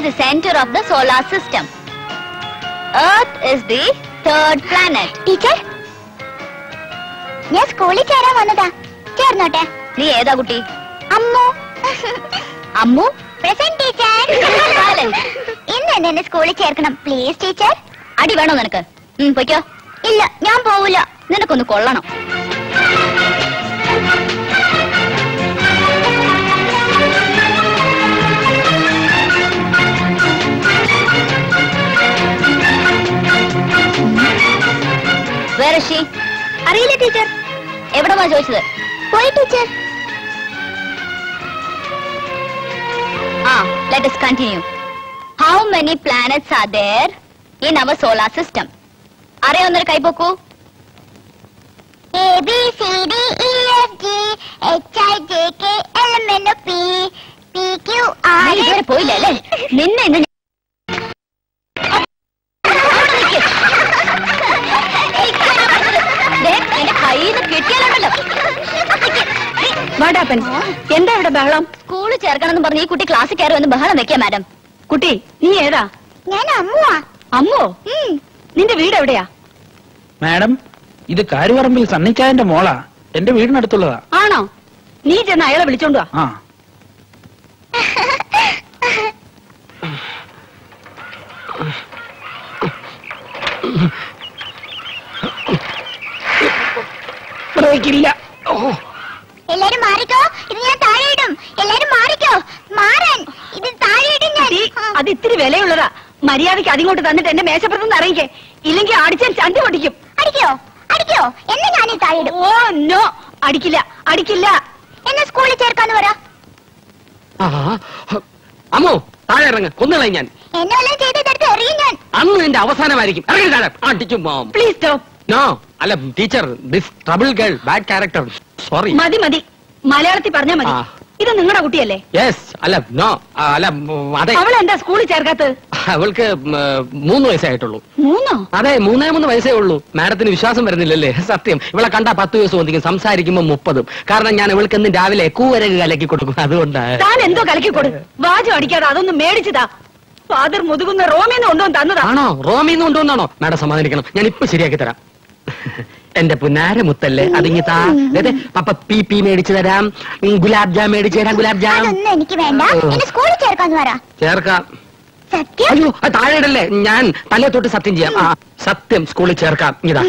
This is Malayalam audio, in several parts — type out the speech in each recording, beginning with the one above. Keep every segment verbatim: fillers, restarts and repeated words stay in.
the center of the solar system. Earth is the third planet. Teacher, ഞാൻ സ്കൂളിൽ ചേരാൻ വന്നതാ. ചേർന്നോട്ടെ? നീ ഏതാ കുട്ടി? അമ്മു. അമ്മു? Present teacher. ഇന്ന് എന്നെ സ്കൂളിൽ ചേർക്കണം പ്ലീസ് ടീച്ചർ. അടി വേണോ നിനക്ക്? പൊയ്ക്കോ. ഇല്ല, ഞാൻ പോവില്ല. നിനക്കൊന്ന് കൊള്ളണം. Where is she? അറിയില്ല ടീച്ചർ. എവിടെ വാ ചോദിച്ചത്? പോയി teacher. Ah, let us continue. How many planets are there in our solar system? അറിയാവുന്നൊരു കൈ പൊക്കൂ. A B C D E F G H I J K L M N O P P Q R S ഇതുവരെ പോയില്ല അല്ലേ? നിന്നെ ഇന്ന് കയ്യിൽ കിട്ടിയാലുണ്ടല്ലോ. എന്താ ഇവിടെ ബഹളം? സ്കൂളിൽ ചേർക്കണമെന്ന് പറഞ്ഞ് ഈ കുട്ടി ക്ലാസ്സിൽ കയറി വന്ന് ബഹളം വെക്കാം മാഡം. കുട്ടി, നീ ഏതാ? ഞാൻ അമ്മുവാ. അമ്മോ? നിന്റെ വീട് എവിടെയാ? മാഡം, ഇത് കാരുപറമ്പിൽ സണ്ണിച്ചായന്റെ മോളാ. എന്റെ വീടിനടുത്തുള്ളതാ. ആണോ? നീ ചെന്ന് അയാളെ വിളിച്ചോണ്ട് വാ. ആ. ബ്രേക്കില്ല. എല്ലാരും മാറിക്കോ, ഇത് ഞാൻ താഴെ ഇടും. എല്ലാരും മാറിക്കോ, മാറാൻ. ഇത് താഴെ ഇടും ഞാൻ. അത് ഇത്തിരി വിലയുള്ളതാ. മര്യാദയ്ക്ക് അതിങ്ങോട്ട് തന്നിട്ട് എന്റെ മേശപ്പുറത്തുനിന്ന് അറിയിക്കേ. ഇല്ലെങ്കിൽ അടിച്ചാൽ ചന്തി പൊട്ടിക്കും. അടിക്കോ അടിക്കോ എന്നെ ഞാൻ ഈ താഴെ ഇടും. ഓ നോ, അടിക്കില്ല അടിക്കില്ല. എന്നെ സ്കൂളിൽ ചേർക്കാന്ന് പറ. അമ്മോ, താഴെ ഇറങ്ങ, കൊന്നുകളയും ഞാൻ. എന്നെ വല്ലതും ചെയ്തെടുത്ത് എറിയും ഞാൻ. അന്ന് എന്റെ അവസാനമായിരിക്കും. ഇറങ്ങി താഴെ. അടിച്ചു മോം. Please stop. നോ, അല്ല teacher, this trouble girl, bad character. Sorry. മതി മതി, മലയാളത്തിൽ പറഞ്ഞാ മതി. ഇത് നിങ്ങളുടെ കുട്ടിയല്ലേ? യെസ്. അല്ല നോ, അല്ല അതെ. അവൾ എന്താ സ്കൂളിൽ ചേർക്കാത്തത്? അവൾക്ക് മൂന്ന് വയസ്സേ ആയിട്ടുള്ളൂ. മൂന്നോ? അതെ, മൂന്നേ മൂന്ന് വയസ്സേ ഉള്ളൂ. മാഡത്തിന് വിശ്വാസം വരുന്നില്ലല്ലേ? സത്യം. ഇവളെ കണ്ടാ പത്ത് ദിവസം ഒന്നിക്കും, സംസാരിക്കുമ്പോ മുപ്പതും. കാരണം ഞാൻ ഇവൾക്ക് എന്നും രാവിലെ കൂവരക് കലക്കി കൊടുക്കും. അതുകൊണ്ടാണ്. താൻ എന്തോ കലക്കി കൊടു. വാചം അടിക്കാതെ അതൊന്നും മേടിച്ചതാ. ഫാദർ മുതുകുന്ന റോമിന്ന് കൊണ്ടുവന്ന് തന്നതാ. ആണോ? റോമിന്ന് കൊണ്ടുവന്നാണോ? മാഡം സമാധാനിക്കണം, ഞാൻ ഇപ്പൊ ശരിയാക്കി തരാം. എന്റെ പുന്നാര മുത്തല്ലേ, അതിങ്ങി താ. പപ്പ പി പി മേടിച്ചു തരാം, ഗുലാബ് ജാം മേടിച്ചു തരാം. ഗുലാബ് ജാം അതൊന്നും എനിക്ക് വേണ്ട. എന്നെ സ്കൂളിൽ ചേർക്കാന്ന് പറ. ചേർക്കാം. സത്യം? അയ്യോ, താഴെ ഇടല്ലേ. ഞാൻ തലേ തൊട്ട് സത്യം ചെയ്യാം. ആ സത്യം, സ്കൂളിൽ ചേർക്കാം. ഇതാ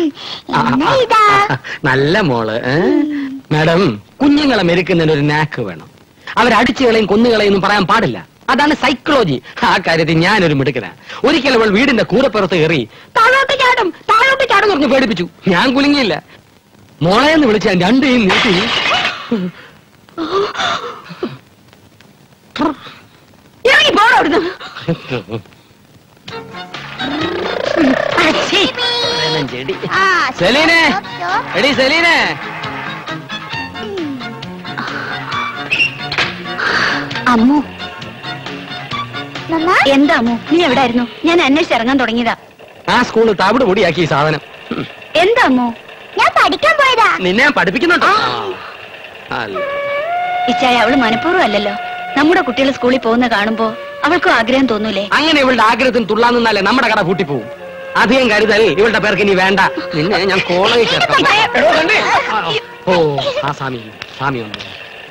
നല്ല മോള്. മാഡം, കുഞ്ഞുങ്ങളെ മെരുക്കുന്നതിന് ഒരു നാക്ക് വേണം. അവരടിച്ചുകളെയും കൊന്നുകളെയും പറയാൻ പാടില്ല. അതാണ് സൈക്കോളജി. ആ കാര്യത്തിൽ ഞാനൊരു മിടുക്കനാ. ഒരിക്കലും അവൾ വീടിന്റെ കൂരപ്പുറത്ത് കയറി താഴോട്ട് ചാടും താഴോട്ട് ചാടും പറഞ്ഞ് പേടിപ്പിച്ചു. ഞാൻ കുലുങ്ങിയില്ല. മോളെന്ന് വിളിച്ച് ഞാൻ രണ്ടേയും നീട്ടി. ഇറങ്ങി പോടാ അവിടുന്ന്. സെലീനെ, എടി സെലീനെ. അമ്മു. എന്താ അമ്മു, നീ എവിടായിരുന്നു? ഞാൻ അന്വേഷിച്ച് ഇറങ്ങാൻ തുടങ്ങിയതാ. ആ സ്കൂളിൽ തവിട് പൊടിയാക്കി ഈ സാധനം. എന്താ അമ്മു? ഞാൻ പഠിക്കാൻ പോയതാ. നിന്നെ ഞാൻ പഠിപ്പിക്കുന്നുണ്ടോ? ഇച്ചായ, അവള് മനഃപൂർവ്വം അല്ലല്ലോ. നമ്മുടെ കുട്ടികൾ സ്കൂളിൽ പോകുന്ന കാണുമ്പോ അവൾക്കും ആഗ്രഹം തോന്നൂലേ? അങ്ങനെ ഇവളുടെ ആഗ്രഹത്തിന് തുള്ളാൻ നിന്നാലേ നമ്മുടെ കട പൂട്ടിപ്പോവും. അധികം കരുതൽ ഇവളുടെ പേർക്ക് ഇനി വേണ്ട. നിന്നെ ഞാൻ കോളേജിൽ ചേർക്കാം. ഓ, ആ സ്വാമി സ്വാമി ഉണ്ട്.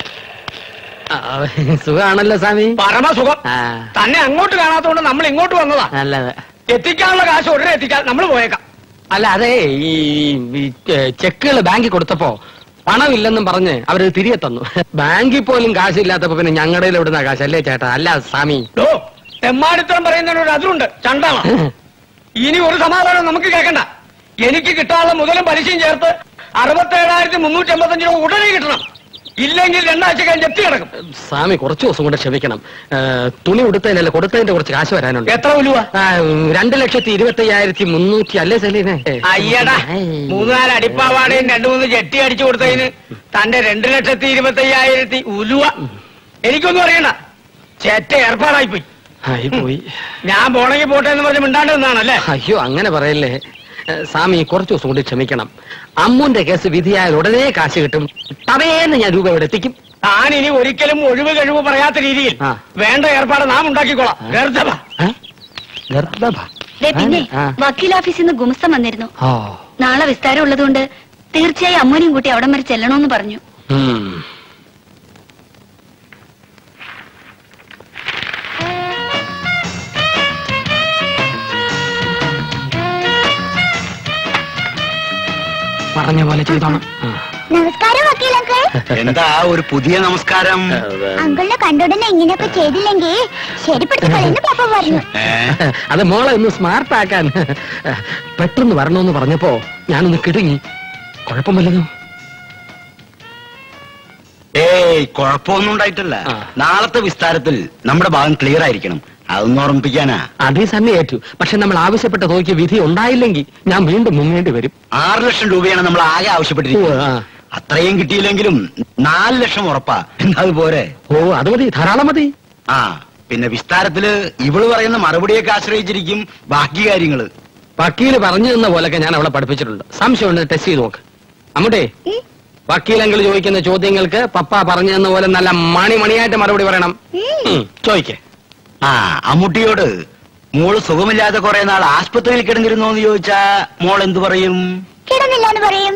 സുഖാണല്ലോ സ്വാമി? പരമസുഖം. തന്നെ അങ്ങോട്ട് കാണാത്തോണ്ട് നമ്മൾ ഇങ്ങോട്ട് വന്നതാ. നല്ലത്. എത്തിക്കാനുള്ള കാശ് ഉടനെ എത്തിക്കാൻ നമ്മൾ പോയേക്കാം. അല്ല, അതെ, ഈ ചെക്കുകൾ ബാങ്കിൽ കൊടുത്തപ്പോ പണമില്ലെന്നും പറഞ്ഞ് അവരത് തിരികെ തന്നു. ബാങ്കിൽ പോലും കാശില്ലാത്തപ്പോ പിന്നെ ഞങ്ങളുടെ ഇവിടുന്ന കാശ് അല്ലേ ചേട്ടാ? അല്ല സ്വാമി. തെമ്മാടിത്തരം പറയുന്നതിനൊരു അതിലുണ്ട്. ചണ്ടാള. ഇനി ഒരു സമാധാനം നമുക്ക് കേൾക്കണ്ട. എനിക്ക് കിട്ടാനുള്ള മുതലും പലിശയും ചേർത്ത് അറുപത്തേഴായിരത്തി മുന്നൂറ്റി അമ്പത്തഞ്ച് രൂപ ഉടനെ കിട്ടണം. ഇല്ലെങ്കിൽ രണ്ടാഴ്ച കഴിഞ്ഞ് എത്തി കിടക്കും. സ്വാമി, കുറച്ചു ദിവസം കൂടെ ക്ഷമിക്കണം. തുണി ഉടുത്തതിനല്ല, കൊടുത്തതിന്റെ കുറച്ച് കാശ് വരാനുണ്ട്. എത്ര ഉലുവ? രണ്ട് ലക്ഷത്തി ഇരുപത്തി അയ്യായിരത്തി മുന്നൂറ്റി അല്ലേ സെലീനെ? അയ്യടാ, മൂന്ന് നാല് അടിപ്പാവാടയും രണ്ടു മൂന്ന് ചെട്ടി അടിച്ചു കൊടുത്തതിന് തന്റെ രണ്ട് ലക്ഷത്തി ഇരുപത്തി അയ്യായിരത്തി ഉലുവ. എനിക്കൊന്നും അറിയണ്ട. ചേറ്റ ഏർപ്പാടായി പോയി. പോയി. ഞാൻ പോണെങ്കിൽ പോട്ടെ എന്ന് പറഞ്ഞ് മിണ്ടാണ്ട് നിന്നാണല്ലേ? അയ്യോ, അങ്ങനെ പറയല്ലേ സ്വാമി. കുറച്ചു ദിവസം കൂടി ക്ഷമിക്കണം. അമ്മുന്റെ കേസ് വിധിയായാൽ ഉടനെ കാശ് കിട്ടും. തവേന്ന് ഞാൻ രൂപ ഇവിടെ എത്തിക്കും. താൻ ഇനി ഒരിക്കലും ഒഴിവ് കഴിവ് പറയാത്ത രീതിയിൽ ആ. വേണ്ട ഏർപ്പാട് നാം ഉണ്ടാക്കിക്കോളാം. ഗർദഭ. ഏ? ഗർദഭ? ദേ പിന്നെ ആ. വക്കീൽ ഓഫീസിൽ നിന്ന് ഗുമസ്തം വന്നിരുന്നു. ഓ. നാളെ വിസ്താരം ഉള്ളതുകൊണ്ട് തീർച്ചയായും അമ്മൂനെയും കൂട്ടി അവിടം വരെ ചെല്ലണമെന്ന് പറഞ്ഞു. ഉം. പറഞ്ഞ പോലെ ചെയ്തോണം. ആ. നമസ്കാരം വക്കീൽ അങ്കിൾ. എന്താ ഒരു പുതിയ നമസ്കാരം? അങ്കിളിനെ കണ്ടുടനെ ഇങ്ങനെയൊക്കെ ചെയ്തില്ലെങ്കിൽ ശരിപ്പെടുത്തി കളയുന്ന പാപ്പ പറഞ്ഞു. ഏ? അത് മോളെ ഒന്ന് സ്മാർട്ട് ആക്കാൻ പെട്ടെന്ന് വരണമെന്ന് പറഞ്ഞപ്പോ ഞാനൊന്ന് കിടുങ്ങി. കുഴപ്പമില്ലല്ലോ. ഏയ് കുഴപ്പമൊന്നും ഉണ്ടായിട്ടില്ല. ആ. നാളത്തെ വിസ്താരത്തിൽ നമ്മുടെ ഭാഗം ക്ലിയർ ആയിരിക്കണം. അതൊന്നും ഓർമ്മിപ്പിക്കാനാ. അതേ തന്നെ ഏറ്റു. പക്ഷെ നമ്മൾ ആവശ്യപ്പെട്ട തുകയ്ക്ക് വിധി ഉണ്ടായില്ലെങ്കിൽ ഞാൻ വീണ്ടും മുങ്ങേണ്ടി വരും. ആറ് ലക്ഷം രൂപയാണ് നമ്മൾ ആകെ ആവശ്യപ്പെട്ടിരിക്കുന്നത്. ആ. അത്രയും കിട്ടിയില്ലെങ്കിലും നാല് ലക്ഷം ഉറപ്പാ. അതുപോലെ. ഓ അത് മതി, ധാരാളം മതി. ആ പിന്നെ വിസ്താരത്തില് ഇവള് പറയുന്ന മറുപടിയൊക്കെ ആശ്രയിച്ചിരിക്കും ബാക്കി കാര്യങ്ങള്. വക്കീല് പറഞ്ഞു തന്ന പോലൊക്കെ ഞാൻ അവളെ പഠിപ്പിച്ചിട്ടുണ്ട്. സംശയം ഉണ്ട്, ടെസ്റ്റ് ചെയ്ത് നോക്ക്. അമ്മൂട്ടെ, വക്കീലെങ്കിൽ ചോദിക്കുന്ന ചോദ്യങ്ങൾക്ക് പപ്പ പറഞ്ഞു തന്ന പോലെ നല്ല മണി മണിയായിട്ട് മറുപടി പറയണം. ഉം, ചോദിക്കേ. ആ അമ്മുട്ടിയോട് മോള് സുഖമില്ലാതെ കുറെ നാൾ ആസ്പത്രിയിൽ കിടന്നിരുന്നോ എന്ന് ചോദിച്ചാ മോൾ എന്തു പറയും? കിടന്നില്ലാന്ന് പറയും.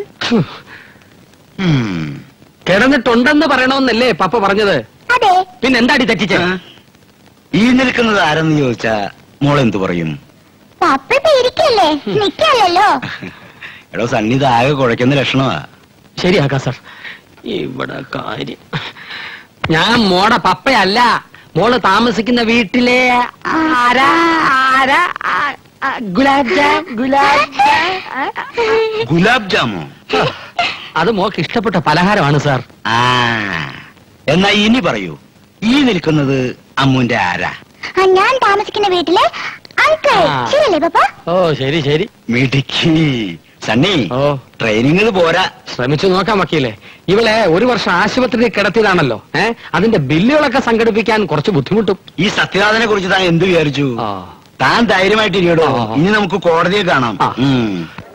ഉം. കിടന്നിട്ടുണ്ടെന്ന് പറയണമെന്നല്ലേ പപ്പ പറഞ്ഞത്? അതെ. പിന്നെ എന്താടി തെറ്റിച്ച? ആ? ഈ നിൽക്കുന്നത് ആരെന്ന് ചോദിച്ചാ മോൾ എന്തു പറയും? പപ്പ ഇപ്പൊ ഇരിക്കല്ലേ, നിക്കല്ലോ. എടോ സന്നിധ ആകെ കുഴയ്ക്കുന്ന ലക്ഷണമാ. ശരിയാക്കാ സാർ. ഇവിടെ കാര്യം ഞാൻ മോടെ പപ്പയല്ല, മോള് താമസിക്കുന്ന വീട്ടിലെ ആരാ ആരാ ആ, ആ, ഗുലാബ് ജാം ഗുലാബ് ജാം. ആ, ആ. ഗുലാബ് ജാമോ? അത് മോക്ക് ഇഷ്ടപ്പെട്ട പലഹാരമാണ് സാർ. ആ എന്നാ ഇനി പറയൂ, ഈ നിൽക്കുന്നത് അമ്മുന്റെ ആരാ? ആ, ഞാൻ താമസിക്കുന്ന വീട്ടിലെ അങ്കിൾ. ആ. ശരിയല്ലേ പപ്പ? ഓ ശരി ശരി. മിടുക്കി. സണ്ണി ഓ ട്രെയിനിങ്ങിൽ പോരാ. ശ്രമിച്ചു നോക്കാം വക്കീലെ. ഇവളെ ഒരു വർഷം ആശുപത്രിയിൽ കിടത്തിയതാണല്ലോ. ഏ അതിന്റെ ബില്ലുകളൊക്കെ സംഘടിപ്പിക്കാൻ കുറച്ച് ബുദ്ധിമുട്ടും. ഈ സത്യനാഥനെ കുറിച്ച് താൻ എന്ത് വിചാരിച്ചു? ആ. താൻ ധൈര്യമായിട്ട് ഇരിക്കടോ. ആ. ഇനി നമുക്ക് കോടതിയെ കാണാം. ആ. ഉം.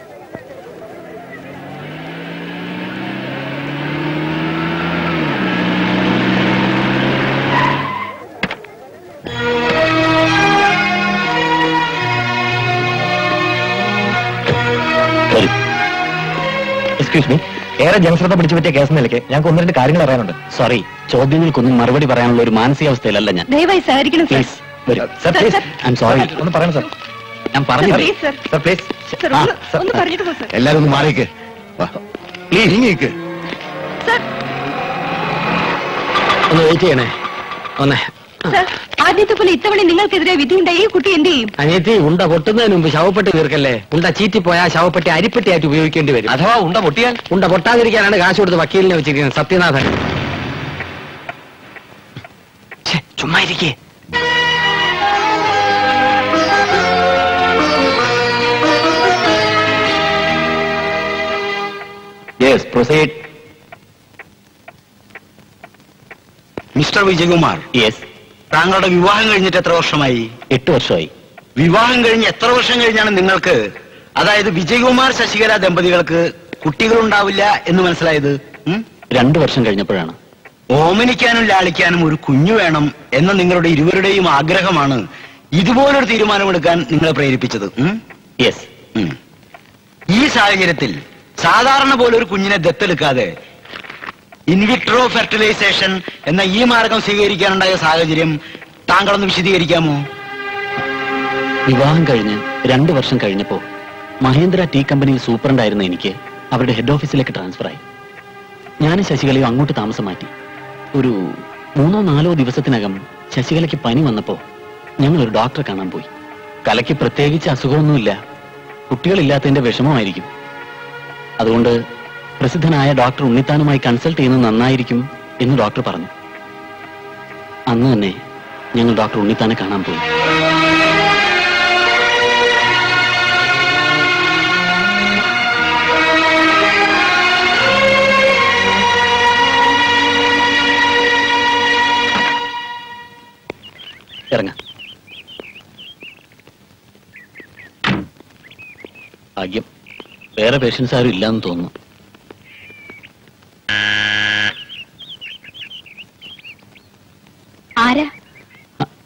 എക്സ്ക്യൂസ് മീ, ഏറെ ജനശ്രദ്ധ പിടിച്ചു പറ്റിയ കേസ് നിലയ്ക്ക് ഞങ്ങൾക്ക് ഒന്ന് രണ്ട് കാര്യങ്ങൾ അറിയാനുണ്ട്. സോറി, ചോദ്യങ്ങൾക്കൊന്നും മറുപടി പറയാനുള്ള ഒരു മാനസികാവസ്ഥയിലല്ല ഞാൻ. ദയവായി സഹകരിക്കണം സർ. പ്ലീസ് വരൂ. Sir please. I'm sorry. ഒന്ന് പറയണം സർ. ഞാൻ പറഞ്ഞില്ലേ? Please sir. Sir please. Sir, ആ, ഒന്ന് സർ. ഒന്ന് പറഞ്ഞിട്ട് പോ സർ. എല്ലാരും ഒന്ന് മാറിക്ക്. പ്ലീസ് ഇങ്ങേക്ക്. സർ, ഒന്ന് വെയിറ്റ് ചെയ്യണേ. ഒന്ന് സർ, ആദ്യത്തെ പോലെ ഇത്തവണ നിങ്ങൾക്കെതിരെ വിധിയുണ്ടായി ഈ കുട്ടി എന്ത് ചെയ്യും? അനിയത്തി, ഉണ്ട പൊട്ടുന്നതിന് മുമ്പ് ശവപ്പെട്ടി തീർക്കല്ലേ. ഉണ്ട ചീറ്റിപ്പോയാ ശവപ്പെട്ടി അരിപ്പെട്ടിയായിട്ട് ഉപയോഗിക്കേണ്ടി വരും. അഥവാ ഉണ്ട പൊട്ടിയാൽ? ഉണ്ട പൊട്ടാതിരിക്കാനാണ് കാശ് കൊടുത്ത് വക്കീലിനെ വെച്ചിരിക്കുന്നത്. സത്യനാഥൻ. ഛെ, ചുമ്മാ ഇരിക്കേ. Yes proceed. Mister Vijayakumar, yes. താങ്കളുടെ വിവാഹം കഴിഞ്ഞിട്ട് എത്ര വർഷമായി? എട്ട് വർഷമായി. വിവാഹം കഴിഞ്ഞ് എത്ര വർഷം കഴിഞ്ഞാണ് നിങ്ങൾക്ക്, അതായത് വിജയകുമാർ ശശികല ദമ്പതികൾക്ക് കുട്ടികൾ ഉണ്ടാവില്ല എന്ന് മനസ്സിലായത്? ഉം? രണ്ടു വർഷം കഴിഞ്ഞപ്പോഴാണ്. ഓമനിക്കാനും ലാളിക്കാനും ഒരു കുഞ്ഞു വേണം എന്ന നിങ്ങളുടെ ഇരുവരുടെയും ആഗ്രഹമാണ് ഇതുപോലൊരു തീരുമാനമെടുക്കാൻ നിങ്ങളെ പ്രേരിപ്പിച്ചത്. ഉം? യെസ്. ഉം. ഈ സാഹചര്യത്തിൽ സാധാരണ പോലെ ഒരു കുഞ്ഞിനെ ദത്തെടുക്കാതെ ഇൻവിട്രോ ഫെർട്ടിലൈസേഷൻ എന്ന ഈ മാർഗം സ്വീകരിക്കാനുണ്ടായ സാഹചര്യം താങ്കളൊന്ന് വിശദീകരിക്കാമോ? വിവാഹം കഴിഞ്ഞ് രണ്ടു വർഷം കഴിഞ്ഞപ്പോ മഹേന്ദ്ര ടീ കമ്പനിയിൽ സൂപ്രണ്ടായിരുന്ന എനിക്ക് അവരുടെ ഹെഡ് ഓഫീസിലേക്ക് ട്രാൻസ്ഫർ ആയി. ഞാനും ശശികലയും അങ്ങോട്ട് താമസം മാറ്റി. ഒരു മൂന്നോ നാലോ ദിവസത്തിനകം ശശികലയ്ക്ക് പനി വന്നപ്പോ ഞങ്ങൾ ഒരു ഡോക്ടറെ കാണാൻ പോയി. കലയ്ക്ക് പ്രത്യേകിച്ച് അസുഖമൊന്നുമില്ല, കുട്ടികളില്ലാത്തതിന്റെ വിഷമമായിരിക്കും. അതുകൊണ്ട് പ്രസിദ്ധനായ ഡോക്ടർ ഉണ്ണിത്താനുമായി കൺസൾട്ട് ചെയ്യുന്നത് നന്നായിരിക്കും എന്ന് ഡോക്ടർ പറഞ്ഞു. അന്ന് തന്നെ ഞങ്ങൾ ഡോക്ടർ ഉണ്ണിത്താനെ കാണാൻ പോയി. ഇറങ്ങാം. ഭാഗ്യം, വേറെ പേഷ്യൻസ് ആരും ഇല്ലാന്ന് തോന്നുന്നു.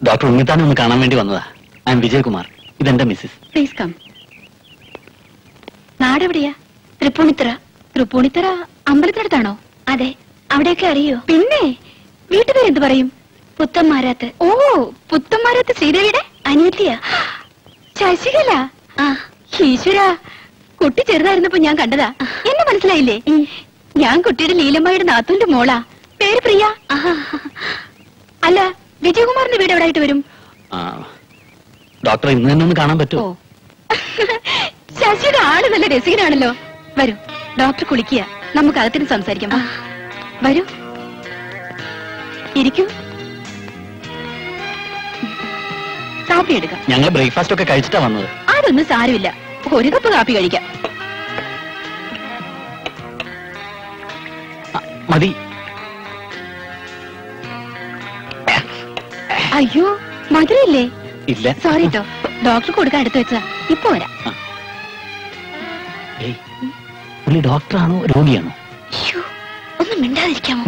ഡോക്ടർ ഉണ്ണിത്താനെ ഒന്ന് കാണാൻ വേണ്ടി വന്നതാ. I am Vijayakumar. ഇതെന്റെ മിസ്സിസ്. Please come. നാടെവിടെയാ? തൃപ്പൂണിത്തറ. തൃപ്പൂണിത്തറ അമ്പലത്തിനടുത്താണോ? അതെ. അവിടെയൊക്കെ അറിയോ? പിന്നെ വീട്ടുപേര് എന്ത് പറയും? പുത്തന്മാരാത്ത്. ഓ, പുത്തന്മാരാത്ത് ശ്രീദേവിയുടെ അനിയത്തിയാ ശശികല. ആ, ഈശ്വര, കുട്ടി ചെറുതായിരുന്നപ്പോ ഞാൻ കണ്ടതാ. എന്നെ മനസ്സിലായില്ലേ? ഞാൻ കുട്ടിയുടെ ലീലമ്മയുടെ നാത്തൂന്റെ മോളാ. പേര് പ്രിയ. അല്ല, വിജയകുമാറിന്റെ വീട് എവിടായിട്ട് വരും? ഡോക്ടർ ഇന്ന് തന്നെ ഒന്ന് കാണാൻ പറ്റുമോ? ശശിയുടെ ആള് നല്ല രസികനാണല്ലോ. വരൂ, ഡോക്ടർ കുളിക്കുക. നമുക്ക് അകത്തിന് സംസാരിക്കാം. വരൂ, ഇരിക്കൂ. കാപ്പി എടുക്കാം. ഞങ്ങൾ ബ്രേക്ക്ഫാസ്റ്റ് ഒക്കെ കഴിച്ചിട്ടാ വന്നത്. അതൊന്നും സാരമില്ല, ഒരു കപ്പ് കാപ്പി കഴിക്കാം. മതി. അയ്യോ, മധുരയില്ലേ? ഇല്ല. സോറി കേട്ടോ, ഡോക്ടർ കൊടുക്കാൻ എടുത്തു വെച്ചതാ. ഇപ്പൊ വരാം. പുള്ളി ഡോക്ടറാണോ രോഗിയാണോ? ഒന്നും മിണ്ടാതിരിക്കാമോ?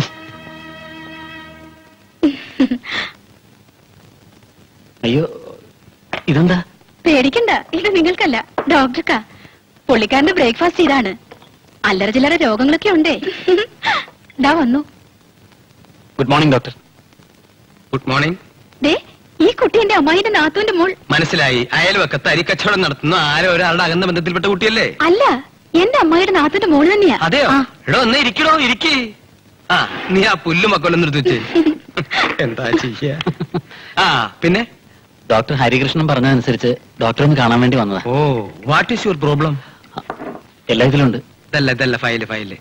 അയ്യോ, ഇതെന്താ? പേടിക്കണ്ട, ഇത് നിങ്ങൾക്കല്ല, ഡോക്ടർക്കാ. പുള്ളിക്കാരന്റെ ബ്രേക്ക്ഫാസ്റ്റ് ഇതാണ്. അല്ലറ ചില്ലറ രോഗങ്ങളൊക്കെ ഉണ്ടേ. ദാ വന്നു. Good morning doctor. Good morning. ദേ, ഈ കുട്ടി എന്റെ അമ്മായിന്റെ നാത്തൂന്റെ മോൾ. മനസ്സിലായി. അയൽവക്കത്ത് അരിക്കച്ചവടം നടത്തുന്ന ആരോ ഒരാളുടെ അകന്ന ബന്ധത്തിൽപ്പെട്ട കുട്ടിയല്ലേ? അല്ല, എന്റെ അമ്മായിയുടെ നാത്തൂന്റെ മോള് തന്നെയാ. അതെയോ? ആ. എടോ, ഒന്ന് ഇരിക്കണോ? ഇരിക്കേ. ആ, നീ ആ പുല്ല് മക്കളൊന്നും നിർത്തി വെച്ചേ. എന്താ ചെയ്യ? ആ, പിന്നെ ഡോക്ടർ ഹരികൃഷ്ണൻ പറഞ്ഞതനുസരിച്ച് ഡോക്ടറെ ഒന്ന് കാണാൻ വേണ്ടി വന്നതാ. ഓ, വാട്ട് ഈസ് യുവർ പ്രോബ്ലം? എല്ലാ ഇതിലുണ്ട്. ഇതല്ല ഇതല്ല ഫയല് ഫയല്.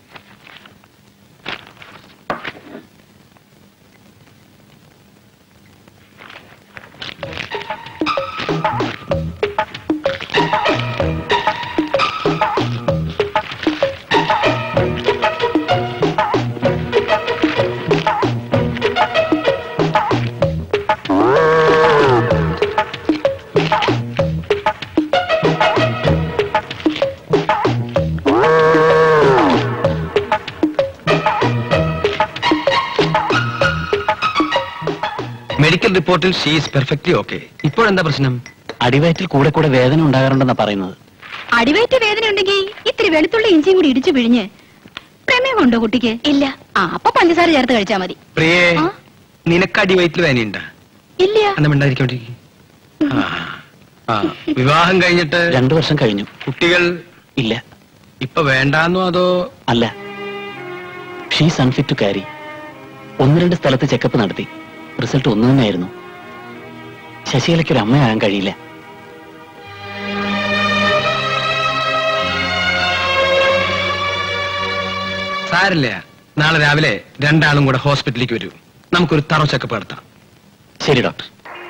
മെഡിക്കൽ റിപ്പോർട്ടിൽ ഷീ ഈസ് പെർഫെക്റ്റ്ലി ഓക്കെ. ഇപ്പോഴെന്താ പ്രശ്നം? അടിവയറ്റിൽ കൂടെ കൂടെ വേദന ഉണ്ടാകാറുണ്ടെന്നാ പറയുന്നത്. അടിവയറ്റ വേദന ഉണ്ടെങ്കിൽ ഇത്തിരി വെളുത്തുള്ള ഇഞ്ചിയും കൂടി ഇടിച്ചു പിഴിഞ്ഞ്. പ്രമേഹം ഉണ്ടോ കുട്ടിക്ക്? ഇല്ല. ആ, അപ്പൊ പഞ്ചസാര ചേർത്ത് കഴിച്ചാ മതി. പ്രിയേ, ആ? നിനക്ക് അടിവയറ്റിൽ വേദനയുണ്ടാ? ഇല്ല. എന്താ മിണ്ടാതിരിക്കോണ്ടിരിക്കും? വിവാഹം കഴിഞ്ഞിട്ട് രണ്ടു വർഷം കഴിഞ്ഞു. കുട്ടികൾ ഇല്ല. ഇപ്പൊ വേണ്ടാന്നോ അതോ? അല്ല, ഷീസ് അൺഫിറ്റ് ടു ക്യാരി. ഒന്ന് രണ്ട് സ്ഥലത്ത് ചെക്കപ്പ് നടത്തി. റിസൾട്ട് ഒന്നു തന്നെയായിരുന്നു. ശശികലയ്ക്ക് ഒരു അമ്മയാകാൻ കഴിയില്ല. സാരില്ല, നാളെ രാവിലെ രണ്ടാളും കൂടെ ഹോസ്പിറ്റലിലേക്ക് വരൂ. നമുക്കൊരു തറോ ചെക്കപ്പ് നടത്താം. ശരി ഡോക്ടർ.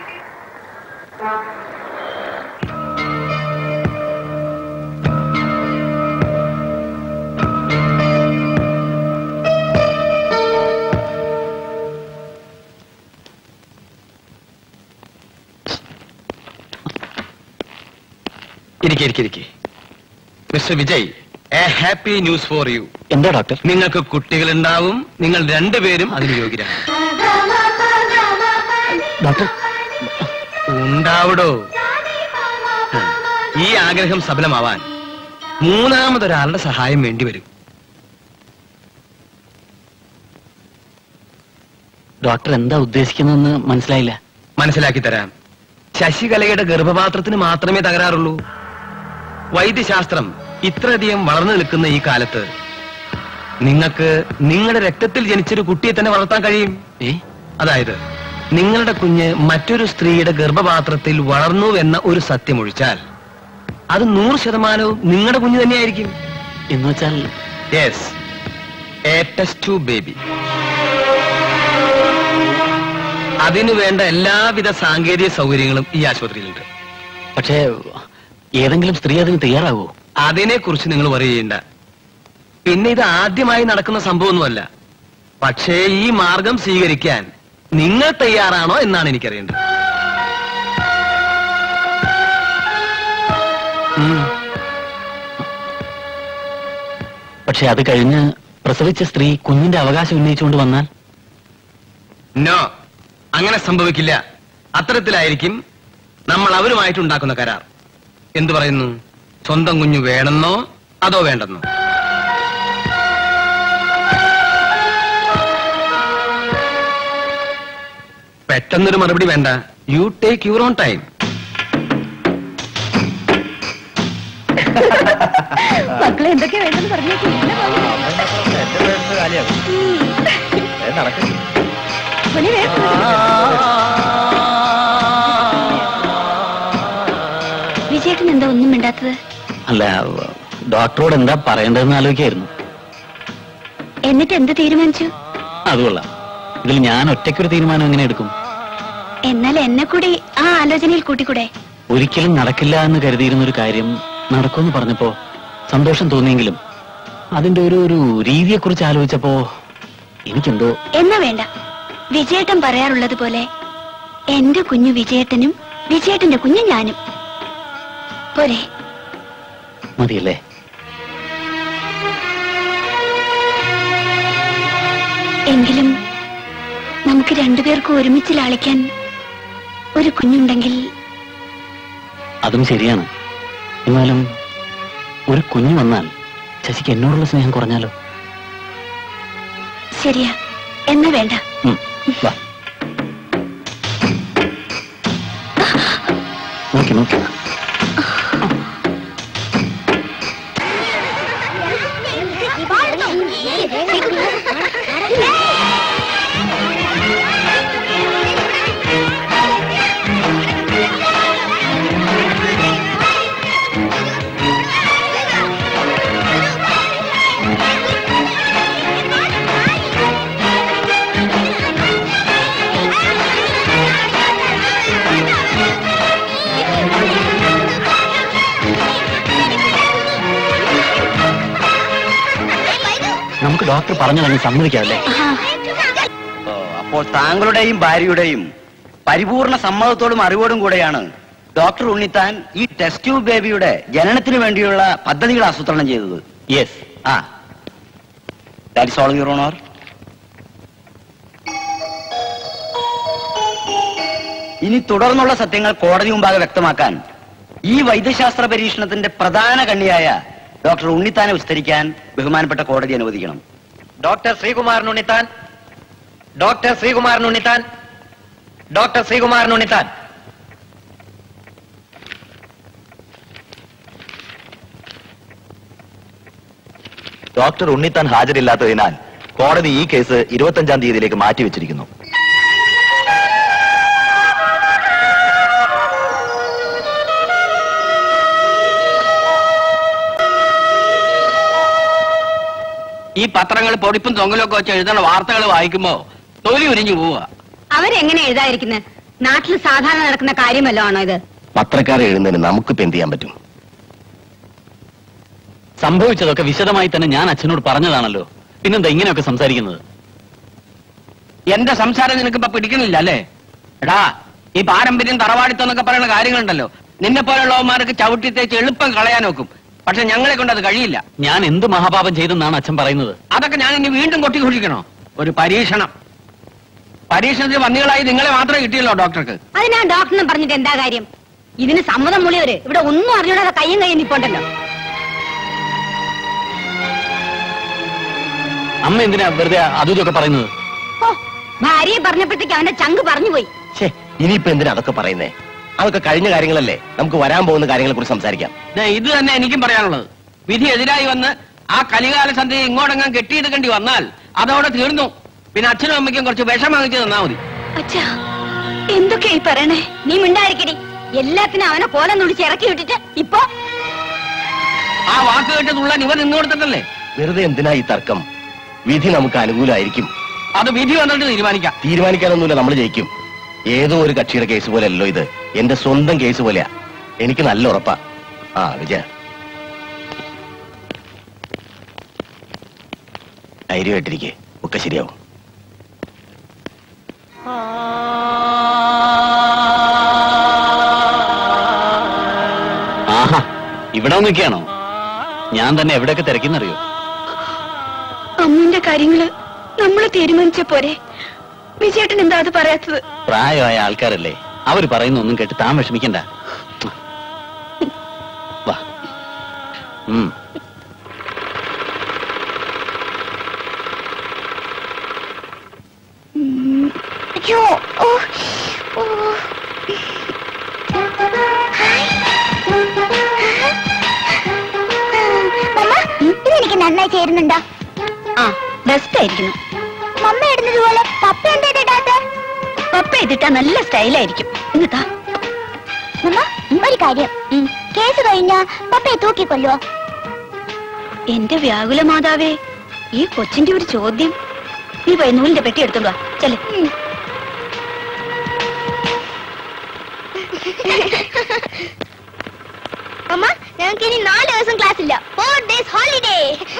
ഇരിക്കെ ഇരിക്കെ ഇരിക്കെ. Mister Vijay, a happy news for you. എന്താ ഡോക്ടർ? നിങ്ങൾക്ക് കുട്ടികളുണ്ടാവും. നിങ്ങൾ രണ്ടുപേരും അതിന് യോഗ്യരാണ്. ഡോക്ടർ, ഉണ്ടാവിടോ. ഈ ആഗ്രഹം സഫലമാവാൻ മൂന്നാമതൊരാളുടെ സഹായം വേണ്ടിവരും. ഡോക്ടർ എന്താ ഉദ്ദേശിക്കുന്നതെന്ന് മനസ്സിലായില്ല. മനസ്സിലാക്കി തരാം. ശശികലയുടെ ഗർഭപാത്രത്തിന് മാത്രമേ തകരാറുള്ളൂ. വൈദ്യശാസ്ത്രം ഇത്രയധികം വളർന്നു നിൽക്കുന്ന ഈ കാലത്ത് നിങ്ങൾക്ക് നിങ്ങളുടെ രക്തത്തിൽ ജനിച്ചൊരു കുട്ടിയെ തന്നെ വളർത്താൻ കഴിയും. ഏ അതായത് നിങ്ങളുടെ കുഞ്ഞ് മറ്റൊരു സ്ത്രീയുടെ ഗർഭപാത്രത്തിൽ വളർന്നു എന്ന ഒരു സത്യം ഒഴിച്ചാൽ അത് നൂറ് ശതമാനവും നിങ്ങളുടെ കുഞ്ഞ് തന്നെയായിരിക്കും. എന്ന് വെച്ചാൽ? Yes, a test tube baby. അതിനു വേണ്ട എല്ലാവിധ സാങ്കേതിക സൗകര്യങ്ങളും ഈ ആശുപത്രിയിലുണ്ട്. പക്ഷേ ഏതെങ്കിലും സ്ത്രീ അതിന് തയ്യാറാവോ? അതിനെ കുറിച്ച് നിങ്ങൾ വറി ചെയ്യണ്ട. പിന്നെ ഇത് ആദ്യമായി നടക്കുന്ന സംഭവമൊന്നുമല്ല. പക്ഷേ ഈ മാർഗം സ്വീകരിക്കാൻ നിങ്ങൾ തയ്യാറാണോ എന്നാണ് എനിക്കറിയേണ്ടത്. പക്ഷെ അത് കഴിഞ്ഞ് പ്രസവിച്ച സ്ത്രീ കുഞ്ഞിന്റെ അവകാശം ഉന്നയിച്ചുകൊണ്ട് വന്നാൽ? നോ, അങ്ങനെ സംഭവിക്കില്ല. അത്തരത്തിലായിരിക്കും നമ്മൾ അവരുമായിട്ടുണ്ടാക്കുന്ന കരാർ. എന്തു പറയുന്നു? സ്വന്തം കുഞ്ഞു വേണമെന്നോ അതോ വേണ്ടെന്നോ? പെട്ടെന്നൊരു മറുപടി വേണ്ട. You take your own time. മക്കളെ എന്തൊക്കെയാ വേണ്ടെന്ന് പറഞ്ഞേക്കും. വിജയേട്ടൻ എന്താ ഒന്നും മിണ്ടാത്തത്? അല്ല, ഡോക്ടറോട് എന്താ പറയേണ്ടതെന്ന് ആലോചിക്കായിരുന്നു. എന്നിട്ട് എന്ത് തീരുമാനിച്ചു? അതുകൊള്ളാം. ഇതിൽ ഞാൻ ഒറ്റയ്ക്കൊരു തീരുമാനം എങ്ങനെ എടുക്കും? എന്നാൽ എന്നെ കൂടി ആ ആലോചനയിൽ കൂട്ടിക്കൂടെ? ഒരിക്കലും നടക്കില്ല എന്ന് കരുതിയിരുന്ന ഒരു കാര്യം നടക്കുമെന്ന് പറഞ്ഞപ്പോ സന്തോഷം തോന്നിയെങ്കിലും അതിന്റെ ഒരു ഒരു രീതിയെ കുറിച്ച് ആലോചിച്ചപ്പോ എനിക്കെന്തോ. എന്നാ വേണ്ട, വിജയേട്ടൻ പറയാറുള്ളത് പോലെ എന്റെ കുഞ്ഞു വിജയേട്ടനും വിജയേട്ടന്റെ കുഞ്ഞു ഞാനും പോരെ? മതിയല്ലേ? എങ്കിലും നമുക്ക് രണ്ടുപേർക്കും ഒരുമിച്ച് ലാളിക്കാൻ ഒരു കുഞ്ഞുണ്ടെങ്കിൽ. അതും ശരിയാണ്. എന്നാലും ഒരു കുഞ്ഞു വന്നാൽ ശശിക്ക് എന്നോടുള്ള സ്നേഹം കുറഞ്ഞാലോ? ശരിയാ, എന്നാ വേണ്ട. ഉം, വാ. നോക്കി നോക്കി നമുക്ക് ഡോക്ടർ പറഞ്ഞതങ്ങ് സമ്മതിക്കാമല്ലേ? അപ്പോൾ താങ്കളുടെയും ഭാര്യയുടെയും പരിപൂർണ സമ്മതത്തോടും അറിവോടും കൂടെയാണ് ഡോക്ടർ ഉണ്ണിത്താൻ ഈ ടെസ്റ്റ് ട്യൂബ് ബേബിയുടെ ജനനത്തിന് വേണ്ടിയുള്ള പദ്ധതികൾ ആസൂത്രണം ചെയ്തത്. യെസ്. ആ, that is all your honour. ഇനി തുടർന്നുള്ള സത്യങ്ങൾ കോടതി മുമ്പാകെ വ്യക്തമാക്കാൻ ഈ വൈദ്യശാസ്ത്ര പരീക്ഷണത്തിന്റെ പ്രധാന കണ്ണിയായ ഡോക്ടർ ഉണ്ണിത്താനെ വിസ്തരിക്കാൻ ബഹുമാനപ്പെട്ട കോടതി അനുവദിക്കണം. Doctor Sreekumaran Unnithan, doctor Sreekumaran Unnithan, doctor Sreekumaran Unnithan. Doctor Unnithan ഹാജരില്ലാത്തതിനാൽ കോടതി ഈ കേസ് ഇരുപത്തഞ്ചാം തീയതിയിലേക്ക് മാറ്റിവെച്ചിരിക്കുന്നു. ഈ പത്രങ്ങൾ പൊടിപ്പും തൊങ്ങലൊക്കെ വെച്ച് എഴുതുന്ന വാർത്തകൾ വായിക്കുമ്പോ തൊലി ഉരിഞ്ഞു പോവുക. അവരെങ്ങനെ എഴുതാതിരിക്കുന്നത്? നാട്ടിൽ സാധാരണ നടക്കുന്ന കാര്യമല്ലോ ആണോ ഇത്? പത്രക്കാരെ എഴുതുന്നതിന് നമുക്കിപ്പോ എന്ത് ചെയ്യാൻ പറ്റും? സംഭവിച്ചതൊക്കെ വിശദമായി തന്നെ ഞാൻ അച്ഛനോട് പറഞ്ഞതാണല്ലോ. പിന്നെന്താ ഇങ്ങനെയൊക്കെ സംസാരിക്കുന്നത്? എന്റെ സംസാരം നിനക്കിപ്പോ പിടിക്കുന്നില്ല അല്ലേ? എടാ, ഈ പാരമ്പര്യം തറവാടിത്തം എന്നൊക്കെ പറയുന്ന കാര്യങ്ങളുണ്ടല്ലോ, നിന്നെ പോലുള്ളവന്മാർക്ക് ചവിട്ടി തേച്ച് എളുപ്പം കളയാൻ നോക്കും. പക്ഷെ ഞങ്ങളെ കൊണ്ട് അത് കഴിയില്ല. ഞാൻ എന്ത് മഹാപാപം ചെയ്തെന്നാണ് അച്ഛൻ പറയുന്നത്? അതൊക്കെ ഞാൻ ഇനി വീണ്ടും കൊട്ടിഘോഷിക്കണോ? ഒരു പരീക്ഷണം പരീക്ഷണത്തിൽ വന്നികളായി നിങ്ങളെ മാത്രമേ കിട്ടിയല്ലോ ഡോക്ടർക്ക്. അതിനാ ഡോക്ടറിനും പറഞ്ഞിട്ട് എന്താ കാര്യം? ഇതിന് സമ്മതം മൂളിയവര് ഇവിടെ ഒന്നും അറിഞ്ഞൂടാതെ കയ്യും കയ്യും നിപ്പോണ്ടല്ലോ. അമ്മ എന്തിനാ വെറുതെ അതും ഇതൊക്കെ പറയുന്നത്? ഓ, ഭാര്യയെ പറഞ്ഞപ്പോഴത്തേക്ക് അവന്റെ ചങ്ക് പറഞ്ഞുപോയി. ഇനിയിപ്പോ എന്തിനാ അതൊക്കെ പറയുന്നേ? അതൊക്കെ കഴിഞ്ഞ കാര്യങ്ങളല്ലേ. നമുക്ക് വരാൻ പോകുന്ന കാര്യങ്ങളെ കുറിച്ച് സംസാരിക്കാം. ഇത് തന്നെ എനിക്കും പറയാനുള്ളത്. വിധി എതിരായി വന്ന് ആ കലികാല സന്ധ്യയെ ഇങ്ങോട്ടെങ്ങാൻ കെട്ടിയെടുക്കേണ്ടി വന്നാൽ അതോടെ തീർന്നു. പിന്നെ അച്ഛനും അമ്മയ്ക്കും കുറച്ച് വിഷം വാങ്ങിച്ചു തന്നാ മതി. അച്ഛാ, എന്തൊക്കെയാ ഈ പറയണേ? നീ മിണ്ടായിരിക്കടി. എല്ലാത്തിനും അവനെ കോലം നുടിച്ച് ഇറക്കി വിട്ടിട്ട് ഇപ്പൊ ആ വാക്ക് കേട്ടതുള്ള ഇവൻ നിന്ന് കൊടുത്തിട്ടല്ലേ? വെറുതെ എന്തിനാ ഈ തർക്കം? വിധി നമുക്ക് അനുകൂലമായിരിക്കും. അത് വിധി വന്നിട്ട് തീരുമാനിക്കാം. തീരുമാനിക്കാനൊന്നുമില്ല, നമ്മൾ ജയിക്കും. ഏതോ ഒരു കക്ഷിയുടെ കേസ് പോലെ അല്ലോ ഇത്. എന്റെ സ്വന്തം കേസ് പോലെയാ. എനിക്ക് നല്ല ഉറപ്പാ. ആ വിജയ, ധൈര്യമായിട്ടിരിക്കെ, ഒക്കെ ശരിയാവും. ആഹാ, ഇവിടെ നിൽക്കുകയാണോ? ഞാൻ തന്നെ എവിടെയൊക്കെ തിരക്കിന്നറിയോ? അമ്മൂന്റെ കാര്യങ്ങള് നമ്മള് തീരുമാനിച്ച പോരെ? വിജയേട്ടൻ എന്താ അത് പറയാത്തത്? പ്രായമായ ആൾക്കാരല്ലേ, അവര് പറയുന്ന ഒന്നും കേട്ട് താൻ വിഷമിക്കണ്ട. വാ. ഉം. അയ്യോ ഓ ഓ ഇതെനിക്ക് നന്നായി ചേരുന്നുണ്ടോ? ആ ബെസ്റ്റ് ആയിരിക്കുന്നു. മമ്മ ഇടുന്നത് പോലെ പപ്പ എന്താ ഇടാത്ത? പപ്പ ഇതിട്ടാ നല്ല സ്റ്റൈലായിരിക്കും. എന്നിട്ടാ മമ്മ ഒരു കാര്യം, കേസ് കഴിഞ്ഞാ പപ്പയെ തൂക്കിക്കൊല്ലോ? എന്റെ വ്യാകുല മാതാവേ, ഈ കൊച്ചിന്റെ ഒരു ചോദ്യം. നീ പോയി നൂലിന്റെ പെട്ടി എടുത്തോളൂ. ചെല്. അമ്മ ഞങ്ങൾക്ക് ഇനി നാല് ദിവസം ക്ലാസ് ഇല്ല. Four days holiday.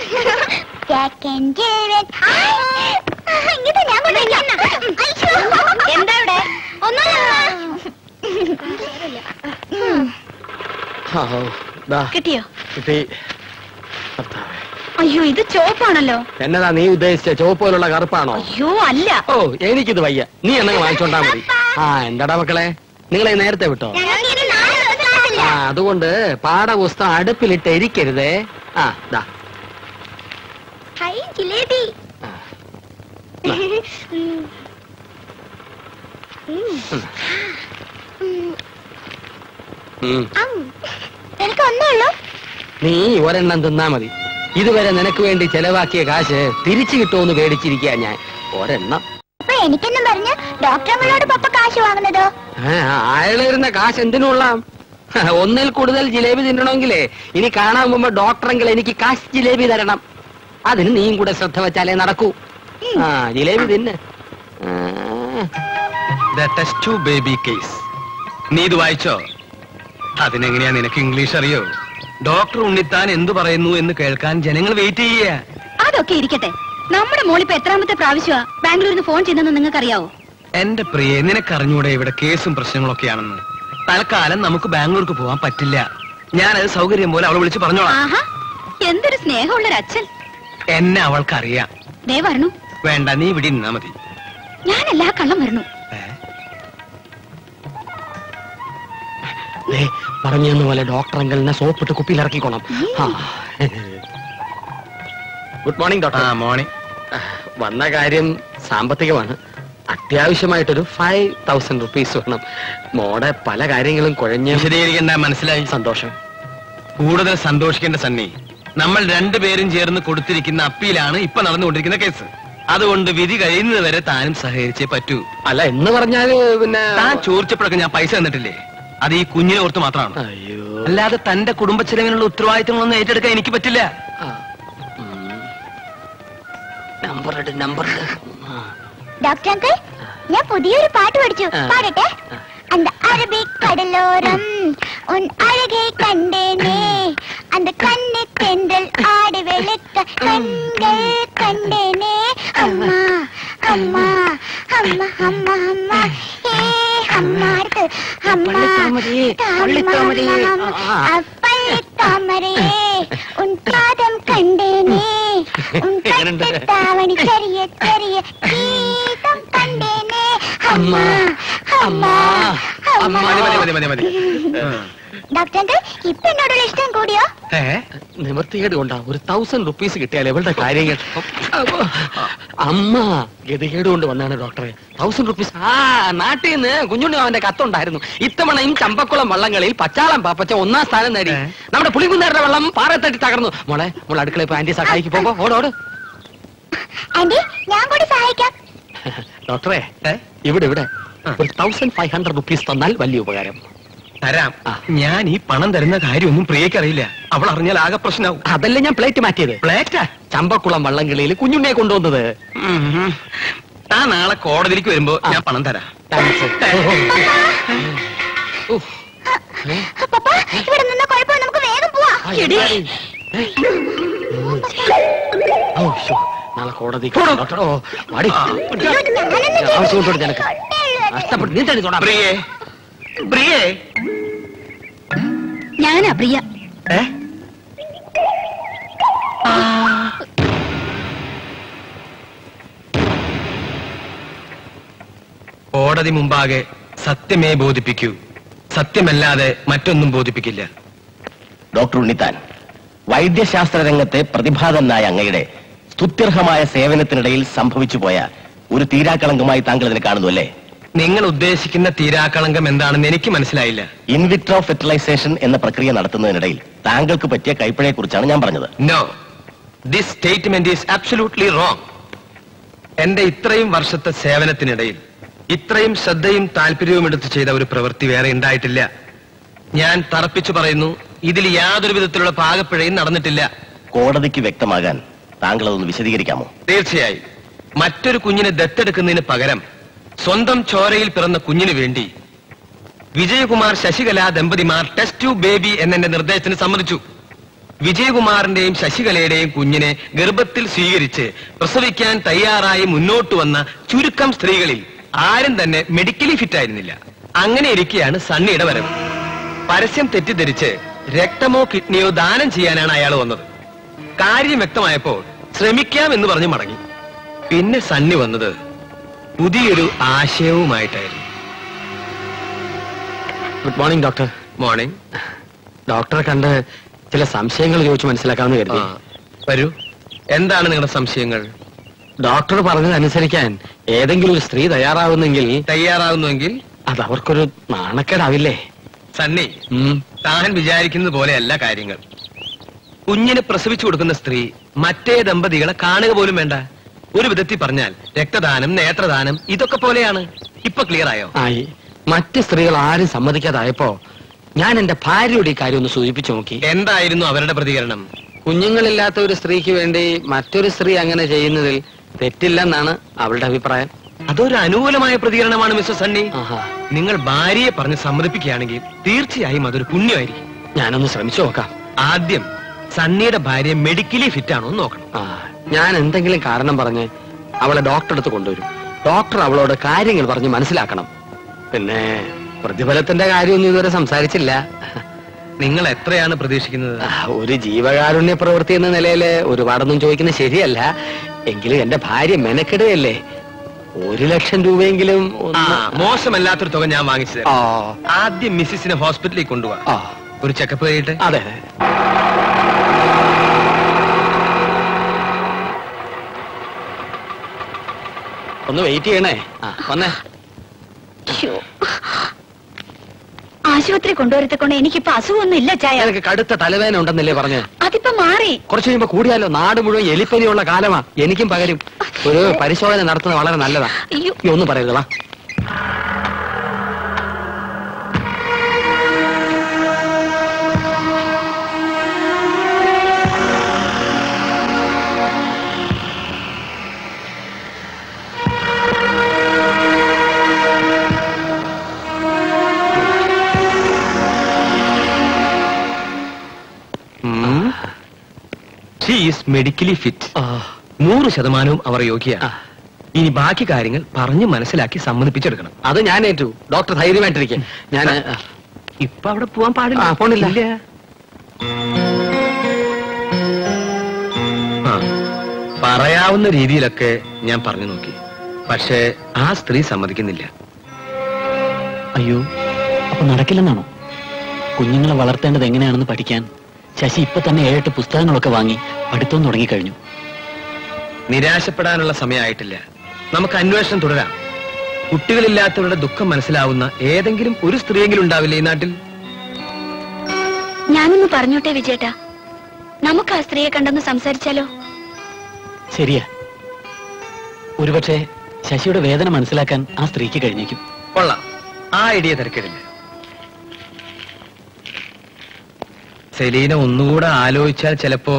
എന്താ ഇവിടെ? കിട്ടിയോ? കിട്ടി. അയ്യോ ഇത് ചോപ്പാണല്ലോ. എന്നതാ നീ ഉദ്ദേശിച്ച ചുവപ്പ് പോലുള്ള കറുപ്പാണോ? അയ്യോ അല്ല. ഓ എനിക്കിത് വയ്യ, നീ എന്നെ വാങ്ങിച്ചോണ്ടാ മതി. ആ എന്താടാ മക്കളെ, നിങ്ങളെ നേരത്തെ വിട്ടോ? ആ അതുകൊണ്ട് പാഠപുസ്തകം അടുപ്പിലിട്ട് എരിക്കരുതേ. ആ ദാ ജിലേബി. എനിക്ക് ഒന്നേ ഉള്ളൂ. നീ ഒരെണ്ണം തിന്നാ മതി. ഇതുവരെ നിനക്ക് വേണ്ടി ചെലവാക്കിയ കാശ് തിരിച്ചു കിട്ടുമെന്ന് പേടിച്ചിരിക്കുക ഞാൻ. ഒരെണ്ണം. അപ്പൊ എനിക്കെന്നും പറഞ്ഞ് ഡോക്ടർമാരോട് പപ്പ കാശ് വാങ്ങുന്നതോ? അയാളിരുന്ന കാശ് എന്തിനുള്ള? ഒന്നിൽ കൂടുതൽ ജിലേബി തിന്നണമെങ്കിലേ ഇനി കാണാൻ പോകുമ്പോ ഡോക്ടറെങ്കിൽ എനിക്ക് കാശ് ജിലേബി തരണം. അതിന് നീയും കൂടെ ശ്രദ്ധ വെച്ചാലേ നടക്കൂ. ആ ജിലേബി തിന്ന്. ടെസ്റ്റ് ടു ബേബി കേസ് നീ ഇത് വായിച്ചോ? അതിനെങ്ങനെയാ നിനക്ക് ഇംഗ്ലീഷ് അറിയോ? ഡോക്ടർ ഉണ്ണിത്താൻ എന്തു പറയുന്നു എന്ന് കേൾക്കാൻ ജനങ്ങൾ വെയിറ്റ് ചെയ്യുക. അതൊക്കെ ഇരിക്കട്ടെ, നമ്മുടെ മോളിപ്പോ എത്രാമത്തെ പ്രാവശ്യമാ ബാംഗ്ലൂരിൽ നിന്ന് ഫോൺ ചെയ്യുന്നെന്ന് നിങ്ങൾക്ക് അറിയാവോ? എന്റെ പ്രിയെ, നിനക്കറിഞ്ഞൂടെ ഇവിടെ കേസും പ്രശ്നങ്ങളൊക്കെയാണെന്ന്? തൽക്കാലം നമുക്ക് ബാംഗ്ലൂർക്ക് പോവാൻ പറ്റില്ല. ഞാനത് സൗകര്യം പോലെ അവളെ വിളിച്ച് പറഞ്ഞോളാം. ആഹാ, എന്തൊരു സ്നേഹമുള്ളൊരു അച്ഛൻ. എന്നെ അവൾക്കറിയാം. ദേ വരണു. വേണ്ട, നീ ഇവിടെ നിന്നാ മതി. ഞാനല്ല കള്ളം വരണു. പറഞ്ഞ പോലെ ഡോക്ടർ എന്നെ സോപ്പിട്ട് കുപ്പിയിൽ ഇറക്കിക്കോണം. Good morning doctor. ആ മോർണിംഗ്. വന്ന കാര്യം സാമ്പത്തികമാണ്. അത്യാവശ്യമായിട്ടൊരു ഫൈവ് തൗസൻഡ് റുപ്പീസ് വേണം. മോടെ പല കാര്യങ്ങളും കുഴഞ്ഞ് വിശദീകരിക്കേണ്ട. മനസ്സിലായി. സന്തോഷം. കൂടുതൽ സന്തോഷിക്കേണ്ട സണ്ണി, നമ്മൾ രണ്ടുപേരും ചേർന്ന് കൊടുത്തിരിക്കുന്ന അപ്പീലാണ് ഇപ്പൊ നടന്നുകൊണ്ടിരിക്കുന്ന കേസ്. അതുകൊണ്ട് വിധി കഴിയുന്നത് വരെ താനും സഹകരിച്ചേ പറ്റൂ. അല്ല എന്ന് പറഞ്ഞാല് പിന്നെ താൻ ചോദിച്ചപ്പോഴൊക്കെ ഞാൻ പൈസ തന്നിട്ടില്ലേ? അത് ഈ കുഞ്ഞിനെ ഓർത്ത് മാത്രമാണ്. അയ്യോ, അല്ലാതെ തന്റെ കുടുംബ ചെലവിനുള്ള ഉത്തരവാദിത്തങ്ങളൊന്നും ഏറ്റെടുക്കാൻ എനിക്ക് പറ്റില്ല. നമ്പർ നമ്പർ ഡോക്ടർ അങ്കിൾ, ഞാൻ പുതിയൊരു പാട്ട് പഠിച്ചു. പാടട്ടെ? அந்த அரபிக் கடலோரம் உன் அழகை கண்டேனே, அந்த கண்ணு தென்றல் ஆடி வெளுக்க கண்கள் கண்டேனே. அம்மா அம்மா அம்மா அம்மா அம்மா ஏ அம்மா அடுத்து அம்மா தாமரை தாமரையே உன் பாதம் கண்டேனே, உன் பட்டு தாவணி தெரிய தெரிய கீதம் கண்டேனே. அம்மா അമ്മ. ഡോക്ടർ അങ്കിൾ, ഇപ്പൊ എന്നോടുള്ള ഇഷ്ടം കൂടിയോ? നിവർത്തികേട് കൊണ്ടാ. ഒരു തൗസൻഡ് റുപ്പീസ് കിട്ടിയാൽ എവളുടെ കാര്യം കേട്ടോ. അമ്മ ഗതികേട് കൊണ്ട് വന്നാണ് ഡോക്ടറെ. Thousand rupees. ആ നാട്ടിൽ നിന്ന് കുഞ്ഞുണ്ണി അവന്റെ കത്തുണ്ടായിരുന്നു. ഇത്തവണയും ചമ്പക്കുളം വള്ളങ്ങളിൽ പച്ചാളം പാപ്പച്ച ഒന്നാം സ്ഥാനം നേടി. നമ്മുടെ പുളികുന്നേരുടെ വെള്ളം പാറത്തട്ടി തകർന്നു. മോളെ മോളെ അടുക്കള ഇപ്പൊ ആന്റി സഹായിക്ക് പോകോ. ഓടോട് ആന്റി, ഞാൻ കൂടി സഹായിക്കാം. ഡോക്ടറെ ഇവിടെ ഇവിടെ ഒരു തൗസൻഡ് ഫൈവ് ഹൺഡ്രഡ് റുപ്പീസ് തന്നാൽ വലിയ ഉപകാരം. തരാം. ഞാൻ ഈ പണം തരുന്ന കാര്യമൊന്നും പ്രിയക്കറിയില്ല. അവൾ അറിഞ്ഞാൽ ആകെ പ്രശ്നമാവും. അതല്ലേ ഞാൻ പ്ലേറ്റ് മാറ്റിയത്. പ്ലേറ്റാ? ചമ്പക്കുളം വള്ളംകളിയിൽ കുഞ്ഞുണ്ണിയെ കൊണ്ടുവന്നത്. താൻ നാളെ കോടതിയിലേക്ക് വരുമ്പോ ഞാൻ പണം തരാം. പപ്പാ, ഇവിടെ നിന്ന കുഴപ്പം, നമുക്ക് വേഗം പോവാ. നാളെ കോടതി ആവശ്യമുണ്ടോ നിനക്ക്? നഷ്ടപ്പെട്ടു നീ തടി തൊടാ. പ്രിയേ, പ്രിയേ. ഞാനാ പ്രിയ. കോടതി മുമ്പാകെ സത്യമേ ബോധിപ്പിക്കൂ. സത്യമല്ലാതെ മറ്റൊന്നും ബോധിപ്പിക്കില്ല. ഡോക്ടർ ഉണ്ണിത്താൻ, വൈദ്യശാസ്ത്ര രംഗത്തെ പ്രതിഭാതനായ അങ്ങയുടെ സ്തുത്യർഹമായ സേവനത്തിനിടയിൽ സംഭവിച്ചു പോയ ഒരു തീരാക്കളങ്കമായി താങ്കൾ ഇതിനെ കാണുന്നു അല്ലേ? നിങ്ങൾ ഉദ്ദേശിക്കുന്ന തീരാക്കളങ്കം എന്താണെന്ന് എനിക്ക് മനസ്സിലായില്ല. ഇൻവിട്രോ ഫെർട്ടിലൈസേഷൻ എന്ന പ്രക്രിയ നടത്തുന്നതിനിടയിൽ താങ്കൾക്ക് പറ്റിയ കൈപ്പിഴയെ കുറിച്ചാണ് ഞാൻ പറഞ്ഞത്. No, this statement is absolutely wrong. എന്റെ ഇത്രയും വർഷത്തെ സേവനത്തിനിടയിൽ ഇത്രയും ശ്രദ്ധയും താല്പര്യവും എടുത്ത് ചെയ്ത ഒരു പ്രവൃത്തി വേറെ ഉണ്ടായിട്ടില്ല. ഞാൻ തറപ്പിച്ചു പറയുന്നു, ഇതിൽ യാതൊരു വിധത്തിലുള്ള പാകപ്പിഴയും നടന്നിട്ടില്ല. കോടതിക്ക് വ്യക്തമാകാൻ താങ്കൾ അതൊന്ന് വിശദീകരിക്കാമോ? തീർച്ചയായും. മറ്റൊരു കുഞ്ഞിനെ ദത്തെടുക്കുന്നതിന് പകരം സ്വന്തം ചോരയിൽ പിറന്ന കുഞ്ഞിനു വേണ്ടി വിജയകുമാർ ശശികല ദമ്പതിമാർ ടെസ്റ്റ് ട്യൂബ് ബേബി എന്നെ നിർദ്ദേശത്തിന് സമ്മതിച്ചു. വിജയകുമാറിന്റെയും ശശികലയുടെയും കുഞ്ഞിനെ ഗർഭത്തിൽ സ്വീകരിച്ച് പ്രസവിക്കാൻ തയ്യാറായി മുന്നോട്ട് വന്ന ചുരുക്കം സ്ത്രീകളിൽ ആരും തന്നെ മെഡിക്കലി ഫിറ്റ് ആയിരുന്നില്ല. അങ്ങനെ ഇരിക്കെയാണ് സണ്ണിയുടെ വരവ്. പരസ്യം തെറ്റിദ്ധരിച്ച് രക്തമോ കിഡ്നിയോ ദാനം ചെയ്യാനാണ് അയാൾ വന്നത്. കാര്യം വ്യക്തമായപ്പോൾ ശ്രമിക്കാം എന്ന് പറഞ്ഞ് മടങ്ങി. പിന്നെ സണ്ണി വന്നത് പുതിയൊരു ആശയവുമായിട്ടായിരുന്നു. Good morning doctor. മോർണിംഗ്. ഡോക്ടറെ കണ്ട് ചില സംശയങ്ങൾ ചോദിച്ചു മനസ്സിലാക്കാമെന്ന് കരുതി. വരൂ, എന്താണ് നിങ്ങളുടെ സംശയങ്ങൾ? ഡോക്ടർ പറഞ്ഞതനുസരിക്കാൻ ഏതെങ്കിലും ഒരു സ്ത്രീ തയ്യാറാവുന്നെങ്കിൽ തയ്യാറാവുന്നുവെങ്കിൽ അത് അവർക്കൊരു നാണക്കേടാവില്ലേ? സണ്ണി, താൻ വിചാരിക്കുന്നത് പോലെയല്ല കാര്യങ്ങൾ. കുഞ്ഞിനെ പ്രസവിച്ചു കൊടുക്കുന്ന സ്ത്രീ മറ്റേ ദമ്പതികളെ കാണുക പോലും വേണ്ട. ഒരു വിധത്തിൽ പറഞ്ഞാൽ രക്തദാനം, നേത്രദാനം ഇതൊക്കെ പോലെയാണ്. ഇപ്പൊ ക്ലിയർ ആയോ? ആയി. മറ്റ് സ്ത്രീകൾ ആരും സമ്മതിക്കാതായപ്പോ ഞാൻ എന്റെ ഭാര്യയുടെ ഈ കാര്യം ഒന്ന് സൂചിപ്പിച്ചു നോക്കി. എന്തായിരുന്നു അവരുടെ പ്രതികരണം? കുഞ്ഞുങ്ങളില്ലാത്ത ഒരു സ്ത്രീക്ക് വേണ്ടി മറ്റൊരു സ്ത്രീ അങ്ങനെ ചെയ്യുന്നതിൽ തെറ്റില്ലെന്നാണ് അവളുടെ അഭിപ്രായം. അതൊരു അനുകൂലമായ പ്രതികരണമാണ് മിസ്റ്റർ സണ്ണി. ആഹാ. നിങ്ങൾ ഭാര്യയെ പറഞ്ഞ് സമ്മതിപ്പിക്കുകയാണെങ്കിൽ തീർച്ചയായും അതൊരു പുണ്യമായിരിക്കും. ഞാനൊന്ന് ശ്രമിച്ചു നോക്കാം. ആദ്യം സണ്ണിയുടെ ഭാര്യ മെഡിക്കലി ഫിറ്റ് ആണോ എന്ന് നോക്കണം. ആ, ഞാൻ എന്തെങ്കിലും കാരണം പറഞ്ഞ് അവളെ ഡോക്ടറെ അടുത്ത് കൊണ്ടുവരും. ഡോക്ടർ അവളോട് കാര്യങ്ങൾ പറഞ്ഞ് മനസ്സിലാക്കണം. പിന്നെ പ്രതിഫലത്തിന്റെ കാര്യമൊന്നും ഇതുവരെ സംസാരിച്ചില്ല. നിങ്ങൾ എത്രയാണ് പ്രതീക്ഷിക്കുന്നത്? ആ, ഒരു ജീവകാരുണ്യ പ്രവൃത്തി എന്ന നിലയിൽ ഒരുപാടൊന്നും ചോദിക്കുന്നത് ശരിയല്ല. എങ്കിലും എന്റെ ഭാര്യ മെനക്കെടുകയല്ലേ, ഒരു ലക്ഷം രൂപയെങ്കിലും ഒന്ന്- മോശമല്ലാത്തൊരു തുക ഞാൻ വാങ്ങിച്ചു തരാം. ആ, ആദ്യം മിസ്സിസിനെ ഹോസ്പിറ്റലിൽ കൊണ്ടുപോവാ. ആ, ഒരു ചെക്കപ്പ് കഴിയട്ടെ. അതെ. ഒന്ന് വെയിറ്റ് ചെയ്യണേ. ആ, വന്നേ. ശ്ശോ. ആശുപത്രി കൊണ്ടുവരത്തെ കൊണ്ട് എനിക്കിപ്പോ അസുഖമൊന്നും ഇല്ല ചായ. എനിക്ക് കടുത്ത തലവേദന ഉണ്ടെന്നല്ലേ പറഞ്ഞ്? അതിപ്പോ മാറി. കുറച്ച് കഴിയുമ്പോ കൂടിയാലോ. നാട് മുഴുവൻ എലിപ്പനിയുള്ള കാലമാ. എനിക്കും പകരും. ഒരു പരിശോധന നടത്തുന്നത് വളരെ നല്ലതാ. അയ്യോ. നീ ഒന്നും പറയരുത്, വാ. She is medically fit. ആ, നൂറ് ശതമാനവും അവർ യോഗ്യയാണ്. ആ. ഇനി ബാക്കി കാര്യങ്ങൾ പറഞ്ഞു മനസ്സിലാക്കി സമ്മതിപ്പിച്ചെടുക്കണം. അത് ഞാൻ ഏറ്റു. ഡോക്ടർ ധൈര്യമായിട്ടിരിക്കും. ഞാൻ ഇപ്പൊ അവിടെ പോവാൻ പാടില്ല. ആ, പോണില്ല. ഇല്ല. ആ, പറയാവുന്ന രീതിയിലൊക്കെ ഞാൻ പറഞ്ഞു നോക്കി. പക്ഷേ ആ സ്ത്രീ സമ്മതിക്കുന്നില്ല. അയ്യോ, അപ്പൊ നടക്കില്ലെന്നാണോ? കുഞ്ഞുങ്ങളെ വളർത്തേണ്ടത് എങ്ങനെയാണെന്ന് പഠിക്കാൻ ശശി ഇപ്പൊ തന്നെ ഏഴെട്ട് പുസ്തകങ്ങളൊക്കെ വാങ്ങി പഠിത്തം തുടങ്ങിക്കഴിഞ്ഞു. നിരാശപ്പെടാനുള്ള സമയമായിട്ടില്ല. നമുക്ക് അന്വേഷണം തുടരാം. കുട്ടികളില്ലാത്തവരുടെ ദുഃഖം മനസ്സിലാവുന്ന ഏതെങ്കിലും ഒരു സ്ത്രീയെങ്കിലും ഉണ്ടാവില്ലേ ഈ നാട്ടിൽ? ഞാനൊന്ന് പറഞ്ഞോട്ടെ വിജയേട്ടാ, നമുക്ക് ആ സ്ത്രീയെ കണ്ടെന്ന് സംസാരിച്ചാലോ? ശരിയാ. ഒരുപക്ഷെ ശശിയുടെ വേദന മനസ്സിലാക്കാൻ ആ സ്ത്രീക്ക് കഴിഞ്ഞേക്കും. കൊള്ളാം, ആ ഐഡിയ തിരക്കിടില്ല. സെലീന ഒന്നുകൂടെ ആലോചിച്ചാൽ ചിലപ്പോ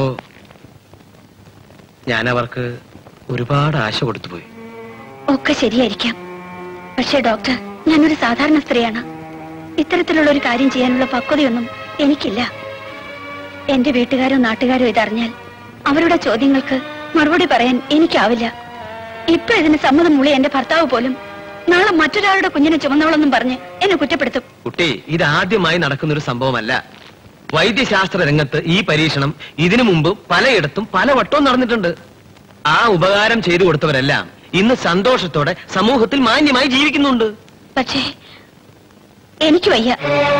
ഞാൻ അവർക്ക് ഒരുപാട് ആശ കൊടുത്തുപോയി. ഒക്കെ ശരിയായിരിക്കാം. പക്ഷേ ഡോക്ടർ, ഞാനൊരു സാധാരണ സ്ത്രീയാണ്. ഇത്തരത്തിലുള്ള ഒരു കാര്യം ചെയ്യാനുള്ള പക്വതയൊന്നും എനിക്കില്ല. എന്റെ വീട്ടുകാരോ നാട്ടുകാരോ ഇതറിഞ്ഞാൽ അവരുടെ ചോദ്യങ്ങൾക്ക് മറുപടി പറയാൻ എനിക്കാവില്ല. ഇപ്പൊ ഇതിന് സമ്മതം മൂളി എന്റെ ഭർത്താവ് പോലും നാളെ മറ്റൊരാളുടെ കുഞ്ഞിനെ ചുമന്നവളെന്നും പറഞ്ഞ് എന്നെ കുറ്റപ്പെടുത്തും. കുട്ടി, ഇത് ആദ്യമായി നടക്കുന്ന ഒരു സംഭവമല്ല. വൈദ്യശാസ്ത്ര രംഗത്ത് ഈ പരീക്ഷണം ഇതിനു മുമ്പ് പലയിടത്തും പല വട്ടവും നടന്നിട്ടുണ്ട്. ആ ഉപകാരം ചെയ്തു കൊടുത്തവരെല്ലാം ഇന്ന് സന്തോഷത്തോടെ സമൂഹത്തിൽ മാന്യമായി ജീവിക്കുന്നുണ്ട്. പക്ഷേ എനിക്ക് വയ്യ.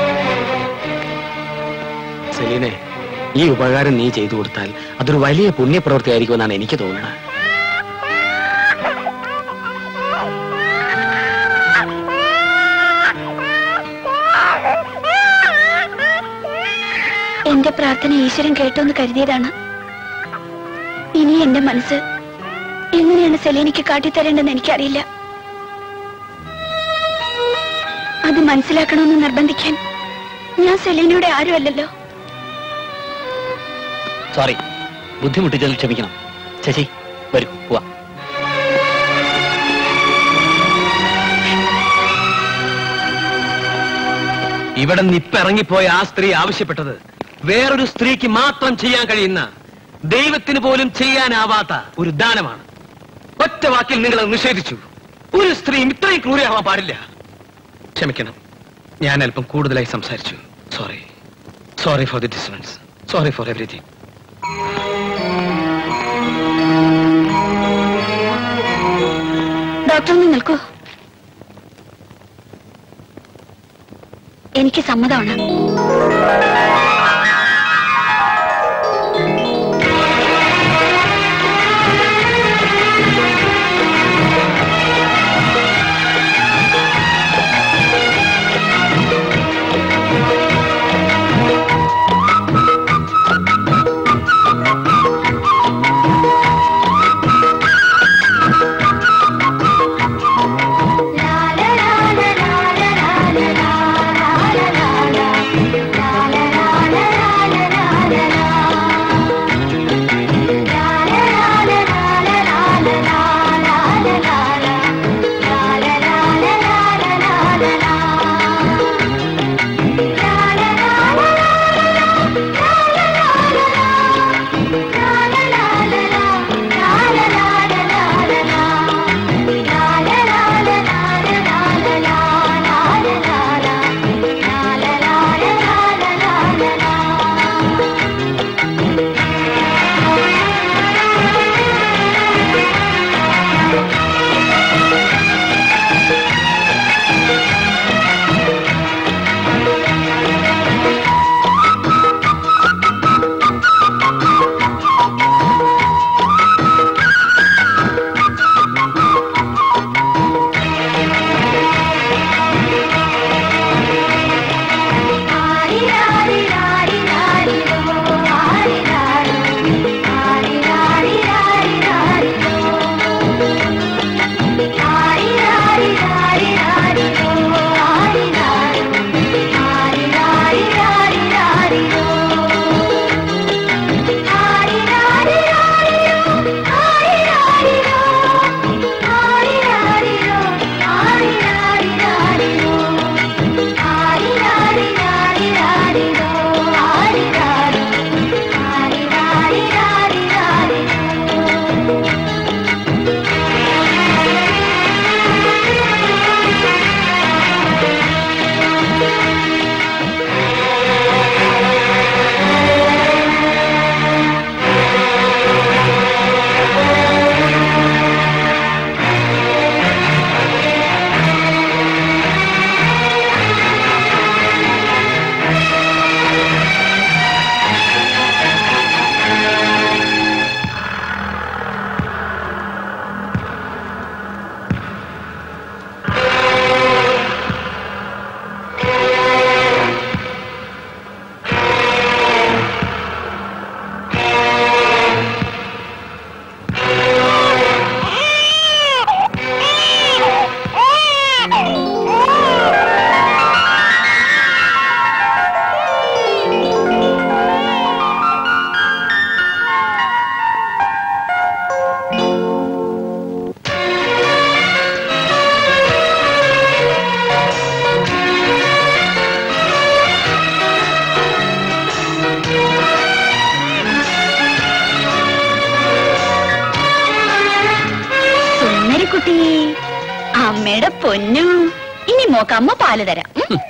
സെലീനെ, ഈ ഉപകാരം നീ ചെയ്തു കൊടുത്താൽ അതൊരു വലിയ പുണ്യപ്രവൃത്തി ആയിരിക്കുമെന്നാണ് എനിക്ക് തോന്നുന്നത്. എന്റെ പ്രാർത്ഥന ഈശ്വരൻ കേട്ടോന്ന് കരുതിയതാണ്. ഇനി എന്റെ മനസ്സ് എങ്ങനെയാണ് സെലീനയ്ക്ക് കാട്ടിത്തരേണ്ടെന്ന് എനിക്കറിയില്ല. അത് മനസ്സിലാക്കണമെന്ന് നിർബന്ധിക്കാൻ ഞാൻ സെലീനയുടെ ആരുമല്ലല്ലോ. സോറി, ബുദ്ധിമുട്ടിച്ചതിൽ ക്ഷമിക്കണം. ശശി, വരൂ, പോവാ. ഇവിടെ നിപ്പിറങ്ങിപ്പോയ ആ സ്ത്രീ ആവശ്യപ്പെട്ടത് വേറൊരു സ്ത്രീക്ക് മാത്രം ചെയ്യാൻ കഴിയുന്ന, ദൈവത്തിന് പോലും ചെയ്യാനാവാത്ത ഒരു ദാനമാണ്. ഒറ്റ വാക്കിൽ നിങ്ങൾ അത് നിഷേധിച്ചു. ഒരു സ്ത്രീയും ഇത്രയും ക്രൂരയാവാൻ പാടില്ല. ക്ഷമിക്കണം, ഞാൻ അല്പം കൂടുതലായി സംസാരിച്ചു. Sorry sorry for the disturbance. Sorry for everything. Doctor ഒന്ന് നിൽക്കൂ. എനിക്ക് സമ്മതമാണ്. അമ്മയുടെ പൊന്നു, ഇനി മോക്ക് അമ്മ പാല് തരാം.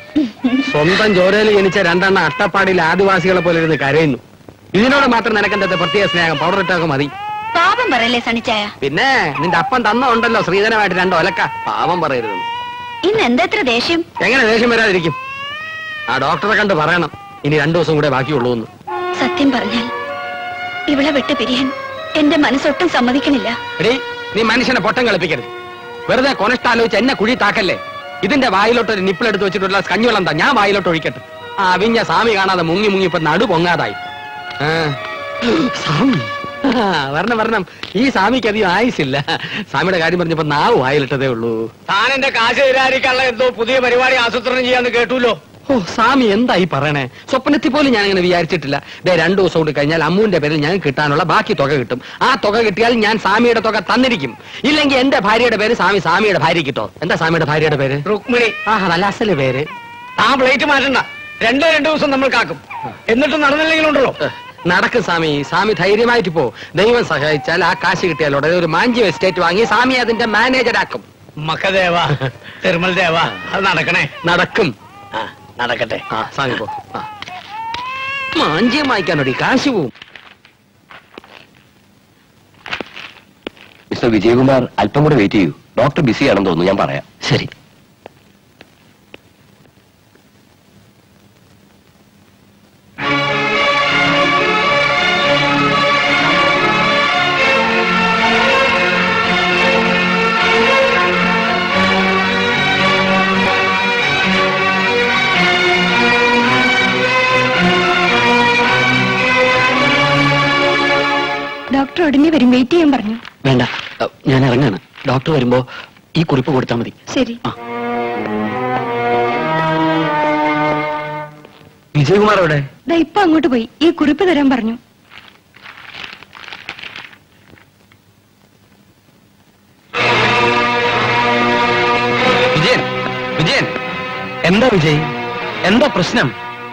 സ്വന്തം ചോരയിൽ ജനിച്ച രണ്ടെണ്ണ അട്ടപ്പാടിയിൽ ആദിവാസികളെ പോലെ ഇരുന്ന് കരയുന്നു. ഇതിനോട് മാത്രം നിനക്കെന്താ പ്രത്യേക സ്നേഹം? പൗഡർ ഇട്ടൊക്കെ മതി. പാപം പറയല്ലേ സണിച്ചായ? പിന്നെ നിന്റെ അപ്പം തന്ന ഉണ്ടല്ലോ ശ്രീധനമായിട്ട് രണ്ടോ ഒലക്ക. പാവം പറയരുത്. ഇന്ന് എന്താ എത്ര ദേഷ്യം? എങ്ങനെ ദേഷ്യം വരാതിരിക്കും? ആ ഡോക്ടറെ കണ്ട് പറയണം ഇനി രണ്ടു ദിവസം കൂടെ ബാക്കിയുള്ളൂ എന്ന്. സത്യം പറഞ്ഞാൽ ഇവളെ വിട്ട് പിരിയാൻ എന്റെ മനസ്സൊട്ടും സമ്മതിക്കണില്ല. എടീ, നീ മനുഷ്യനെ പൊട്ടം കളിപ്പിക്കരുത്. വെറുതെ കൊനഷ്ടാലോചിച്ച് എന്നെ കുഴി താക്കല്ലേ. ഇതിന്റെ വായിലോട്ട് ഒരു നിപ്പിളെടുത്ത് വെച്ചിട്ടുള്ള കഞ്ഞിവെള്ളം എന്താ ഞാൻ വായിലോട്ട് ഒഴിക്കട്ടെ. ആ അവിഞ്ഞ സ്വാമി കാണാതെ മുങ്ങി മുങ്ങി ഇപ്പൊ നടു പൊങ്ങാതായി. സ്വാമി വരണം വരണം. ഈ സ്വാമിക്ക് അധികം ആയുസില്ല. സ്വാമിയുടെ കാര്യം പറഞ്ഞപ്പോ നാവ് വായിലിട്ടതേ ഉള്ളൂ. താൻ എന്റെ കാശ് തരാതിരിക്കാനുള്ള എന്തോ പുതിയ പരിപാടി ആസൂത്രണം ചെയ്യാന്ന് കേട്ടുല്ലോ. ഓ സ്വാമി എന്തായി പറയണേ? സ്വപ്നത്തിൽ പോലും ഞാൻ അങ്ങനെ വിചാരിച്ചിട്ടില്ല. ദേ രണ്ടു ദിവസം കൊണ്ട് കഴിഞ്ഞാൽ അമ്മുവിന്റെ പേരിൽ ഞാൻ കിട്ടാനുള്ള ബാക്കി തുക കിട്ടും. ആ തുക കിട്ടിയാൽ ഞാൻ സ്വാമിയുടെ തുക തന്നിരിക്കും. ഇല്ലെങ്കിൽ എന്റെ ഭാര്യയുടെ പേര് സ്വാമി സ്വാമിയുടെ ഭാര്യ കിട്ടോ. എന്താ സ്വാമിയുടെ ഭാര്യയുടെ പേര്? രുക്മിണി. ആ നല്ല അസല് പേര്. ആ പ്ലേറ്റ് മാറ്റണ്ട. രണ്ടേ രണ്ടു ദിവസം നമ്മൾ കാക്കും. എന്നിട്ട് നടന്നില്ലെങ്കിലുണ്ടല്ലോ. നടക്കും സ്വാമി. സ്വാമി ധൈര്യമായിട്ട് പോ. ദൈവം സഹായിച്ചാൽ ആ കാശ് കിട്ടിയാലോടെ ഒരു മാഞ്ചി എസ്റ്റേറ്റ് വാങ്ങി സ്വാമി അതിന്റെ മാനേജരാക്കും. മക്കദേവ തിരുമൽ ദേവ അത് നടക്കണേ. നടക്കും. നടക്കട്ടെ. ആ സ്വാമി പോ. മാഞ്ചിയം വാങ്ങിക്കാനോടി കാശ് പോവും. മിസ്റ്റർ വിജയകുമാർ അല്പം കൂടെ വെയിറ്റ് ചെയ്യൂ. ഡോക്ടർ ബിസി ആണെന്ന് തോന്നുന്നു. ഞാൻ പറയാം. ശരി. ഡോക്ടർ ഉടനെ വരും. വെയിറ്റ് ചെയ്യാൻ പറഞ്ഞു. വേണ്ട, ഞാൻ ഇറങ്ങാണ്. ഡോക്ടർ വരുമ്പോ ഈ കുറിപ്പ് കൊടുത്താൽ മതി. ശരി. വിജയകുമാർ എവിടെ? ദാ ഇപ്പൊ അങ്ങോട്ട് പോയി. ഈ കുറിപ്പ് തരാൻ പറഞ്ഞു. വിജയൻ, വിജയൻ, എന്താ വിജയ്? എന്താ പ്രശ്നം?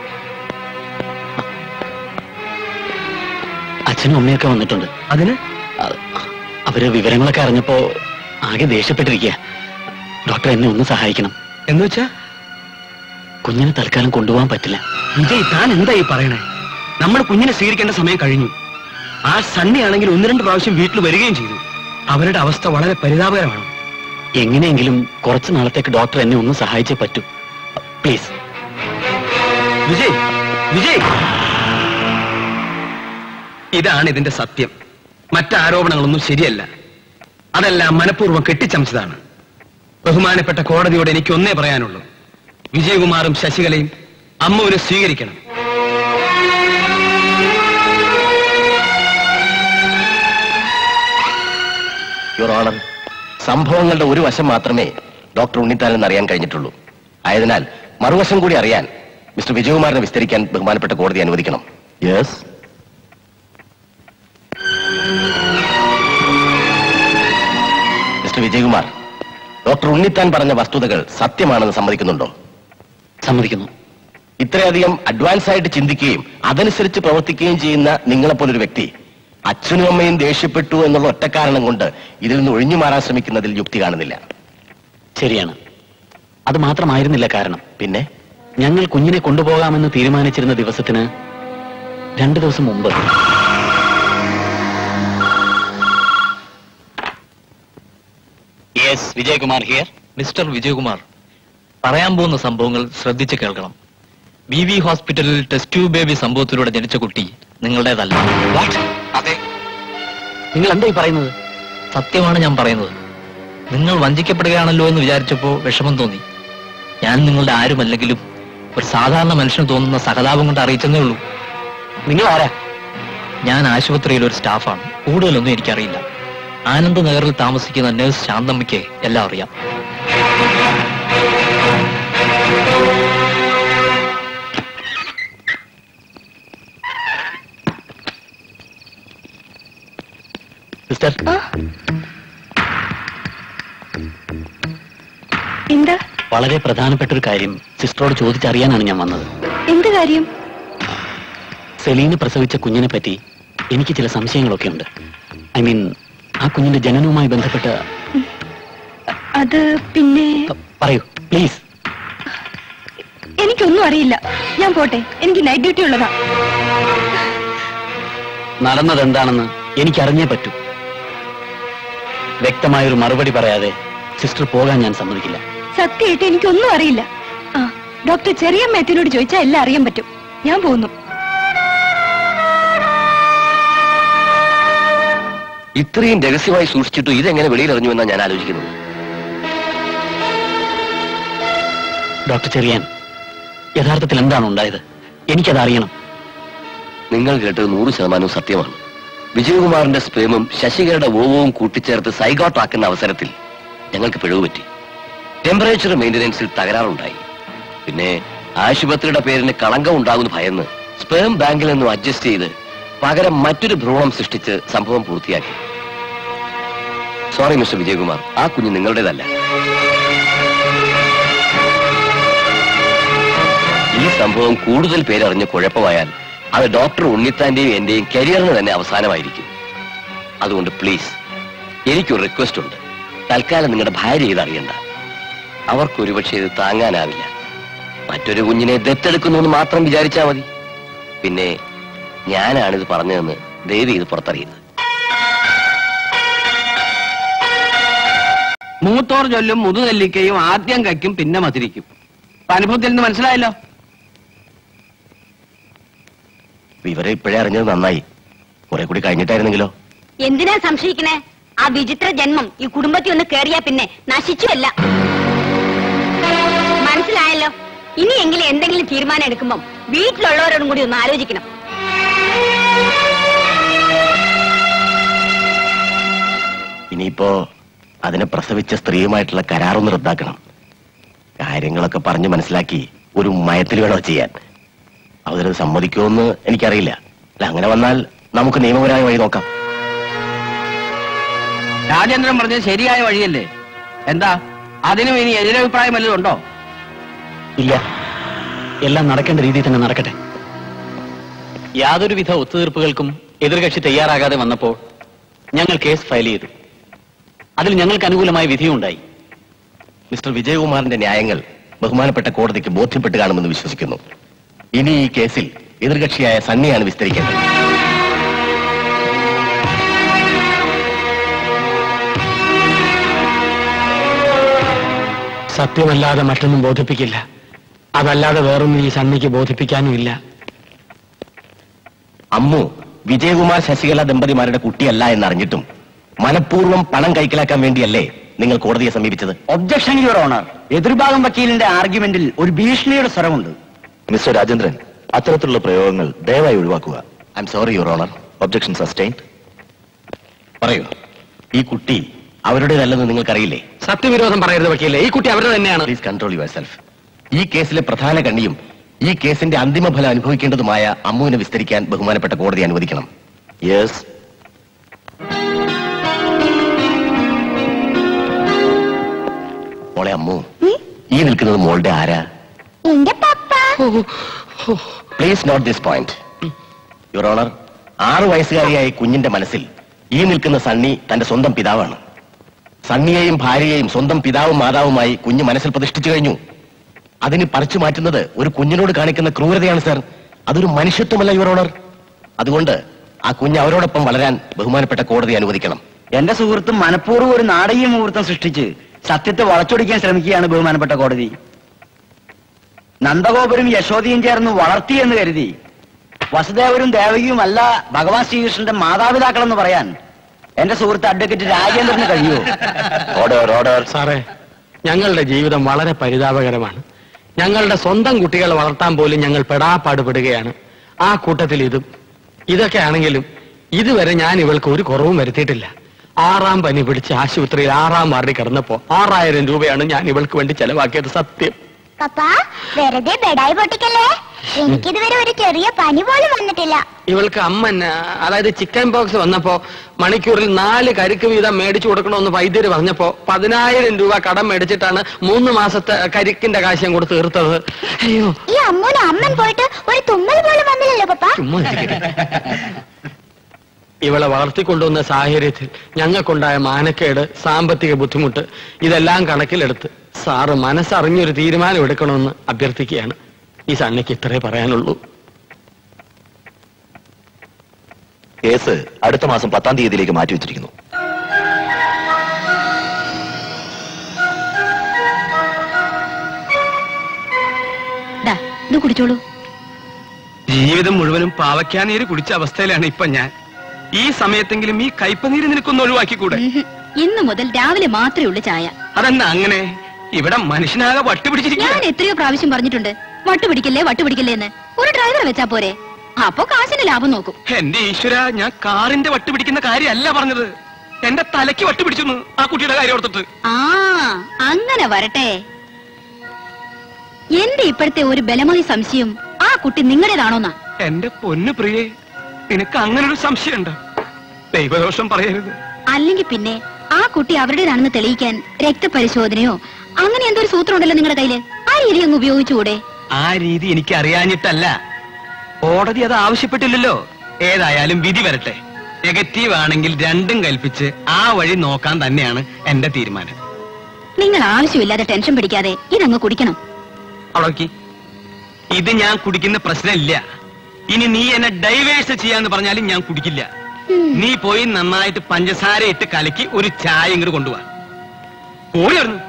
അച്ഛനും അമ്മയൊക്കെ വന്നിട്ടുണ്ട്. അതിന് അവര് വിവരങ്ങളൊക്കെ അറിഞ്ഞപ്പോ ആകെ ദേഷ്യപ്പെട്ടിരിക്കുക. ഡോക്ടർ എന്നെ ഒന്ന് സഹായിക്കണം. എന്ന് വെച്ചാ കുഞ്ഞിനെ തൽക്കാലം കൊണ്ടുപോകാൻ പറ്റില്ല. വിജയ്, താൻ എന്താ ഈ പറയണേ? നമ്മൾ കുഞ്ഞിനെ സ്വീകരിക്കേണ്ട സമയം കഴിഞ്ഞു. ആ സണ്ണി ആണെങ്കിൽ ഒന്ന് രണ്ട് പ്രാവശ്യം വീട്ടിൽ വരികയും ചെയ്തു. അവരുടെ അവസ്ഥ വളരെ പരിതാപകരമാണ്. എങ്ങനെയെങ്കിലും കുറച്ചു നാളത്തേക്ക് ഡോക്ടർ എന്നെ ഒന്ന് സഹായിച്ചേ പറ്റൂ. പ്ലീസ്. വിജയ്, വിജയ്, ഇതാണ് ഇതിന്റെ സത്യം. മറ്റാരോപണങ്ങളൊന്നും ശരിയല്ല. അതെല്ലാം മനഃപൂർവ്വം കെട്ടിച്ചമച്ചതാണ്. ബഹുമാനപ്പെട്ട കോടതിയോട് എനിക്ക് ഒന്നേ പറയാനുള്ളൂ. വിജയകുമാറും ശശികലയും അമ്മുവിനെ സ്വീകരിക്കണം. യുവർ ഓണർ, സംഭവങ്ങളുടെ ഒരു വശം മാത്രമേ ഡോക്ടർ ഉണ്ണിത്താനെന്ന് അറിയാൻ കഴിഞ്ഞിട്ടുള്ളൂ. ആയതിനാൽ മറുവശം കൂടി അറിയാൻ മിസ്റ്റർ വിജയകുമാറിനെ വിസ്തരിക്കാൻ ബഹുമാനപ്പെട്ട കോടതി അനുവദിക്കണം. Yes. Mister Vijayakumar, doctor Unnithan പറഞ്ഞ വസ്തുതകൾ സത്യമാണെന്ന് സമ്മതിക്കുന്നുണ്ടോ? സമ്മതിക്കുന്നു. ഇത്രയധികം അഡ്വാൻസ് ആയിട്ട് ചിന്തിക്കുകയും അതനുസരിച്ച് പ്രവർത്തിക്കുകയും ചെയ്യുന്ന നിങ്ങളെപ്പോലൊരു വ്യക്തി അച്ഛനും അമ്മയും ദേഷ്യപ്പെട്ടു എന്നുള്ള ഒറ്റ കാരണം കൊണ്ട് ഇതിൽ നിന്ന് ഒഴിഞ്ഞു മാറാൻ ശ്രമിക്കുന്നതിൽ യുക്തി കാണുന്നില്ല. ശരിയാണ്. അത് മാത്രമായിരുന്നില്ല കാരണം. പിന്നെ ഞങ്ങൾ കുഞ്ഞിനെ കൊണ്ടുപോകാമെന്ന് തീരുമാനിച്ചിരുന്ന ദിവസത്തിന് രണ്ടു ദിവസം മുമ്പ് yes, Vijayakumar here. Mister Vijayakumar, പറയാൻ പോകുന്ന സംഭവങ്ങൾ ശ്രദ്ധിച്ച് കേൾക്കണം. ബി വി ഹോസ്പിറ്റലിൽ ടെസ്റ്റ് ട്യൂബ് ബേബി സംഭവത്തിലൂടെ ജനിച്ച കുട്ടി നിങ്ങളുടേതല്ല. അതെ. നിങ്ങൾ എന്തായി പറയുന്നത്? സത്യമാണ് ഞാൻ പറയുന്നത്. നിങ്ങൾ വഞ്ചിക്കപ്പെടുകയാണല്ലോ എന്ന് വിചാരിച്ചപ്പോ വിഷമം തോന്നി. ഞാൻ നിങ്ങളുടെ ആരുമല്ലെങ്കിലും ഒരു സാധാരണ മനുഷ്യന് തോന്നുന്ന സഹതാപം കൊണ്ട് അറിയിച്ചെന്നേ ഉള്ളൂ. നിങ്ങൾ ആരാ? ഞാൻ ആശുപത്രിയിൽ ഒരു സ്റ്റാഫാണ്. കൂടുതലൊന്നും എനിക്കറിയില്ല. ആനന്ദ് നഗറിൽ താമസിക്കുന്ന നഴ്സ് ശാന്തമ്മയ്ക്ക് എല്ലാം അറിയാം. സിസ്റ്റർ, എന്താ? വളരെ പ്രധാനപ്പെട്ട ഒരു കാര്യം സിസ്റ്ററോട് ചോദിച്ചറിയാനാണ് ഞാൻ വന്നത്. എന്ത് കാര്യം? സെലീന് പ്രസവിച്ച കുഞ്ഞിനെ പറ്റി എനിക്ക് ചില സംശയങ്ങളൊക്കെ ഉണ്ട്. ഐ മീൻ, ആ കുഞ്ഞിന്റെ ജനനവുമായി ബന്ധപ്പെട്ട. അത് പിന്നെ പറയൂ പ്ലീസ്. എനിക്കൊന്നും അറിയില്ല. ഞാൻ പോട്ടെ. എനിക്ക് നൈറ്റ് ഡ്യൂട്ടി ഉള്ളതാ. നടന്നത് എന്താണെന്ന് എനിക്കറിഞ്ഞേ പറ്റൂ. വ്യക്തമായൊരു മറുപടി പറയാതെ സിസ്റ്റർ പോകാൻ ഞാൻ സമ്മതിക്കില്ല. സത്യമായിട്ട് എനിക്കൊന്നും അറിയില്ല. ആ ഡോക്ടർ ചെറിയ മേത്തിനോട് ചോദിച്ചാൽ എല്ലാം അറിയാൻ പറ്റും. ഞാൻ പോകുന്നു. ഇത്രയും രഹസ്യമായി സൂക്ഷിച്ചിട്ടു ഇതെങ്ങനെ വെളിയിൽ എന്നാണ് ഞാൻ ആലോചിക്കുന്നത്. ഡോക്ടർ ചെറിയാൻ, യഥാർത്ഥത്തിൽ എന്താണ് ഉണ്ടായത്? എനിക്കത് അറിയണം. നിങ്ങൾ കേട്ടത് നൂറ് ശതമാനവും സത്യമാണ്. വിജയകുമാറിന്റെ സ്പേമും ശശികലയുടെ ഓവവും കൂട്ടിച്ചേർത്ത് സൈഗോട്ട് ആക്കുന്ന അവസരത്തിൽ ഞങ്ങൾക്ക് പിഴവ് പറ്റി. ടെമ്പറേച്ചർ മെയിന്റനൻസിൽ തകരാറുണ്ടായി. പിന്നെ ആശുപത്രിയുടെ പേരിന് കളങ്കം ഉണ്ടാകുന്ന ഭയന്ന് സ്പേം ബാങ്കിൽ നിന്നും അഡ്ജസ്റ്റ് ചെയ്ത് പകരം മറ്റൊരു ഭ്രൂണം സൃഷ്ടിച്ച് സംഭവം പൂർത്തിയാക്കി. സോറി മിസ്റ്റർ വിജയകുമാർ, ആ കുഞ്ഞ് നിങ്ങളുടേതല്ല. ഈ സംഭവം കൂടുതൽ പേരറിഞ്ഞ് കുഴപ്പമായാൽ അത് ഡോക്ടർ ഉണ്ണിത്താന്റെയും എന്റെയും കരിയറിന് തന്നെ അവസാനമായിരിക്കും. അതുകൊണ്ട് പ്ലീസ്, എനിക്കൊരു റിക്വസ്റ്റ് ഉണ്ട്. തൽക്കാലം നിങ്ങളുടെ ഭാര്യ ഇത് അറിയണ്ട. അവർക്കൊരുപക്ഷെ ഇത് താങ്ങാനാവില്ല. മറ്റൊരു കുഞ്ഞിനെ ദത്തെടുക്കുന്നു എന്ന് മാത്രം വിചാരിച്ചാൽ മതി. പിന്നെ ഞാനാണിത് പറഞ്ഞതെന്ന് ദേവി ഇത് പുറത്തറിയുന്നത്. മൂത്തോർ ചൊല്ലും മുതുനെല്ലിക്കയും ആദ്യം കയ്ക്കും പിന്നെ മധുരിക്കും. അനുഭവത്തിൽ നിന്ന് മനസ്സിലായല്ലോ. വിവരം ഇപ്പോഴേ അറിഞ്ഞത് നന്നായി. കുറെ കൂടി കഴിഞ്ഞിട്ടായിരുന്നെങ്കിലോ? എന്തിനാ സംശയിക്കണേ? ആ വിചിത്ര ജന്മം ഈ കുടുംബത്തിൽ ഒന്ന് കേറിയാ പിന്നെ നശിച്ചുവല്ല. മനസ്സിലായല്ലോ. ഇനിയെങ്കിലും എന്തെങ്കിലും തീരുമാനം എടുക്കുമ്പം വീട്ടിലുള്ളവരോടും കൂടി ഒന്ന് ആലോചിക്കണം. ഇനിയിപ്പോ അതിനെ പ്രസവിച്ച സ്ത്രീയുമായിട്ടുള്ള കരാറൊന്ന് റദ്ദാക്കണം. കാര്യങ്ങളൊക്കെ പറഞ്ഞു മനസ്സിലാക്കി ഒരു മയത്തിൽ വേണോ ചെയ്യാൻ. അവരത് സമ്മതിക്കുമെന്ന് എനിക്കറിയില്ല. അല്ല, അങ്ങനെ വന്നാൽ നമുക്ക് നിയമപരമായ വഴി നോക്കാം. രാജേന്ദ്രൻ പറഞ്ഞത് ശരിയായ വഴിയല്ലേ? എന്താ അതിനും ഇനി എതിരഭിപ്രായം വല്ലതും ഉണ്ടോ? ഇല്ല, എല്ലാം നടക്കേണ്ട രീതിയിൽ തന്നെ നടക്കട്ടെ. യാതൊരുവിധ ഒത്തുതീർപ്പുകൾക്കും എതിർകക്ഷി തയ്യാറാകാതെ വന്നപ്പോൾ ഞങ്ങൾ കേസ് ഫയൽ ചെയ്തു. അതിൽ ഞങ്ങൾക്ക് അനുകൂലമായ വിധിയുണ്ടായി. മിസ്റ്റർ വിജയകുമാറിന്റെ ന്യായങ്ങൾ ബഹുമാനപ്പെട്ട കോടതിക്ക് ബോധ്യപ്പെട്ട് കാണുമെന്ന് വിശ്വസിക്കുന്നു. ഇനി ഈ കേസിൽ എതിർകക്ഷിയായ സണ്ണിയാണ് വിസ്തരിക്കേണ്ടത്. സത്യമല്ലാതെ മറ്റൊന്നും ബോധിപ്പിക്കില്ല. അതല്ലാതെ വേറൊന്നും ഈ സണ്ണിക്ക് ബോധിപ്പിക്കാനും ഇല്ല. അമ്മു വിജയകുമാർ ശശികല ദമ്പതിമാരുടെ കുട്ടിയല്ല എന്നറിഞ്ഞിട്ടും മനഃപൂർവ്വം പണം കൈക്കലാക്കാൻ വേണ്ടിയല്ലേ നിങ്ങൾ കോടതിയെ സമീപിച്ചത്? Objection your honour. എതിർഭാഗം വക്കീലിന്റെ ആർഗ്യുമെന്റിൽ ഒരു ഭീഷണിയുടെ സ്വരമുണ്ട്. മിസ്റ്റർ രാജേന്ദ്രൻ, അത്തരത്തിലുള്ള പ്രയോഗങ്ങൾ ദയവായി ഒഴിവാക്കുക. I'm sorry your honour. Objection sustained. പറയൂ, ഈ കുട്ടി അവരുടേതല്ലെന്ന് നിങ്ങൾക്കറിയില്ലേ? സത്യവിരോധം പറയരുത് വക്കീലേ, ഈ കുട്ടി അവരുടെ തന്നെയാണ്. Please control yourself. ഈ കേസിലെ പ്രധാന കണ്ണിയും ഈ കേസിന്റെ അന്തിമ ഫലം അനുഭവിക്കേണ്ടതുമായ അമ്മുവിനെ വിസ്തരിക്കാൻ ബഹുമാനപ്പെട്ട കോടതി അനുവദിക്കണം. യെസ്. മോളെ അമ്മു, ഈ നിൽക്കുന്നത് മോളുടെ ആരാ? എന്റെ പപ്പ. Please note this point your honour. ആറു വയസ്സുകാരിയായ കുഞ്ഞിന്റെ മനസ്സിൽ ഈ നിൽക്കുന്ന സണ്ണി തന്റെ സ്വന്തം പിതാവാണ്. സണ്ണിയെയും ഭാര്യയെയും സ്വന്തം പിതാവും മാതാവുമായി കുഞ്ഞ് മനസ്സിൽ പ്രതിഷ്ഠിച്ചു കഴിഞ്ഞു. അതിന് പറിച്ചു മാറ്റുന്നത് ഒരു കുഞ്ഞിനോട് കാണിക്കുന്ന ക്രൂരതയാണ് സർ. അതൊരു മനുഷ്യത്വമല്ല യുവർ ഓണർ. അതുകൊണ്ട് ആ കുഞ്ഞ് അവരോടൊപ്പം വളരാൻ ബഹുമാനപ്പെട്ട കോടതി അനുവദിക്കണം. എന്റെ സുഹൃത്തും മനഃപൂർവ്വം ഒരു നാടകീയ മുഹൂർത്തം സൃഷ്ടിച്ച് സത്യത്തെ വളച്ചൊടിക്കാൻ ശ്രമിക്കുകയാണ് ബഹുമാനപ്പെട്ട കോടതി. നന്ദഗോപുരം യശോദയും ചേർന്ന് വളർത്തിയെന്ന് കരുതി വസുദേവരും ദേവകിയും അല്ല ഭഗവാൻ ശ്രീകൃഷ്ണന്റെ മാതാപിതാക്കളെന്ന് പറയാൻ എന്റെ സുഹൃത്ത് അഡ്വക്കേറ്റ് രാജേന്ദ്രന് കഴിയുമോ? Order, order. സാറേ, ഞങ്ങളുടെ ജീവിതം വളരെ പരിതാപകരമാണ്. ഞങ്ങളുടെ സ്വന്തം കുട്ടികളെ വളർത്താൻ പോലും ഞങ്ങൾ പെടാപ്പാടുപെടുകയാണ്. ആ കൂട്ടത്തിൽ ഇതും. ഇതൊക്കെ ആണെങ്കിലും ഇതുവരെ ഞാൻ ഇവൾക്ക് ഒരു കുറവും വരുത്തിയിട്ടില്ല. ആറാം പനി പിടിച്ച് ആശുപത്രിയിൽ ആറാം വാർഡിൽ കിടന്നപ്പോ ആറായിരം രൂപയാണ് ഞാൻ ഇവൾക്ക് വേണ്ടി ചെലവാക്കിയത്. സത്യം. പപ്പ, വെറുതെ ബെഡായി പൊട്ടിക്കല്ലേ. എനിക്കിതുവരെ ഒരു ചെറിയ പനി പോലും വന്നിട്ടില്ല. ഇവൾക്ക് അമ്മൻ, അതായത് ചിക്കൻ പോക്സ് വന്നപ്പോ മണിക്കൂറിൽ നാല് കരിക്ക് വീതം മേടിച്ചു കൊടുക്കണമെന്ന് വൈദ്യര് പറഞ്ഞപ്പോ പതിനായിരം രൂപ കടം മേടിച്ചിട്ടാണ് മൂന്ന് മാസത്തെ കരിക്കിന്റെ കാശം കൊടുത്ത് തീർത്തത്. അയ്യോ, ഈ അമ്മൂന് അമ്മൻ പോയിട്ട് ഒരു തുമ്മൽ പോലും വന്നില്ലല്ലോ പപ്പ. ചുമ്മാ ഇവളെ വളർത്തിക്കൊണ്ടുവന്ന സാഹചര്യത്തിൽ ഞങ്ങൾക്കുണ്ടായ മാനക്കേട്, സാമ്പത്തിക ബുദ്ധിമുട്ട്, ഇതെല്ലാം കണക്കിലെടുത്ത് സാറ് മനസ്സറിഞ്ഞൊരു തീരുമാനം എടുക്കണമെന്ന് അഭ്യർത്ഥിക്കുകയാണ്. ഈ സണ്ണിക്ക് ഇത്രേ പറയാനുള്ളൂ. കേസ് അടുത്ത മാസം പത്താം തീയതിയിലേക്ക് മാറ്റിവെച്ചിരിക്കുന്നു. ഇത് കുടിച്ചോളൂ. ജീവിതം മുഴുവനും പാവയ്ക്കാനീര് കുടിച്ച അവസ്ഥയിലാണ് ഇപ്പൊ ഞാൻ. ഈ സമയത്തെങ്കിലും ഈ കയ്പനീര് നിനക്കൊന്ന് ഒഴിവാക്കിക്കൂടെ? ഇന്നു മുതൽ രാവിലെ മാത്രമേ ഉള്ളൂ ചായ. അതെന്നാ അങ്ങനെ? ഇവിടെ മനുഷ്യനാകെ വട്ടുപിടിച്ചിരിക്കുക. ഞാൻ എത്രയോ പ്രാവശ്യം പറഞ്ഞിട്ടുണ്ട് വട്ടുപിടിക്കല്ലേ വട്ടുപിടിക്കല്ലേ എന്ന്. ഒരു ഡ്രൈവറെ വെച്ചാ പോരെ, അപ്പൊ കാശിന്റെ ലാഭം നോക്കും. എന്റെ ഈശ്വര, ഞാൻ കാറിന്റെ വട്ടുപിടിക്കുന്ന കാര്യമല്ല പറഞ്ഞത്. എന്റെ തലയ്ക്ക് വട്ടുപിടിച്ചു ആ കുട്ടിയുടെ കാര്യം ഓർത്തിട്ട്. ആ അങ്ങനെ വരട്ടെ. എന്റെ ഇപ്പോഴത്തെ ഒരു ബലമായ സംശയം ആ കുട്ടി നിങ്ങളുടേതാണോന്നാ. എന്റെ പൊന്നു പ്രിയേ, നിനക്ക് അങ്ങനെ ഒരു സംശയമുണ്ടോ? ദൈവദോഷം പറയരുത്. അല്ലെങ്കിൽ പിന്നെ ആ കുട്ടി അവരുടേതാണെന്ന് തെളിയിക്കാൻ രക്തപരിശോധനയോ അങ്ങനെ എന്തോ ഒരു സൂത്രം ഉണ്ടല്ലോ നിങ്ങളുടെ കയ്യില്. ആ രീതി അങ്ങ് ഉപയോഗിച്ചുകൂടെ? ആ രീതി എനിക്ക് അറിയാഞ്ഞിട്ടല്ല, കോടതി അത് ആവശ്യപ്പെട്ടില്ലല്ലോ. ഏതായാലും വിധി വരട്ടെ. നെഗറ്റീവ് ആണെങ്കിൽ രണ്ടും കൽപ്പിച്ച് ആ വഴി നോക്കാൻ തന്നെയാണ് എന്റെ തീരുമാനം. നിങ്ങൾ ആവശ്യമില്ലാതെ ടെൻഷൻ പിടിക്കാതെ ഇതങ്ങ് കുടിക്കണം. അവളോക്കി, ഇത് ഞാൻ കുടിക്കുന്ന പ്രശ്നമില്ല. ഇനി നീ എന്നെ ഡൈവേഴ്സ് ചെയ്യാന്ന് പറഞ്ഞാലും ഞാൻ കുടിക്കില്ല. നീ പോയി നന്നായിട്ട് പഞ്ചസാര ഇട്ട് കലക്കി ഒരു ചായ ഇങ്ങോട്ട് കൊണ്ടുപോവാ. പോയിരുന്നു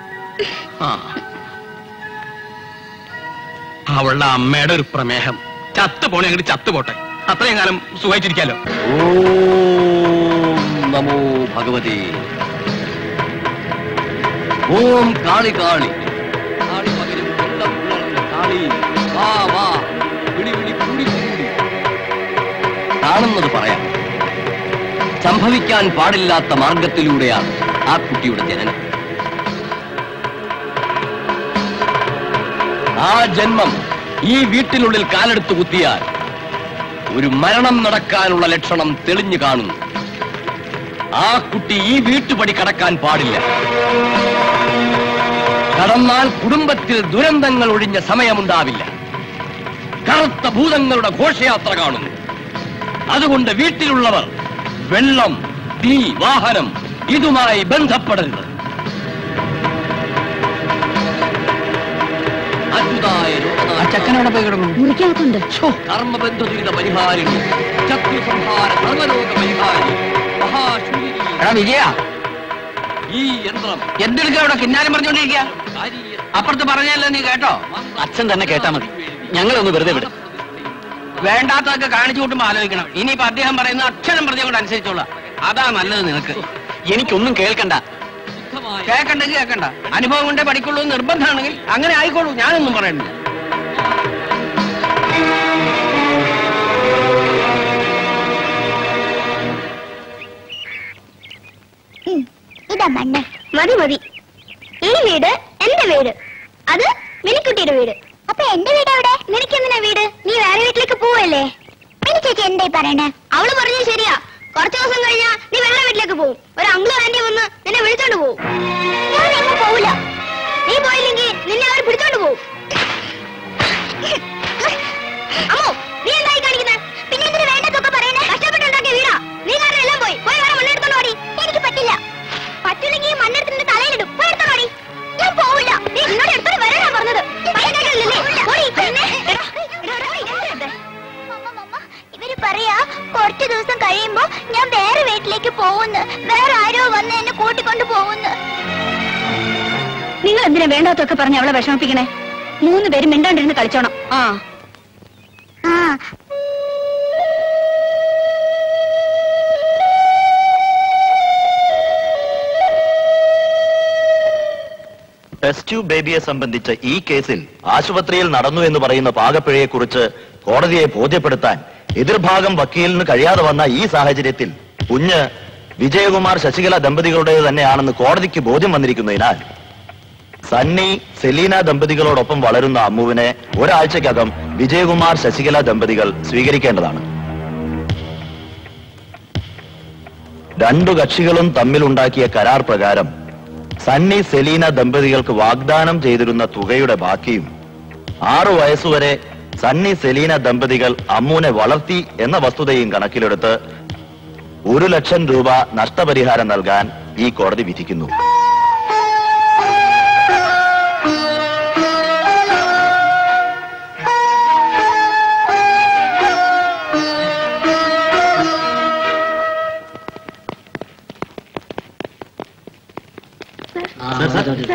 അവളുടെ അമ്മയുടെ ഒരു പ്രമേഹം. ചത്തു പോണേ അങ്ങോട്ട് ചത്തുപോട്ടെ, അത്രയും കാലം സുഖമായിട്ടിരിക്കാലോ. ഓം നമോ ഭഗവതി. ഓം കാളി കാളി കാളി പകരം വെള്ളം പുലർന്ന കാളി. വാ വാ വിളി വിളി കൂടി കൂടി. കാണുന്നത് പറയാം. സംഭവിക്കാൻ പാടില്ലാത്ത മാർഗത്തിലൂടെയാണ് ആ കുട്ടിയുടെ ജനനം. ആ ജന്മം ഈ വീട്ടിനുള്ളിൽ കാലെടുത്ത് കുത്തിയാൽ ഒരു മരണം നടക്കാനുള്ള ലക്ഷണം തെളിഞ്ഞു കാണുന്നു. ആ കുട്ടി ഈ വീട്ടുപടി കടക്കാൻ പാടില്ല. കടന്നാൽ കുടുംബത്തിൽ ദുരന്തങ്ങൾ ഒഴിഞ്ഞ സമയമുണ്ടാവില്ല. കറുത്ത ഭൂതങ്ങളുടെ ഘോഷയാത്ര കാണുന്നു. അതുകൊണ്ട് വീട്ടിലുള്ളവർ വെള്ളം, തീ, വാഹനം ഇതുമായി ബന്ധപ്പെടരുത്. ചക്കനോടെ പോയി കിടന്നു. മുറിക്കകത്തുണ്ട്. കർമ്മബന്ധ ദുരിത പരിഹാരിണി, ശത്രു സംഹാര സർവലോക പരിഹാരി, മഹാശൂരി. വിജയ, ഈ യന്ത്രം എന്തെടുക്ക അവിടെ കിന്നാരം പറഞ്ഞോണ്ടിരിക്കുക? അപ്പുറത്ത് പറഞ്ഞല്ലോ, നീ കേട്ടോ? അച്ഛൻ തന്നെ കേട്ടാ മതി, ഞങ്ങളൊന്ന് വെറുതെ വിടും. വേണ്ടാത്തതൊക്കെ കാണിച്ചു കൂട്ടുമ്പോ ആലോചിക്കണം. ഇനിയിപ്പോ അദ്ദേഹം പറയുന്ന അക്ഷരം പറഞ്ഞുകൊണ്ട് അനുസരിച്ചോളാം. അതാ നല്ലത് നിനക്ക്. എനിക്കൊന്നും കേൾക്കണ്ട. കേൾക്കണ്ടെങ്കിൽ കേൾക്കണ്ട. അനുഭവം കൊണ്ടേ പഠിക്കുള്ളൂ നിർബന്ധമാണെങ്കിൽ അങ്ങനെ ആയിക്കോളൂ. ഞാനൊന്നും പറയണ്ട. ഇതാ മണ്ണ്. മതി മതി. ഈ വീട് എന്റെ വീട്, അത് മിനിക്കുട്ടിയുടെ വീട്. അപ്പൊ എന്റെ വീട് എവിടെ? നിനക്കെന്തിനാ വീട്? നീ വേറെ വീട്ടിലേക്ക് പോവല്ലേ? മിനി ചേച്ചി എന്തായി പറയണേ? അവള് പറഞ്ഞത് ശരിയാ. കുറച്ചു ദിവസം കഴിഞ്ഞാ നീ വേറെ വീട്ടിലേക്ക് പോകും. ഒരു അങ്കിളും ആന്റി വന്ന് നിന്നെ വിളിച്ചോണ്ട് പോകും. ഞാൻ എങ്ങും പോവില്ല. നീ പോയില്ലെങ്കിൽ നിന്നെ അവർ പിടിച്ചോണ്ട് പോകും. അമ്മോ, നീ എന്തായി കാണിക്കുന്നത്? പിന്നെ എന്തിനു വേണ്ടതൊക്കെ പറയണേ? കഷ്ടപ്പെട്ടുണ്ടാക്കിയ വീടാ. നീ കാരണം എല്ലാം പോയി. പോയി വേറെ മണ്ണെടുത്തോണ്ട് ഓടി. എനിക്ക് പറ്റില്ല. പറ്റില്ലെങ്കിൽ ഈ മണ്ണെടുത്തിന്റെ തലയിലിടും. പോയി എടുത്തോണ്ട് ഓടി. ഞാൻ പോവില്ല. നീ നിന്നോട് എടുത്തോണ്ട് വരാനാ പറഞ്ഞത്. ഇവര് പറയാ കുറച്ചു ദിവസം കഴിയുമ്പോ ഞാൻ വേറെ വീട്ടിലേക്ക് പോകുന്നു. വേറെ ആരോ വന്ന് എന്നെ കൂട്ടിക്കൊണ്ട് പോകുന്നു. നിങ്ങൾ എന്തിനാ വേണ്ടാത്തൊക്കെ പറഞ്ഞ് അവളെ വിഷമിപ്പിക്കണേ? മൂന്ന് പേരും മിണ്ടാണ്ടിരുന്ന് കളിച്ചോണം. ആ ആ ടെസ്റ്റ് ട്യൂബ് ബേബിയെ സംബന്ധിച്ച ഈ കേസിൽ ആശുപത്രിയിൽ നടന്നു എന്ന് പറയുന്ന പാകപ്പിഴയെക്കുറിച്ച് കോടതിയെ ബോധ്യപ്പെടുത്താൻ എതിർഭാഗം വക്കീലിന് കഴിയാതെ വന്ന ഈ സാഹചര്യത്തിൽ കുഞ്ഞ് വിജയകുമാർ ശശികല ദമ്പതികളുടേത് തന്നെയാണെന്ന് കോടതിക്ക് ബോധ്യം വന്നിരിക്കുന്നതിനാൽ സണ്ണി സെലീന ദമ്പതികളോടൊപ്പം വളരുന്ന അമ്മുവിനെ ഒരാഴ്ചക്കകം വിജയകുമാർ ശശികല ദമ്പതികൾ സ്വീകരിക്കേണ്ടതാണ്. രണ്ടു കക്ഷികളും തമ്മിലുണ്ടാക്കിയ കരാർ പ്രകാരം സണ്ണി സെലീന ദമ്പതികൾക്ക് വാഗ്ദാനം ചെയ്തിരുന്ന തുകയുടെ ബാക്കിയും ആറു വയസ്സുവരെ സണ്ണി സെലീന ദമ്പതികൾ അമ്മുവിനെ വളർത്തി എന്ന വസ്തുതയും കണക്കിലെടുത്ത് ഒരു ലക്ഷം രൂപ നഷ്ടപരിഹാരം നൽകാൻ ഈ കോടതി വിധിക്കുന്നു.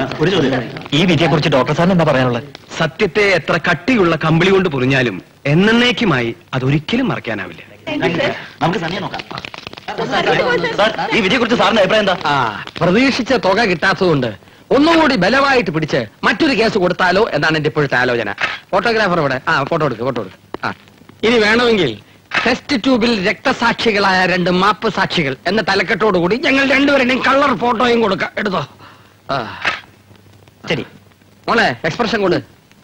ഒരു ചോദ്യം, ഈ വിധിയെ കുറിച്ച് ഡോക്ടർ സാറിന് എന്താ പറയാനുള്ളത്? സത്യത്തെ എത്ര കട്ടിയുള്ള കമ്പിളി കൊണ്ട് പൊറിഞ്ഞാലും എന്നേക്കുമായി അതൊരിക്കലും മറക്കാനാവില്ല. നമുക്ക് തന്നെ നോക്കാം. സാർ, ഈ വിധിയെ കുറിച്ച് സാറിന്റെ അഭിപ്രായം എന്താ? ആ പ്രതീക്ഷിച്ച തുക കിട്ടാത്തതുകൊണ്ട് ഒന്നുകൂടി ബലമായിട്ട് പിടിച്ച് മറ്റൊരു കേസ് കൊടുത്താലോ എന്നാണ് എന്റെ ഇപ്പോഴത്തെ ആലോചന. ഫോട്ടോഗ്രാഫർ ഇവിടെ. ആ ഫോട്ടോ എടുക്ക് ഫോട്ടോ എടുക്ക്. ആ ഇനി വേണമെങ്കിൽ ടെസ്റ്റ് ട്യൂബിൽ രക്തസാക്ഷികളായ രണ്ട് മാപ്പ് സാക്ഷികൾ എന്ന തലക്കെട്ടോടുകൂടി ഞങ്ങൾ രണ്ടുപേരുടെയും കളർ ഫോട്ടോയും കൊടുക്കാം. എടുത്തോ. ആ ശരി മോളെ എക്സ്പ്രഷൻ കൊണ്ട്.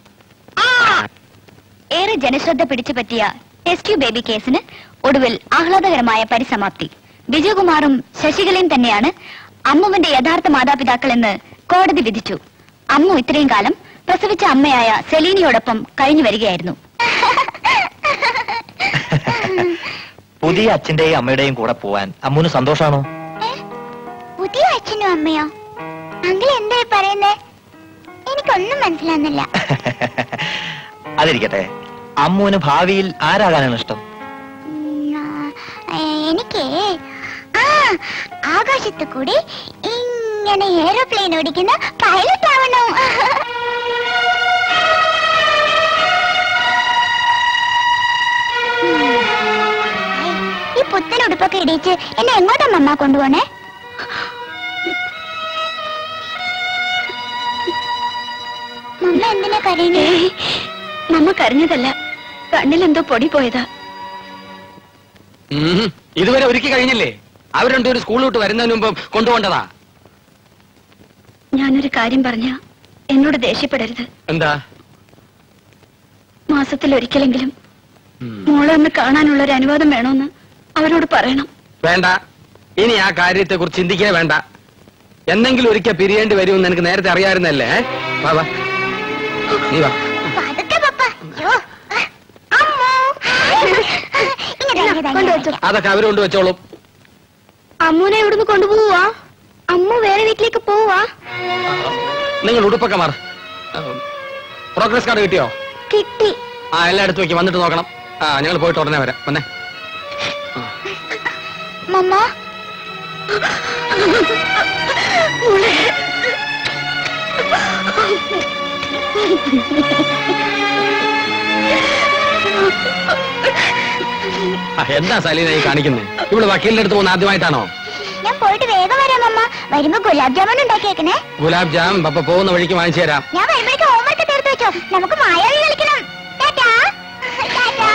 ഏറെ ജനശ്രദ്ധ പിടിച്ചു പറ്റിയ ടെസ്റ്റ് ട്യൂബ് ബേബി കേസിന് ഒടുവിൽ ആഹ്ലാദകരമായ പരിസമാപ്തി. വിജയകുമാറും ശശികലയും തന്നെയാണ് അമ്മുവിന്റെ യഥാർത്ഥ മാതാപിതാക്കൾ എന്ന് കോടതി വിധിച്ചു. അമ്മു ഇത്രയും കാലം പ്രസവിച്ച അമ്മയായ സെലീനയോടൊപ്പം കഴിഞ്ഞു വരികയായിരുന്നു. പുതിയ അച്ഛന്റെയും അമ്മയുടെയും കൂടെ പോവാൻ അമ്മുന് സന്തോഷാണോ? പുതിയ അച്ഛനും അമ്മയോ? അങ്കിൾ എന്തായി പറയുന്നേ? എനിക്കൊന്നും മനസ്സിലാകുന്നില്ല. അതിരിക്കട്ടെ, അമ്മുവിന് ഭാവിയിൽ ആരാകാനാണ് ഇഷ്ടം? എനിക്ക് ആ ആകാശത്ത് കൂടി ഇങ്ങനെ എയറോപ്ലെയിൻ ഓടിക്കുന്ന പൈലറ്റ് ആവണം. ഈ പുത്തൻ ഉടുപ്പൊക്കെ ഇടിച്ച് എന്നെ എങ്ങോട്ടാ മമ്മ കൊണ്ടുപോണേ? മമ്മ എന്തിനാ കരയണേ? മമ്മ കരഞ്ഞതല്ല, കണ്ണിലെന്തോ പൊടി പോയതാ. ഇതുവരെ ഒരുക്കി കഴിഞ്ഞില്ലേ? അവർ രണ്ടുപേരും സ്കൂൾ വിട്ട് വരുന്നതിന് മുമ്പ് കൊണ്ടുപോകേണ്ടതാ. ഞാനൊരു കാര്യം പറഞ്ഞ എന്നോട് ദേഷ്യപ്പെടരുത്. എന്താ? മാസത്തിൽ ഒരിക്കലെങ്കിലും മോളെ ഒന്ന് കാണാനുള്ള ഒരു അനുവാദം വേണമെന്ന് അവരോട് പറയണം. വേണ്ട, ഇനി ആ കാര്യത്തെ കുറിച്ച് ചിന്തിക്കേ വേണ്ട. എന്തെങ്കിലും ഒരിക്കൽ പിരിയേണ്ടി വരുമെന്ന് എനിക്ക് നേരത്തെ അറിയാമായിരുന്നല്ലേ? വാ വാ, നീ വാ. അതൊക്കെ അവര് കൊണ്ട് വെച്ചോളും. അമ്മൂനെ ഇവിടുന്ന് കൊണ്ടുപോവാ? അമ്മു വേറെ വീട്ടിലേക്ക് പോവാ? നിങ്ങൾ ഉടുപ്പൊക്കെ മാർ. പ്രോഗ്രസ് കാർഡ് കിട്ടിയോ? കിട്ടി. ആ എല്ലാം എടുത്ത് വെക്കും, വന്നിട്ട് നോക്കണം. ആ ഞങ്ങൾ പോയിട്ട് ഉടനെ വരാം. വന്നേ. മമ്മ എന്താ സലീന ഈ കാണിക്കുന്നേ? ഇവിടെ വക്കീലിന്റെ അടുത്ത് പോകുന്ന ആദ്യമായിട്ടാണോ? ഞാൻ പോയിട്ട് വേഗം വരാം മമ്മ. വരുമ്പോ ഗുലാബ് ജാമുൻ ഉണ്ടാക്കിയേക്കണേ. ഗുലാബ് ജാം പപ്പ പോകുന്ന വഴിക്ക് വാങ്ങിച്ചു തരാം. ഞാൻ വരുമ്പോഴേക്ക് ഹോംവർക്ക് തീർത്ത് വെച്ചോ. നമുക്ക് മായാവി കളിക്കണം. ടാറ്റാ. ടാറ്റാ.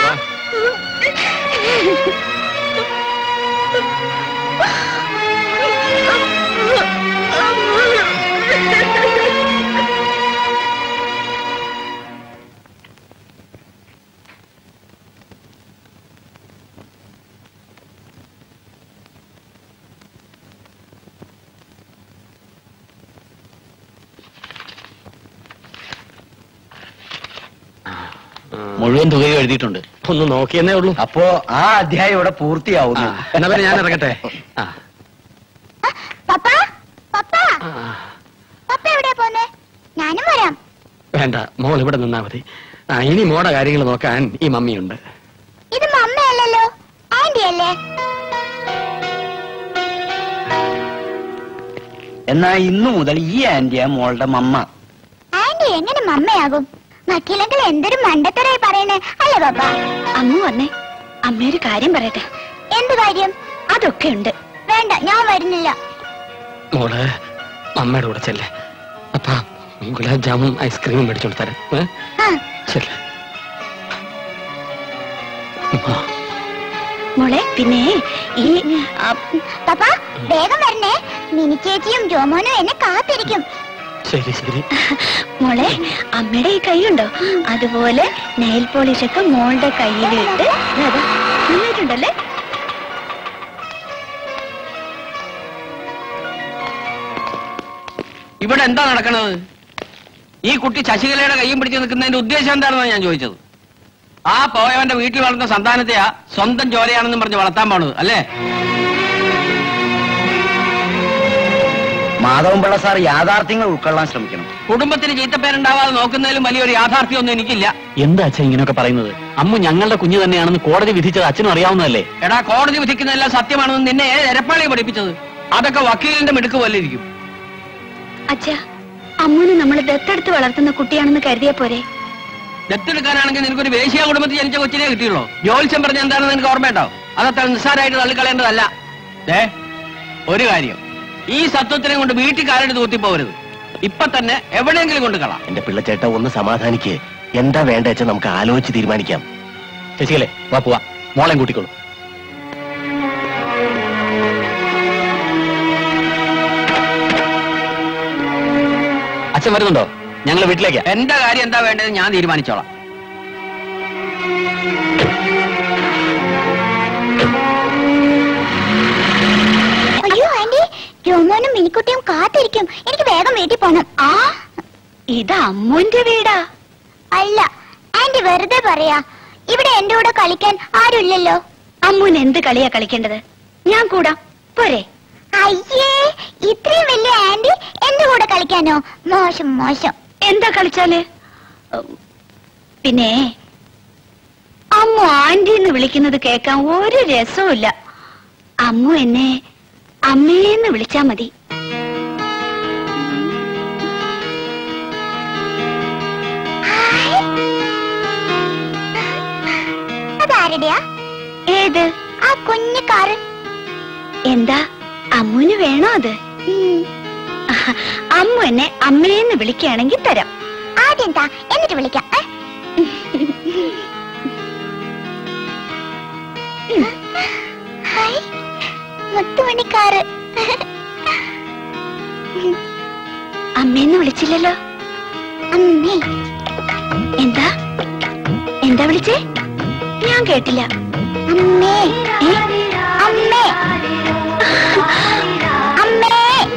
മുഴുവൻ തുകയും എഴുതിയിട്ടുണ്ട്. ഒന്ന് നോക്കിയെന്നേ ഉള്ളൂ. അപ്പോ ആ അധ്യായം ഇവിടെ പൂർത്തിയാവുന്നു. എന്നാ പിന്നെ ഞാൻ ഇറങ്ങട്ടെ. പപ്പ പപ്പ പപ്പ എവിടെയാ പോന്നെ? ഞാനും വരാം. വേണ്ട, മോൾ ഇവിടെ നിന്നാ മതി. ആ ഇനി മോടെ കാര്യങ്ങൾ നോക്കാൻ ഈ മമ്മിയുണ്ട്. ഇത് മമ്മയല്ലല്ലോ, ആന്റി അല്ലേ? എന്നാ ഇന്നു മുതൽ ഈ ആന്റിയാ മോളുടെ മമ്മ. ആന്റി എങ്ങനെ മമ്മയാകും? മറ്റില്ലെങ്കിൽ എന്തൊരു മണ്ടത്തരായി പറയണേ അല്ലേ പാപ്പ? അമ്മ വന്നേ, അമ്മയൊരു കാര്യം പറയട്ടെ. എന്ത് കാര്യം? അതൊക്കെ ഉണ്ട്. വേണ്ട, ഞാൻ വരുന്നില്ല. മോള് അമ്മയുടെ കൂടെ ചെല്ലേ. അപ്പാ ഗുലാബ് ജാമും ഐസ്ക്രീമും മേടിച്ചോണ്ട് തരാം. ചെല്ലേ മോളെ. പിന്നെ ഈ പാപ്പ വേഗം വരണേ. മിനി ചേച്ചിയും ജോമോനും എന്നെ കാത്തിരിക്കും. ശരി ശരി. മോളെ, അമ്മയുടെ ഈ കൈയുണ്ടോ? അതുപോലെ നെയിൽ പോളിഷ് ഒക്കെ മോളുടെ കയ്യിലിട്ട് നന്നായിട്ടുണ്ടല്ലേ? ഇവിടെ എന്താ നടക്കണത്? ഈ കുട്ടി ശശികലയുടെ കയ്യും പിടിച്ച് നിൽക്കുന്നതിന്റെ ഉദ്ദേശം എന്താണെന്നാണ് ഞാൻ ചോദിച്ചത്. ആ പോയവന്റെ വീട്ടിൽ വളർന്ന സന്താനത്തെയാ സ്വന്തം ജോലിയാണെന്നും പറഞ്ഞ് വളർത്താൻ പോണത് അല്ലേ? മാധവൻപിള്ള സാർ യാഥാർത്ഥ്യങ്ങൾ ഉൾക്കൊള്ളാൻ ശ്രമിക്കണം. കുടുംബത്തിന് ചീത്തപ്പേരുണ്ടാവാതെ നോക്കുന്നതിലും വലിയൊരു യാഥാർത്ഥ്യമൊന്നും എനിക്കില്ല. എന്താ അച്ഛൻ ഇങ്ങനെയൊക്കെ പറയുന്നത്? അമ്മ ഞങ്ങളുടെ കുഞ്ഞ് തന്നെയാണെന്ന് കോടതി വിധിച്ചത് അച്ഛനും അറിയാവുന്നതല്ലേ? എടാ, കോടതി വിധിക്കുന്നതെല്ലാം സത്യമാണെന്ന് നിന്നെ എരപ്പാളി പഠിപ്പിച്ചത്? അതൊക്കെ വക്കീലിന്റെ മിടുക്ക് പോലെ ഇരിക്കും. അച്ഛാ, അമ്മൂന് നമ്മൾ ദത്തെടുത്ത് വളർത്തുന്ന കുട്ടിയാണെന്ന് കരുതിയ പോരെ? ദത്തെടുക്കാനാണെങ്കിൽ നിനക്കൊരു വേശ്യാ കുടുംബത്തിൽ ജനിച്ച കൊച്ചിനെ കിട്ടിയുള്ളൂ. ജോത്സ്യം പറഞ്ഞ എന്താണെന്ന് നിനക്ക് ഓർമ്മയുണ്ടോ? അതത്ര നിസ്സാരമായിട്ട് തള്ളിക്കളയേണ്ടതല്ല. ഏ ഒരു കാര്യം, ഈ സത്വത്തിനെ കൊണ്ട് വീട്ടിൽ കാലിട്ട് തൂത്തിപ്പോവരുത്. ഇപ്പൊ തന്നെ എവിടെയെങ്കിലും കൊണ്ട് കളാം. എന്റെ പിള്ളച്ചേട്ട ഒന്ന് സമാധാനിക്ക്. എന്താ വേണ്ട വെച്ചാൽ നമുക്ക് ആലോചിച്ച് തീരുമാനിക്കാം. ശശികലേ, വാ പോവാ. മോളെയും കൂട്ടിക്കോളൂ. അച്ഛൻ വരുന്നുണ്ടോ? ഞങ്ങൾ വീട്ടിലേക്ക്. എന്റെ കാര്യം എന്താ വേണ്ടത് ഞാൻ തീരുമാനിച്ചോളാം. അയ്യോ ആന്റി, ജോമോനും മിനിക്കുട്ടിയും കാത്തിരിക്കും. എനിക്ക് വേഗം വീട്ടിൽ പോണം. ആ ഇത് അമ്മുന്റെ വീടാ. അല്ല ആന്റി, വെറുതെ പറയാ. ഇവിടെ എന്റെ കൂടെ കളിക്കാൻ ആരുമില്ലല്ലോ. അമ്മുന് എന്ത് കളിയാ കളിക്കേണ്ടത്? ഞാൻ കൂടാ പോരെ? അയ്യേ, ഇത്രയും വലിയ ആന്റി എന്റെ കൂടെ കളിക്കാനോ? മോശം മോശം. എന്താ കളിച്ചാല്? പിന്നെ അമ്മു ആന്റിന്ന് വിളിക്കുന്നത് കേൾക്കാൻ ഒരു രസവുമില്ല. അമ്മു എന്നെ അമ്മേന്ന് വിളിച്ചാ മതി. അതാരുടെയാ? ഏത്? ആ കുഞ്ഞു കാറ്. എന്താ അമ്മുന് വേണോ അത്? അമ്മു എന്നെ അമ്മേന്ന് വിളിക്കുകയാണെങ്കിൽ തരാം. ആദ്യം താ, എന്നിട്ട് വിളിക്കാം. ഹായ്, മുത്തുമണിക്കാറ്. അമ്മേന്ന് വിളിച്ചില്ലല്ലോ. അമ്മേ. എന്താ എന്താ വിളിച്ചേ? ഞാൻ കേട്ടില്ല. അമ്മേ. ഏ? അമ്മേ. അമ്മേ.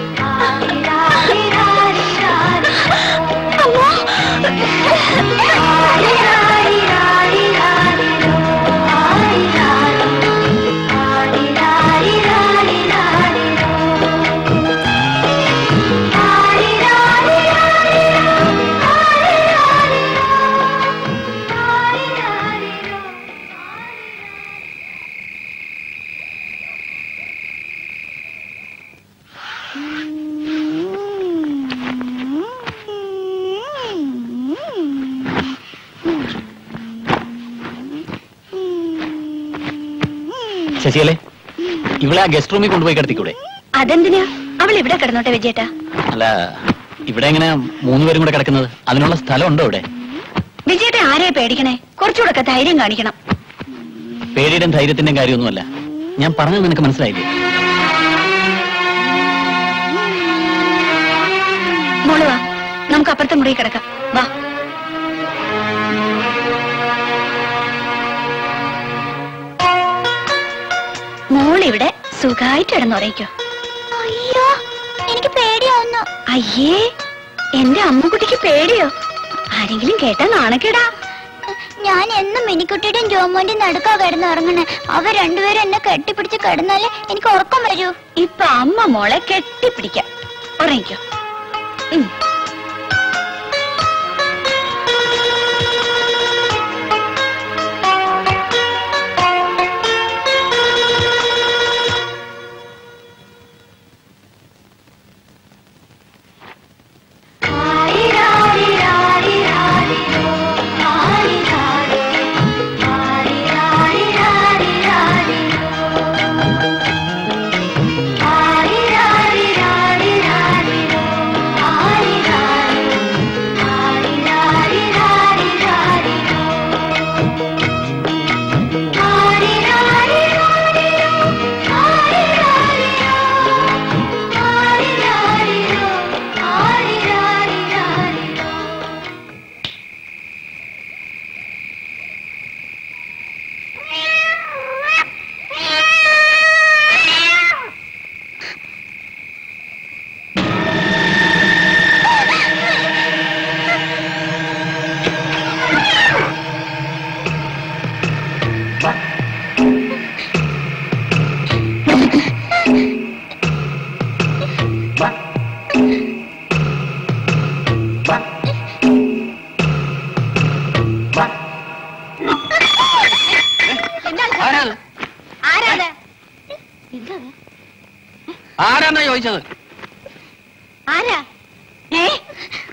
ശശികലേ, ഇവിടെ ആ ഗസ്റ്റ് റൂമിൽ കൊണ്ടുപോയി കിടത്തിക്കൂടെ? അതെന്തിനാ? അവൾ ഇവിടെ കിടന്നോട്ടെ വിജയേട്ടാ. അല്ല, ഇവിടെ എങ്ങനെ മൂന്നുപേരും കൂടെ കിടക്കുന്നത്? അതിനുള്ള സ്ഥലം ഉണ്ടോ ഇവിടെ? വിജയേട്ട ആരെയാ പേടിക്കണേ? കുറച്ചുകൂടെ ധൈര്യം കാണിക്കണം. പേടിയുടെ ധൈര്യത്തിന്റെ കാര്യമൊന്നുമല്ല. ഞാൻ പറഞ്ഞത് നിനക്ക് മനസ്സിലായില്ലേ? മോള് വാ, നമുക്ക് അപ്പുറത്തെ മുറി കിടക്കാം. വാ. മോളിവിടെ സുഖമായിട്ട് കിടന്നുറയിക്കോ. അയ്യോ, എനിക്ക് പേടിയാവുന്നു. അയ്യേ, എന്റെ അമ്മുകുട്ടിക്ക് പേടിയോ? ആരെങ്കിലും കേട്ടാ നാണക്കേടാ. ഞാൻ എന്നും മിനിക്കുട്ടിയുടെയും ജോമോന്റെയും നടുക്കാ കിടന്ന് ഉറങ്ങണേ. അവർ രണ്ടുപേരും എന്നെ കെട്ടിപ്പിടിച്ച് കിടന്നാലേ എനിക്ക് ഉറക്കം വരൂ. ഇപ്പൊ അമ്മ മോളെ കെട്ടിപ്പിടിക്കാം. ഉറങ്ങിക്കോ. ഉം. ആരാന്നാ ചോദിച്ചത്? ആരാ? ഏ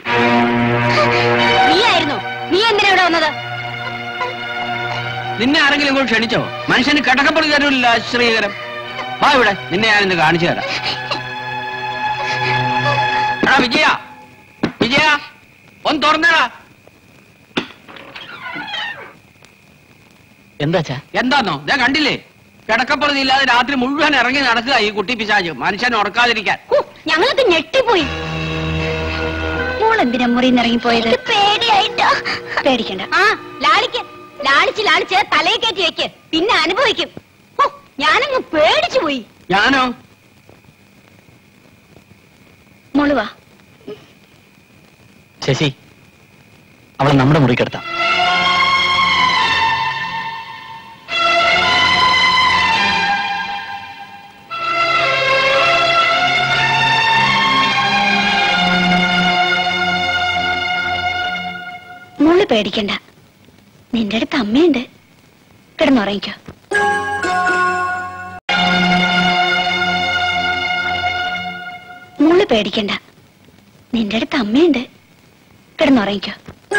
വന്നത്? നിന്നെ ആരെങ്കിലും ഇങ്ങോട്ട് ക്ഷണിച്ചോ? മനുഷ്യന് കിടക്കപ്പുറം തരൂല്ല ശ്രീകരം. വാ ഇവിടെ, നിന്നെ ഞാനിന്ന് കാണിച്ചു തരാം. എടാ വിജയ, വിജയ ഒന്ന് തുറന്നടാ. എന്താച്ചാ? എന്താന്നോ? ഞാൻ കണ്ടില്ലേ, കിടക്കപ്പുറതി ഇല്ലാതെ രാത്രി മുഴുവൻ ഇറങ്ങി നടക്കുക ഈ കുട്ടി പിശാച്, മനുഷ്യൻ ഉറക്കാതിരിക്കാൻ. ഞങ്ങളൊക്കെ ഞെട്ടിപ്പോയി. മോളെന്തിനാ മുറിന്ന് ഇറങ്ങിപ്പോയത്? പേടിയായിട്ടാ. പേടിക്കണ്ട. ആ ലാളിക്ക് ലാളിച്ച് ലാളിച്ച് തലയെ കയറ്റി വെക്ക്, പിന്നെ അനുഭവിക്കും. ഓ, ഞാനങ്ങ് പേടിച്ചു പോയി. ഞാനോ? മോള് വാ. ശശി, അവളെ നമ്മുടെ മുറിക്കെടുത്താം. മോള് പേടിക്കണ്ട, നിന്റെ അടുത്ത് അമ്മയുണ്ട്. കിടന്നുറങ്ങിക്കോ. മോള് പേടിക്കണ്ട, നിന്റെ അടുത്ത് അമ്മയുണ്ട്. കിടന്നുറങ്ങിക്കോ.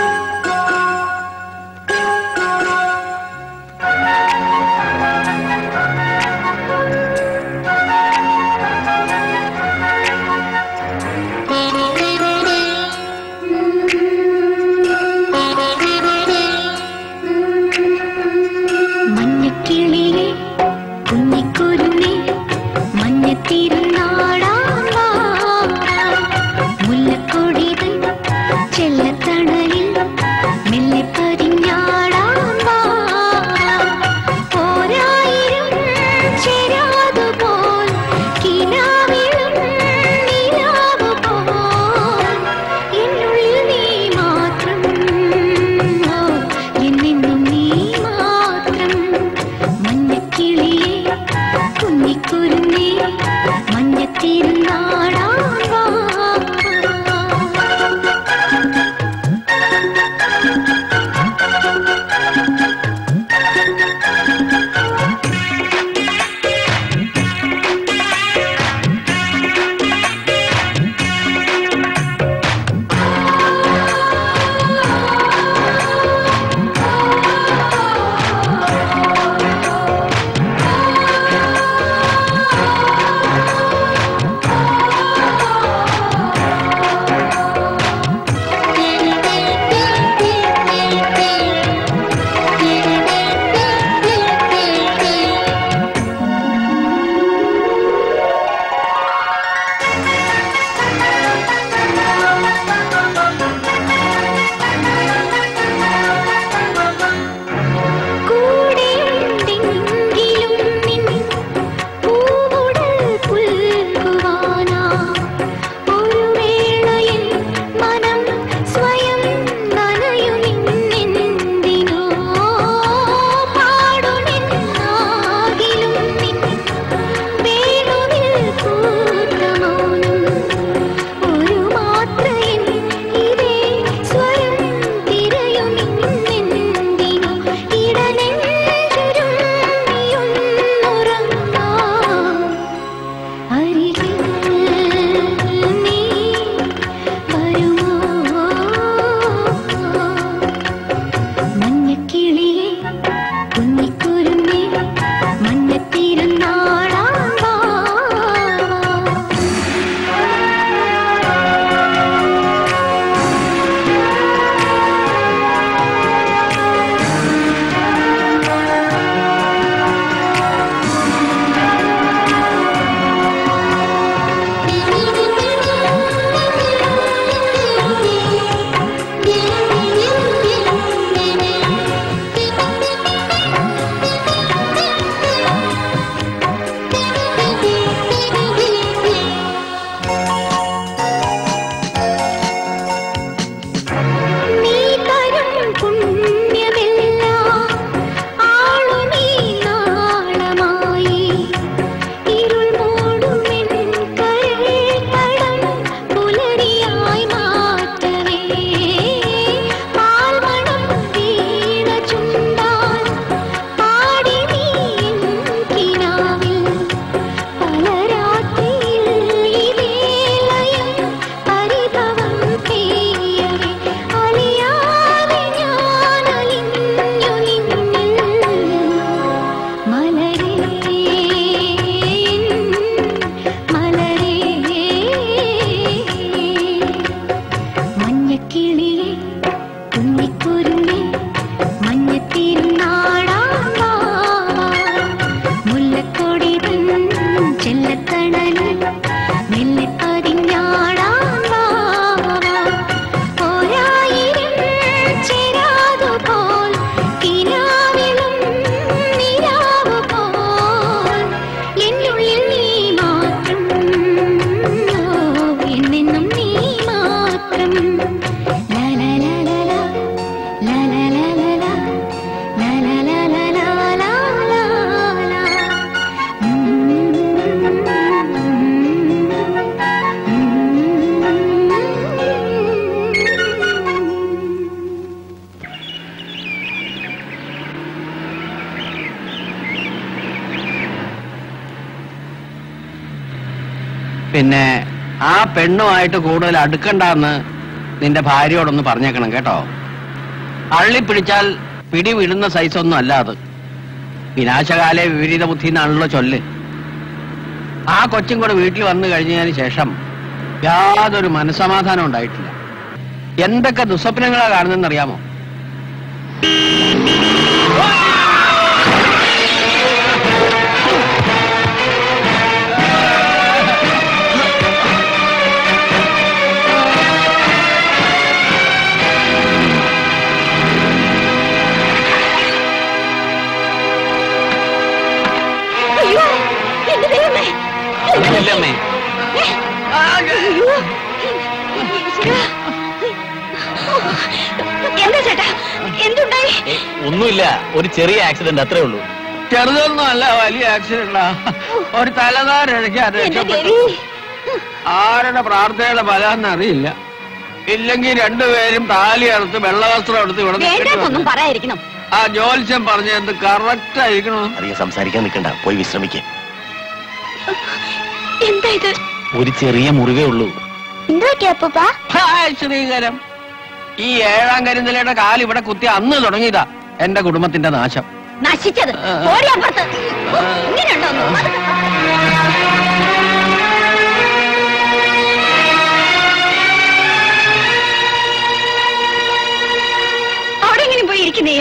മഞ്ഞക്കിളിയെ കുഞ്ഞിക്കുരുണി മഞ്ഞത്തിരുന്നാടാ മുല്ലക്കൊടിതൻ ചെല്ലത്തണൽ മുത്തുക്കിളിയെ കുഞ്ഞിക്കുരുങ്ങെ മഞ്ഞത്തിരുന്നാടാ മുല്ലക്കൊടി ചെല്ലത്തണലിൽ മെല്ലെ പതിഞ്ഞാടാ ഓരായിരം ചേരാതുപോൽ കിനാവിലും നിലാവു പോൽ എന്നുള്ളിൽ നീ മാത്രം എന്നെന്നും നീ മാത്രം പിന്നെ ആ പെണ്ണുമായിട്ട് കൂടുതൽ അടുക്കണ്ടെന്ന് നിന്റെ ഭാര്യയോടൊന്ന് പറഞ്ഞേക്കണം കേട്ടോ. അള്ളി പിടിച്ചാൽ പിടി വിടുന്ന സൈസൊന്നും അല്ല അത്. വിനാശകാലെ വിപരീത ബുദ്ധി എന്നാണല്ലോ ചൊല്ല്. ആ കൊച്ചും കൂടെ വീട്ടിൽ വന്നു കഴിഞ്ഞതിന് ശേഷം യാതൊരു മനസ്സമാധാനം ഉണ്ടായിട്ടില്ല. എന്തൊക്കെ ദുസ്വപ്നങ്ങളാ കാണുന്നറിയാമോ? എന്താ ചേട്ടാ, എന്തുണ്ടായി? ഒന്നുമില്ല, ഒരു ചെറിയ ആക്സിഡന്റ് അത്രേ ഉള്ളൂ. ചെറുതൊന്നും അല്ല, വലിയ ആക്സിഡന്റാ. ഒരു തലതാരഴിക്കാതെ ആരുടെ പ്രാർത്ഥനയുടെ ഫലമെന്ന് അറിയില്ല. ഇല്ലെങ്കിൽ രണ്ടുപേരും താലി അറുത്ത് വെള്ളവസ്ത്രം എടുത്ത് ഇവിടെ ഒന്നും പറയാതിരിക്കണം. ആ ജോത്സ്യം പറഞ്ഞത് കറക്റ്റ് ആയിരിക്കണം. അധികം സംസാരിക്കാൻ നിൽക്കണ്ട, പോയി വിശ്രമിക്കേ. എന്താ ഇത്? ഒരു ചെറിയ മുറിവേ ഉള്ളൂ. ശ്രീകരം, ഈ ഏഴാം കരിന്തലയുടെ കാല് ഇവിടെ കുത്തി അന്ന് തുടങ്ങിയതാ എന്റെ കുടുംബത്തിന്റെ നാശം. നശിച്ചത് അവിടെ എങ്ങനെ പോയി ഇരിക്കുന്നേ?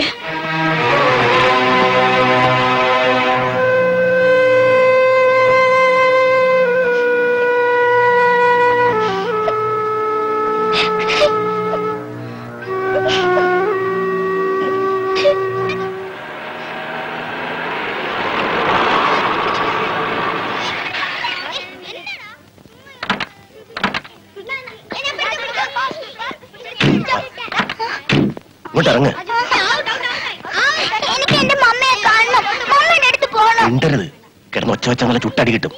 ഇറങ്ങ്. എനിക്ക് എന്റെ മമ്മയെ കാണണം. മമ്മയുടെ അടുത്ത് പോകണം. മിണ്ടരുത്, കിടന്ന് ഒച്ച വെച്ചാൽ നല്ല ചുട്ടടി കിട്ടും.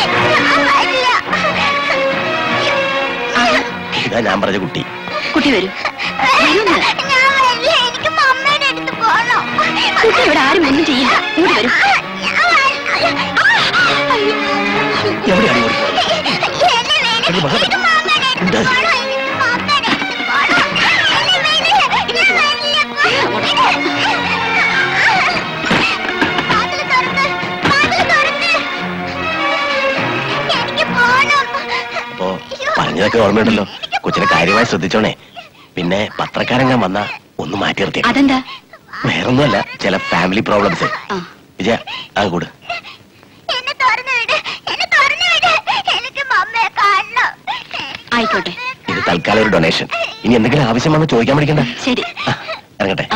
ഇതാ ഞാൻ പറഞ്ഞ കുട്ടി. കുട്ടി വരൂ. എനിക്ക് മമ്മയുടെ അടുത്ത് പോകണം. കുട്ടി ഇവിടെ ആരും ഒന്നും ചെയ്യില്ല. ഇങ്ങോട്ട് വരൂ. എവിടെയാണ് അപ്പോ പറഞ്ഞതൊക്കെ ഓർമ്മയുണ്ടല്ലോ. കൊച്ചിനെ കാര്യമായി ശ്രദ്ധിച്ചോണേ. പിന്നെ പത്രക്കാരൻ ഞാൻ വന്ന ഒന്ന് മാറ്റി നിർത്തി. അതെന്താ? വേറൊന്നുമല്ല, ചില ഫാമിലി പ്രോബ്ലംസ്. വിജയ ആ കൂട്. ആയിക്കോട്ടെ, ഇത് തൽക്കാലം ഒരു ഡൊണേഷൻ. ഇനി എന്തെങ്കിലും ആവശ്യം വന്ന് ചോദിക്കാൻ പഠിക്കണ്ട. ശരി, ഇറങ്ങട്ടെ.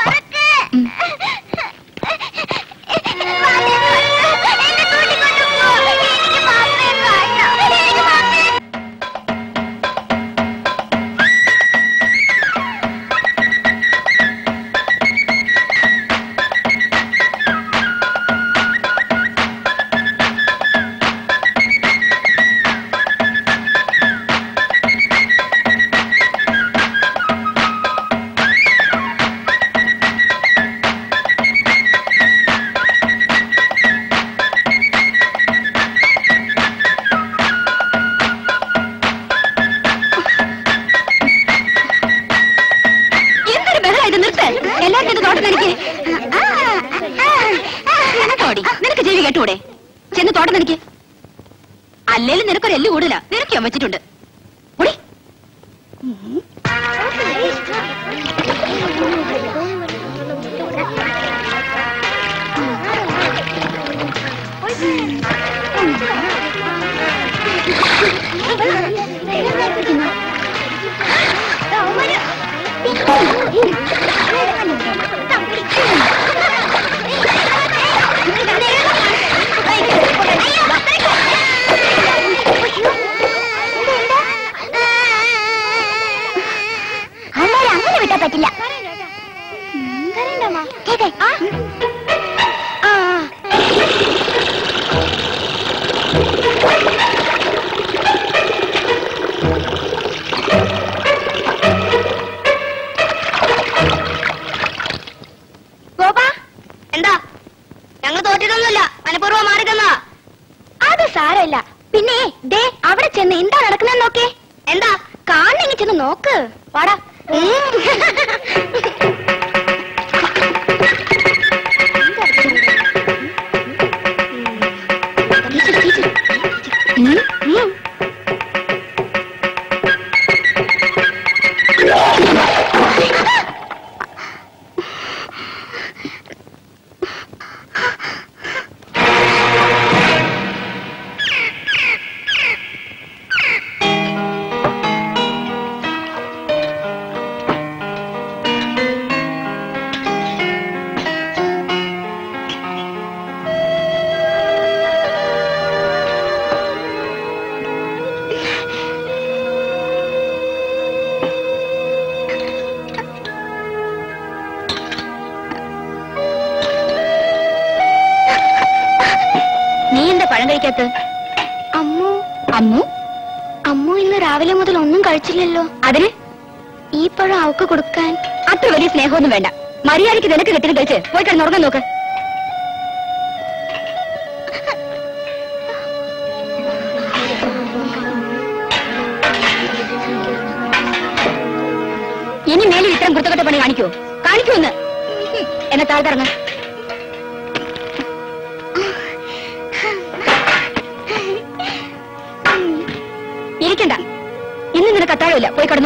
നിനക്ക് ചെവി കേട്ടൂടെ? ചെന്ന് തോട്ടം നിനക്ക്. അല്ലേലും നിനക്കൊരു എല്ല് കൂടുതലാ. നിനക്ക് ഞാൻ വെച്ചിട്ടുണ്ട്. അങ്ങനെ വിട്ടാ പറ്റില്ല. ഗോപാ, എന്താ? ഞങ്ങൾ തോറ്റിട്ടൊന്നുമില്ല, മനഃപൂർവ്വം മാറി തന്നാ. അത് സാരമില്ല. പിന്നെ ദേ അവിടെ ചെന്ന് എന്താ നടക്കുന്നതെന്ന് നോക്കേ. എന്താ കാണുന്നെങ്കിൽ ചെന്ന് നോക്ക്. വാടാ. അമ്മു അമ്മു അമ്മു ഇന്ന് രാവിലെ മുതൽ ഒന്നും കഴിച്ചില്ലല്ലോ. അതിന് ഈ പഴം അവക്ക് കൊടുക്കാൻ അത്ര വലിയ സ്നേഹമൊന്നും വേണ്ട. മര്യാദയ്ക്ക് നിനക്ക് കെട്ടിന് കഴിച്ച് പോയി കിടന്നുറങ്ങാൻ നോക്ക്. ഇനി മേലിൽ ഇത്തരം കുത്തക്കെട്ട പണി കാണിക്കോ? കാണിക്കൂ എന്ന് എന്നെ താഴ്ത്തിറങ്ങ. ഇരിക്കണ്ട, ഇന്ന് നിനക്ക് അത്താഴമില്ല, പോയി കിടന്നു.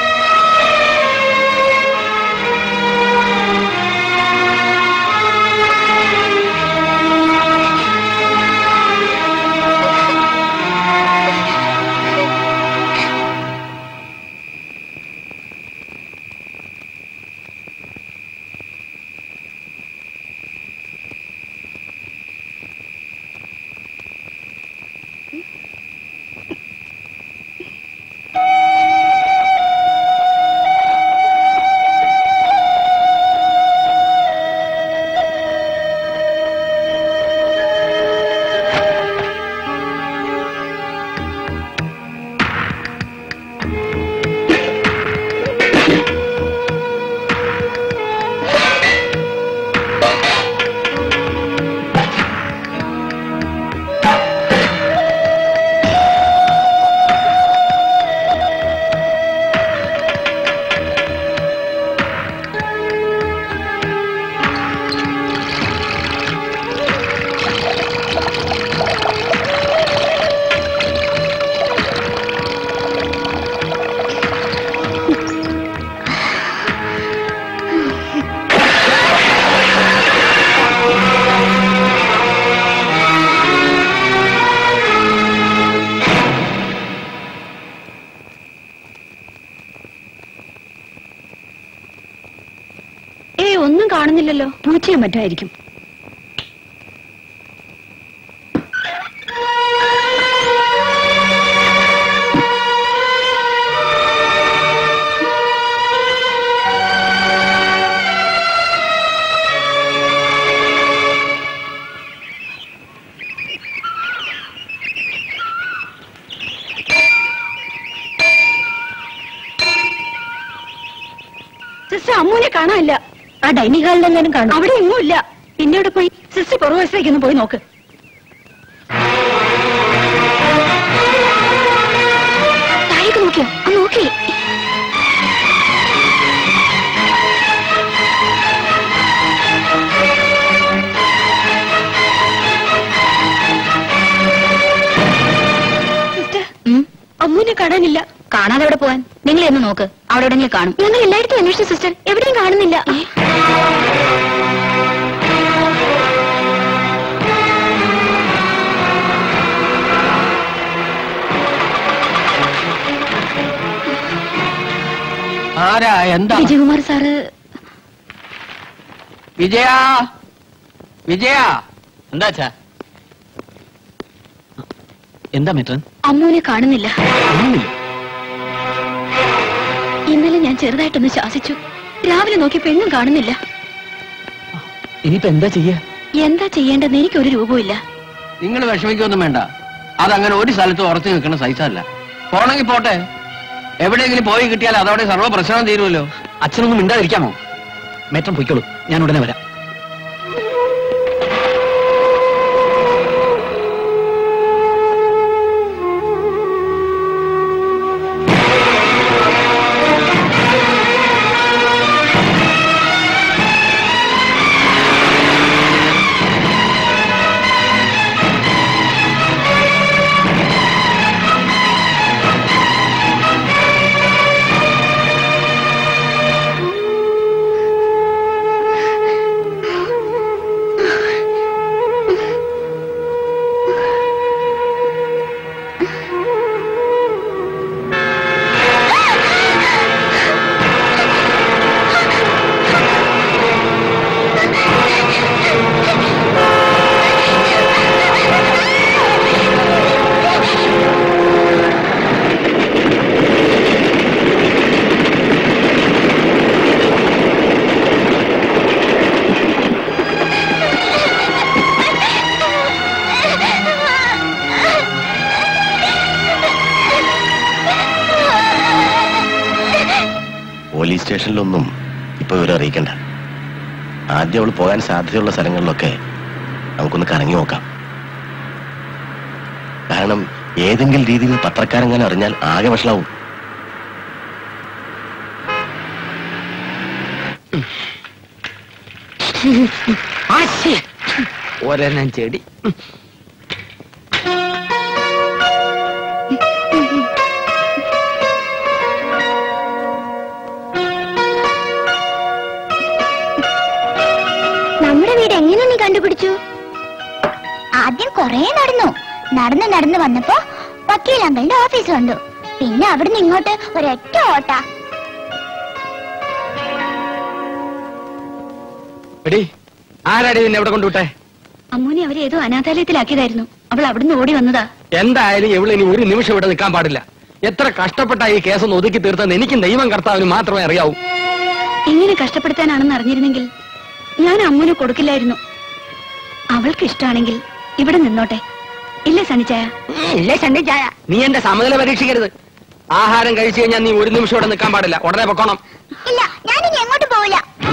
ഒന്നും കാണുന്നില്ലല്ലോ. പൂച്ചയും മറ്റായിരിക്കും. സിസ്റ്റർ അമ്മൂനെ കാണാനില്ല. ആ ഡൈനിങ് ഹാളിൽ എങ്ങാനും കാണും. അവിടെ എങ്ങും ഇല്ല. പിന്നീട് പോയി സിസ്റ്റർ പുറകുവശത്തേക്ക് ഒന്ന് പോയി നോക്ക്. താഴേക്ക് നോക്കിയോ? ആ നോക്കി. സിസ്റ്റർ അമ്മൂനെ കാണാനില്ല. കാണാതെ എവിടെ പോവാൻ? നിങ്ങൾ എന്ന് നോക്ക്, അവിടെ എവിടെയെങ്കിലും കാണും. ഞങ്ങൾ എല്ലായിടത്തും അന്വേഷിച്ചു സിസ്റ്റർ, എവിടെയും കാണുന്നില്ല. ആരാ? എന്താ? വിജയകുമാർ സാറ്. വിജയ, വിജയ. എന്താ? എന്താ മെട്രൻ? അമ്മുവിനെ കാണുന്നില്ല. ഇന്നലെ ഞാൻ ചെറുതായിട്ടൊന്ന് ശാസിച്ചു. രാവിലെ നോക്കിയപ്പോ എങ്ങും കാണുന്നില്ല. ഇനിയിപ്പോ എന്താ ചെയ്യാ? എന്താ ചെയ്യേണ്ടതെന്ന് എനിക്കൊരു രൂപമില്ല. നിങ്ങൾ വിഷമിക്കൊന്നും വേണ്ട. അതങ്ങനെ ഒരു സ്ഥലത്ത് ഉറച്ചു നിൽക്കുന്ന സൈസല്ല. പോണെങ്കിൽ പോട്ടെ, എവിടെയെങ്കിലും പോയി കിട്ടിയാൽ അതോടെ സർവ്വ പ്രശ്നം തീരുമല്ലോ. അച്ഛനൊന്നും മിണ്ടാതിരിക്കാമോ? മെട്രൻ പൊയ്ക്കോളൂ, ഞാൻ ഉടനെ വരാം. പോലീസ് സ്റ്റേഷനിലൊന്നും ഇപ്പൊ ഇവരെ അറിയിക്കണ്ട. ആദ്യം അവൾ പോകാൻ സാധ്യതയുള്ള സ്ഥലങ്ങളിലൊക്കെ നമുക്കൊന്ന് കറങ്ങി നോക്കാം. കാരണം ഏതെങ്കിലും രീതിയിൽ പത്രക്കാരെങ്ങനെ അറിഞ്ഞാൽ ആകെ വഷളാവും. ഒരെണ്ണം ചെടി. നമ്മുടെ വീട് എങ്ങനെ നീ കണ്ടുപിടിച്ചു? ആദ്യം കൊറേ നടന്നു. നടന്ന് നടന്ന് വന്നപ്പോ വക്കീൽ അങ്കിളിന്റെ ഓഫീസ് കണ്ടു. പിന്നെ അവിടുന്ന് ഇങ്ങോട്ട് ഒരൊറ്റ ഓട്ട. എടി, ആരാടി നിന്നെ എവിടെ കൊണ്ടുവിട്ടെ? അമ്മൂനെ അവരെ ഏതോ അനാഥാലയത്തിലാക്കിയതായിരുന്നു. അവൾ അവിടുന്ന് ഓടി വന്നതാ. എന്തായാലും ഇവള് ഇനി ഒരു നിമിഷം ഇവിടെ നിൽക്കാൻ പാടില്ല. എത്ര കഷ്ടപ്പെട്ട ഈ കേസൊന്ന് ഒതുക്കി തീർത്തെന്ന് എനിക്ക് ദൈവം കർത്താവിന് മാത്രമേ അറിയാവൂ. ഇങ്ങനെ കഷ്ടപ്പെടുത്താനാണെന്ന് അറിഞ്ഞിരുന്നെങ്കിൽ ഞാൻ അമ്മൂനെ കൊടുക്കില്ലായിരുന്നു. അവൾക്ക് ഇഷ്ടമാണെങ്കിൽ ഇവിടെ നിന്നോട്ടെ. ഇല്ലേ സണ്ണിച്ചായ? ഇല്ലേ സണ്ണിച്ചായ? നീ എന്റെ സമനില പരീക്ഷിക്കരുത്. ആഹാരം കഴിച്ചു കഴിഞ്ഞാൽ നീ ഒരു നിമിഷം ഇവിടെ നിൽക്കാൻ പാടില്ല. ഉടനെ പൊക്കോണം. ഇല്ല, ഞാനിനി എങ്ങോട്ടും പോവില്ല.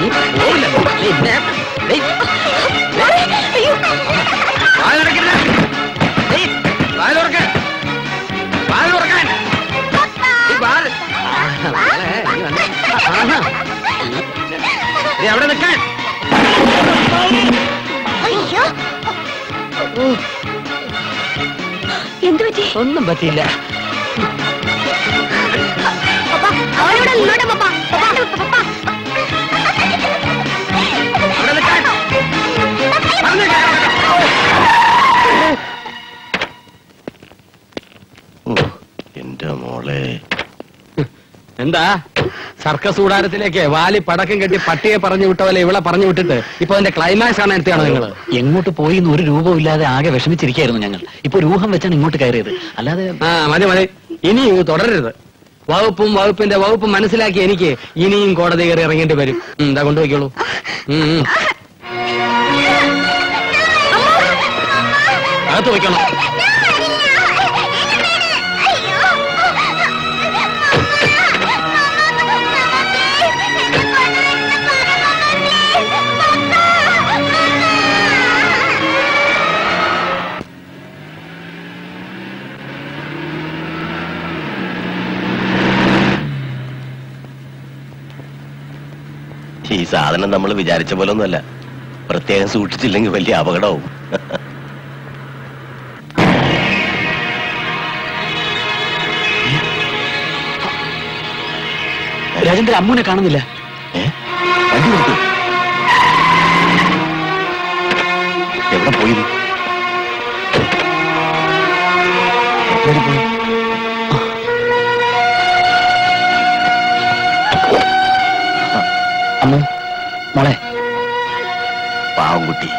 അവിടെ നിൽക്കാൻ. എന്തു പറ്റി? ഒന്നും പറ്റിയില്ല. അവളോട് നിന്നോട്ടെ പപ്പ. എന്റെ മോളെ, എന്താ സർക്കസ് കൂടാരത്തിലേക്ക് വാലി പടക്കം കെട്ടി പട്ടിയെ പറഞ്ഞു വിട്ട പോലെ ഇവളെ പറഞ്ഞു വിട്ടിട്ട് ഇപ്പൊ അതിന്റെ ക്ലൈമാക്സ് ആണ് എടുത്താണോ നിങ്ങൾ? എങ്ങോട്ട് പോയി ഒരു രൂപമില്ലാതെ ആകെ വിഷമിച്ചിരിക്കായിരുന്നു ഞങ്ങൾ. ഇപ്പൊ ഒരു ഊഹം വെച്ചാണ് ഇങ്ങോട്ട് കയറിയത്. അല്ലാതെ ആ മതി മതി, ഇനിയും തുടരരുത്. വകുപ്പും വകുപ്പിന്റെ വകുപ്പും മനസ്സിലാക്കി എനിക്ക് ഇനിയും കോടതി കയറി ഇറങ്ങേണ്ടി വരും. എന്താ കൊണ്ടുപോയിക്കോളൂ. അകത്ത് പോയിക്കോളൂ. ഈ സാധനം നമ്മൾ വിചാരിച്ച പോലെ ഒന്നുമല്ല. പ്രത്യേകം സൂക്ഷിച്ചില്ലെങ്കിൽ വലിയ അപകടവും. രാജേന്ദ്ര അമ്മൂനെ കാണുന്നില്ല. വണ്ടി നിർത്ത്. എവിടെ പോയത്? എവിടെ പോയി? മോളെ. പാവംകുട്ടി.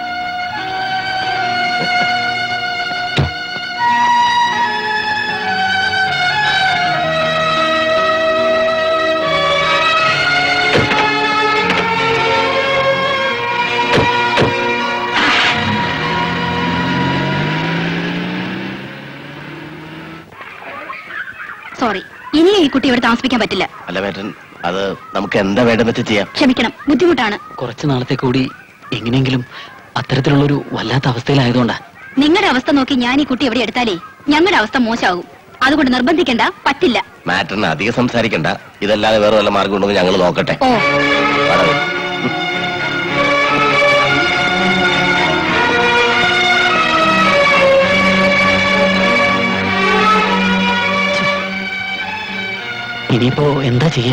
സോറി, ഇനിയും ഈ കുട്ടി ഇവിടെ താമസിപ്പിക്കാൻ പറ്റില്ല. അല്ല മേട്ടൻ, അത് നമുക്ക് എന്താ വേണ്ടെന്ന് വെച്ച് ചെയ്യാം. ക്ഷമിക്കണം, ബുദ്ധിമുട്ടാണ്. കുറച്ചു നാളത്തെ കൂടി എങ്ങനെയെങ്കിലും അത്തരത്തിലുള്ളൊരു വല്ലാത്ത അവസ്ഥയിലായതുകൊണ്ടാ. നിങ്ങളുടെ അവസ്ഥ നോക്കി ഞാൻ ഈ കുട്ടി എവിടെ എടുത്താലേ ഞങ്ങളുടെ അവസ്ഥ മോശമാകും. അതുകൊണ്ട് നിർബന്ധിക്കണ്ട, പറ്റില്ല. മാറ്ററിന് അധികം സംസാരിക്കണ്ട. ഇതല്ലാതെ വേറെ വല്ല മാർഗം ഉണ്ടെന്ന് ഞങ്ങൾ നോക്കട്ടെ. ഓ ഇനിയിപ്പോ എന്താ ചെയ്യേ?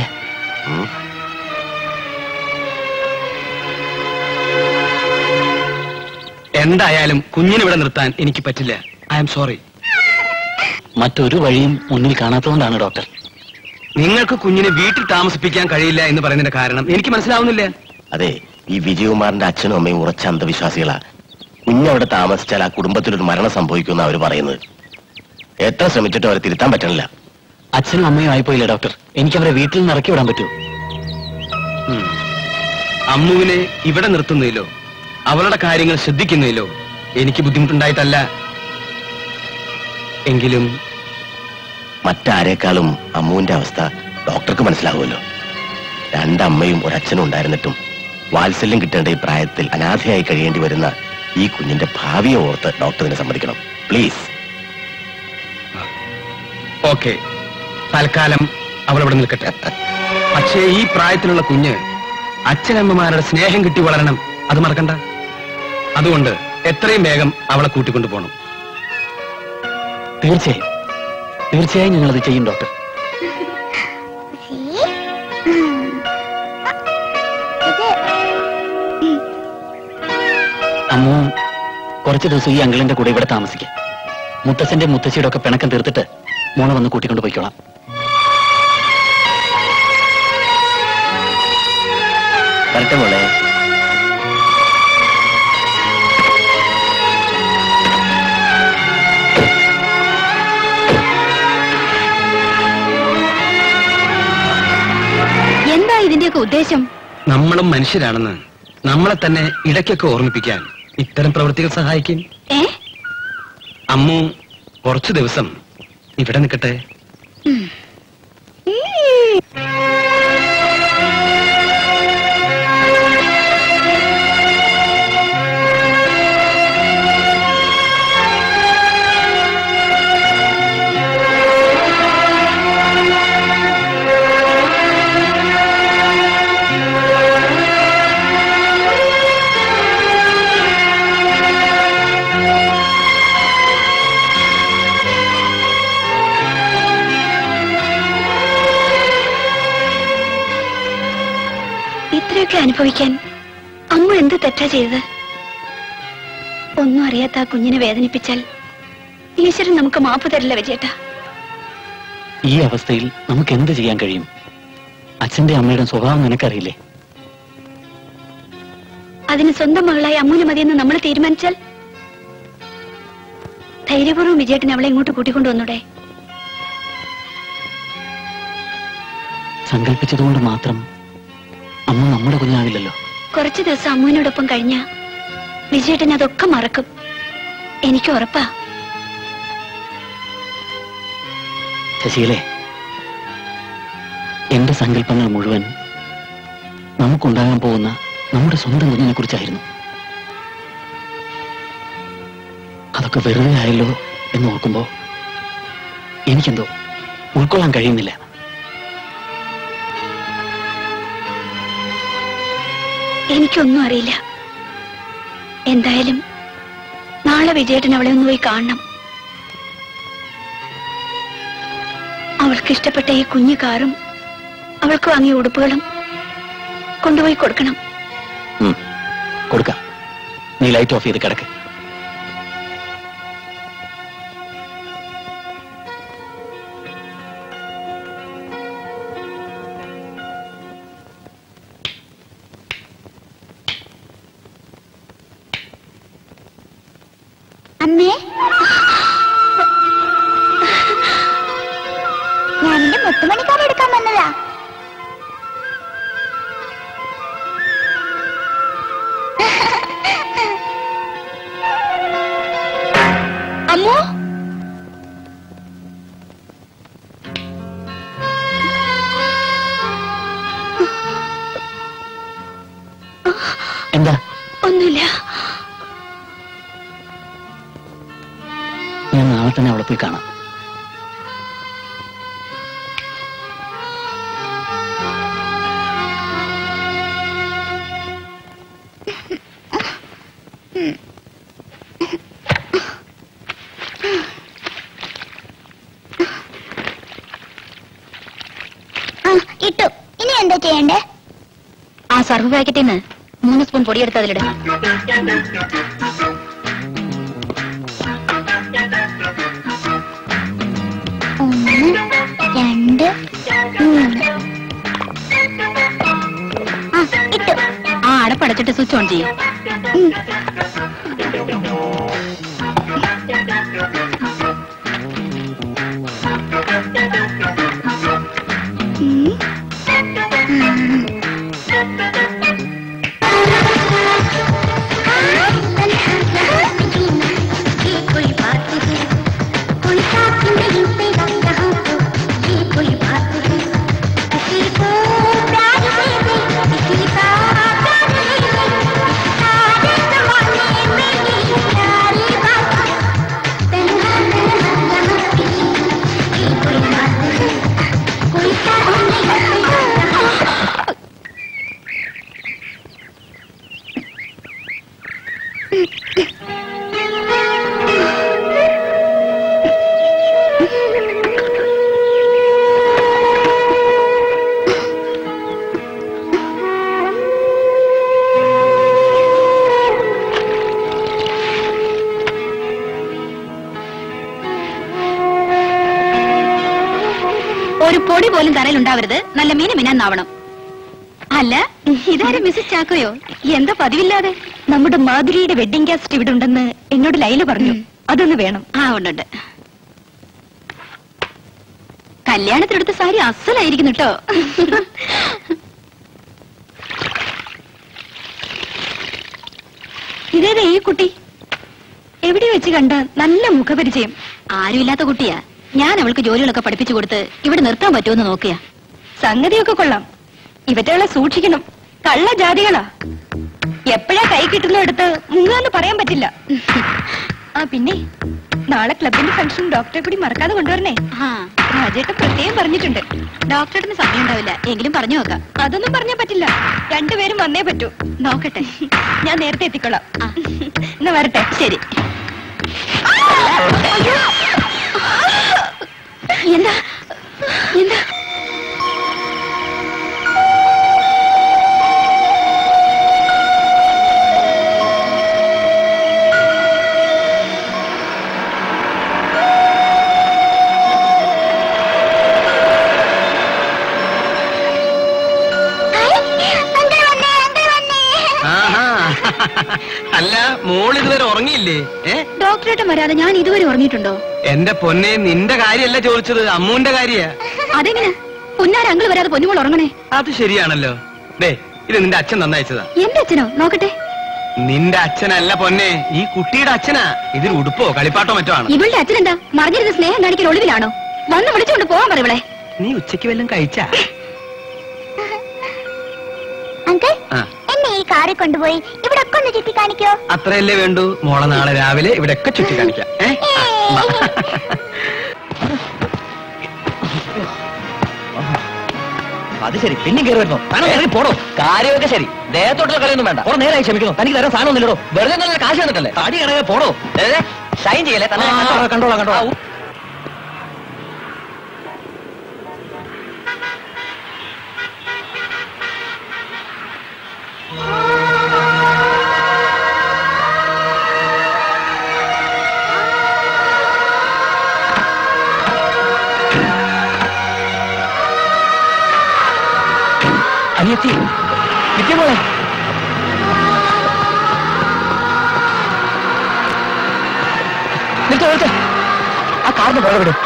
എന്തായാലും കുഞ്ഞിനെ ഇവിടെ നിർത്താൻ എനിക്ക് പറ്റില്ല. I am sorry. മറ്റൊരു വഴിയും മുന്നിൽ കാണാത്തതുകൊണ്ടാണ് ഡോക്ടർ. നിങ്ങൾക്ക് കുഞ്ഞിനെ വീട്ടിൽ താമസിപ്പിക്കാൻ കഴിയില്ല എന്ന് പറയുന്നതിന്റെ കാരണം എനിക്ക് മനസ്സിലാവുന്നില്ല. അതെ, ഈ വിജയകുമാറിന്റെ അച്ഛനും അമ്മയും ഉറച്ച അന്ധവിശ്വാസികളാ. കുഞ്ഞവിടെ താമസിച്ചാൽ ആ കുടുംബത്തിലൊരു മരണം സംഭവിക്കുമെന്ന് അവർ പറയുന്നത്. എത്ര ശ്രമിച്ചിട്ടും അവരെ തിരുത്താൻ പറ്റണില്ല. അച്ഛനും അമ്മയും ആയിപ്പോയില്ലേ ഡോക്ടർ? എനിക്ക് അവരെ വീട്ടിൽ നിന്ന് ഇറക്കി വിടാൻ പറ്റൂ? അമ്മുവിനെ ഇവിടെ നിർത്തുന്നതിലോ അവളുടെ കാര്യങ്ങൾ ശ്രദ്ധിക്കുന്നതിലോ എനിക്ക് ബുദ്ധിമുട്ടുണ്ടായിട്ടല്ല. എങ്കിലും മറ്റാരേക്കാളും അമ്മുവിന്റെ അവസ്ഥ ഡോക്ടർക്ക് മനസ്സിലാവുമല്ലോ. രണ്ടമ്മയും ഒരച്ഛനും ഉണ്ടായിരുന്നിട്ടും വാത്സല്യം കിട്ടേണ്ട ഈ പ്രായത്തിൽ അനാഥയായി കഴിയേണ്ടി വരുന്ന ഈ കുഞ്ഞിന്റെ ഭാവിയെ ഓർത്ത് ഡോക്ടറിനെ സമ്മതിക്കണം പ്ലീസ്. ഓക്കെ, തൽക്കാലം അവൾ ഇവിടെ നിൽക്കട്ടെ. പക്ഷേ ഈ പ്രായത്തിലുള്ള കുഞ്ഞ് അച്ഛനമ്മമാരുടെ സ്നേഹം കിട്ടി വളരണം, അത് മറക്കണ്ട. അതുകൊണ്ട് എത്രയും വേഗം അവളെ കൂട്ടിക്കൊണ്ടു പോകണം. തീർച്ചയായും തീർച്ചയായും ഞങ്ങളത് ചെയ്യും ഡോക്ടർ. അമ്മു കുറച്ചു ദിവസം ഈ അങ്കിളിന്റെ കൂടെ ഇവിടെ താമസിക്കാം. മുത്തച്ഛന്റെ മുത്തശ്ശിയുടെ ഒക്കെ പിണക്കം തീർത്തിട്ട് മോളെ വന്ന് കൂട്ടിക്കൊണ്ട് പോയിക്കോളാം. വരട്ടെ മോളെ. എന്താ ഇതിന്റെയൊക്കെ ഉദ്ദേശം? നമ്മളും മനുഷ്യരാണെന്ന് നമ്മളെ തന്നെ ഇടയ്ക്കൊക്കെ ഓർമ്മിപ്പിക്കാൻ ഇത്തരം പ്രവൃത്തികൾ സഹായിക്കും. ഏ അമ്മു കുറച്ചു ദിവസം ഇവിടെ നിൽക്കട്ടെ. ഇത്രയൊക്കെ അനുഭവിക്കാൻ അമ്മ എന്ത് തെറ്റാ ചെയ്തത്? ഒന്നും അറിയാത്ത ആ കുഞ്ഞിനെ വേദനിപ്പിച്ചാൽ ഈശ്വരൻ നമുക്ക് മാപ്പ് തരില്ല വിജയേട്ടാ. ഈ അവസ്ഥയിൽ നമുക്ക് എന്ത് ചെയ്യാൻ കഴിയും? അച്ഛന്റെ അമ്മയുടെ സ്വഭാവം നിനക്കറിയില്ലേ? അതിന് സ്വന്തം മകളായി അമ്മൂന് മതിയെന്ന് നമ്മൾ തീരുമാനിച്ചാൽ ധൈര്യപൂർവ്വം വിജയേട്ടൻ അവളെ ഇങ്ങോട്ട് കൂട്ടിക്കൊണ്ടുവന്നൂടെ? സങ്കല്പിച്ചതുകൊണ്ട് മാത്രം അമ്മ നമ്മുടെ കുഞ്ഞാവില്ലല്ലോ. കുറച്ചു ദിവസം അമ്മൂനോടൊപ്പം കഴിഞ്ഞ വിജയേട്ടൻ അതൊക്കെ മറക്കും, എനിക്ക് ഉറപ്പാ. ശശികലേ, എന്റെ സങ്കല്പങ്ങൾ മുഴുവൻ നമുക്കുണ്ടാകാൻ പോകുന്ന നമ്മുടെ സ്വന്തം കുഞ്ഞിനെ കുറിച്ചായിരുന്നു. അതൊക്കെ വെറുതെ ആയല്ലോ എന്ന് ഓർക്കുമ്പോ എനിക്കെന്തോ ഉൾക്കൊള്ളാൻ കഴിയുന്നില്ല. എനിക്കൊന്നും അറിയില്ല. എന്തായാലും നാളെ വിജയേട്ടൻ അവളെ ഒന്ന് പോയി കാണണം. അവൾക്ക് ഇഷ്ടപ്പെട്ട ഈ കുഞ്ഞു കാറും അവൾക്ക് വാങ്ങിയ ഉടുപ്പുകളും കൊണ്ടുപോയി കൊടുക്കണം. കൊടുക്കാം. നീ ലൈറ്റ് ഓഫ് ചെയ്ത് കിടക്ക്. അമ്മേ, ഞാൻ എന്റെ മുത്തുമണിക്കാർ എടുക്കാൻ വന്നതാ. അമ്മോ, എന്താ? ഒന്നുമില്ല. ഞാൻ നാളെ തന്നെ അവളെ പോയി കാണാം. ഇട്ടു. ഇനി എന്താ ചെയ്യണ്ടേ? ആ സർവ് പാക്കറ്റിൽ നിന്ന് മൂന്ന് സ്പൂൺ പൊടിയെടുത്ത് അതിലിടുക. ഒന്ന്, രണ്ട്, മൂന്ന്. ആ, ഇട്ടു. ആ അടപ്പടച്ചിട്ട് സ്വിച്ച് ഓൺ ചെയ്യും. ഉം. ഉം. ഒരു പൊടി പോലും തറയിൽ ഉണ്ടാവരുത്. നല്ല മീന മിനാന്നാവണം. അല്ല, ഇതാരും മിസ്സസ് ചാക്കോയോ? എന്താ പതിവില്ലാതെ? നമ്മുടെ മാധുരിയുടെ വെഡിങ് കാസ്റ്റ് ഇവിടെ ഉണ്ടെന്ന് എന്നോട് ലൈല പറഞ്ഞു. അതൊന്ന് വേണം. ആ ഉണ്ടുണ്ട്. കല്യാണത്തിനെടുത്ത സാരി അസലായിരിക്കുന്നു കേട്ടോ. ഇതേതാ ഈ കുട്ടി? എവിടെ വെച്ച് കണ്ട നല്ല മുഖപരിചയം. ആരുമില്ലാത്ത കുട്ടിയാ. ഞാൻ അവൾക്ക് ജോലികളൊക്കെ പഠിപ്പിച്ചു കൊടുത്ത് ഇവിടെ നിർത്താൻ പറ്റുമെന്ന് നോക്കിയാ. സംഗതിയൊക്കെ കൊള്ളാം. ഇവറ്റകളെ സൂക്ഷിക്കണം. കള്ള ജാതികളാ. എപ്പോഴാ കൈ കിട്ടുന്ന എടുത്ത് മുങ്ങാന്ന് പറയാൻ പറ്റില്ല. ആ പിന്നെ നാളെ ക്ലബിന്റെ ഫംഗ്ഷൻ ഡോക്ടറെ കൂടി മറക്കാതെ കൊണ്ടുവരണേ. രാജേട്ടൻ പ്രത്യേകം പറഞ്ഞിട്ടുണ്ട്. ഡോക്ടറിന് സമയം ഉണ്ടാവില്ല, എങ്കിലും പറഞ്ഞു നോക്കാം. അതൊന്നും പറഞ്ഞാ പറ്റില്ല. രണ്ടുപേരും വന്നേ പറ്റൂ. നോക്കട്ടെ, ഞാൻ നേരത്തെ എത്തിക്കൊള്ളാം. എന്നാ വരട്ടെ. ശരി. എന്താ എന്താ അല്ല, മോൾ ഇതുവരെ ഉറങ്ങിയില്ലേ? ഏ ഡോക്ടറേട്ടൻ വരാതെ ഞാൻ ഇതുവരെ ഉറങ്ങിയിട്ടുണ്ടോ? എന്റെ പൊന്നെ, നിന്റെ കാര്യമല്ല ചോദിച്ചത്, അമ്മൂന്റെ കാര്യ. അതെങ്ങനെ പുന്നാര അങ്കിൾ വരാതെ പൊന്നുമോൾ ഉറങ്ങണേ? അത് ശരിയാണല്ലോ. ദേ, ഇത് നിന്റെ അച്ഛൻ നന്നയച്ചതാ. എന്റെ അച്ഛനോ? നോക്കട്ടെ. നിന്റെ അച്ഛനല്ല പൊന്നെ, ഈ കുട്ടിയുടെ അച്ഛനാ. ഇതിൽ ഉടുപ്പോ കളിപ്പാട്ടോ മറ്റോ ആണ്. ഇവളുടെ അച്ഛനെന്താ മറിഞ്ഞിരുന്ന സ്നേഹം കാണിക്കൽ ഒളിവിലാണോ? വന്ന് വിളിച്ചുകൊണ്ട് പോവാൻ പറയവളെ. നീ ഉച്ചയ്ക്ക് വല്ലതും കഴിച്ചാ? അങ്കിൾ, ആ, എന്നെ ഈ കാറിൽ കൊണ്ടുപോയി ഇവിടെ ഒക്കെ ഒന്ന് ചുറ്റി കാണിക്കോ? അത്രയല്ലേ വേണ്ടൂ. മോളെ നാളെ രാവിലെ ഇവിടെ ഒക്കെ ചുറ്റി കാണിക്കാം. ഏ അത് ശരി, പിന്നെ കയറി വരുന്നു. താനോ പോടോ. കാര്യമൊക്കെ ശരി, ദേഹത്തോട്ടുള്ള കളിയൊന്നും വേണ്ട. കുറെ നേരമായി ക്ഷമിക്കുന്നു. തനിക്ക് തരാൻ സാധനം ഒന്നില്ലടോ. വെറുതെ നല്ല കാശ് തന്നിട്ടല്ലേ? അടി കിടങ്ങെ പോടോ. ഷൈൻ ചെയ്യല്ലേ? തന്നെ കണ്ടോളാം കണ്ടോളാം. അനിയത്തി വിദ്യമോളെ, നിർത്ത് നിർത്ത്. ആ കാറിന് പുറകെ വിടും.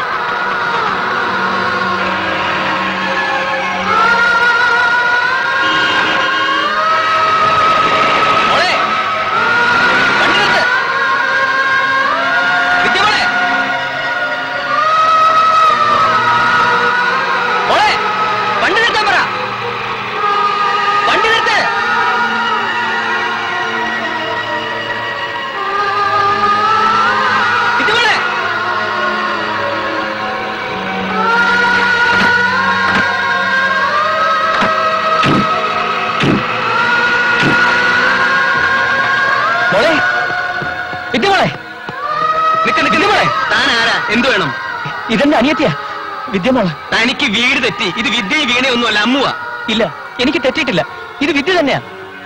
എന്ത് വേണം? ഇതെന്റെ അനിയത്തിയാ വിദ്യമോള്. തനിക്ക് വീട് തെറ്റി. ഇത് വിദ്യയും വീണയൊന്നുമല്ല, അമ്മുവാ. ഇല്ല, എനിക്ക് തെറ്റിയിട്ടില്ല. ഇത് വിദ്യ തന്നെയാ.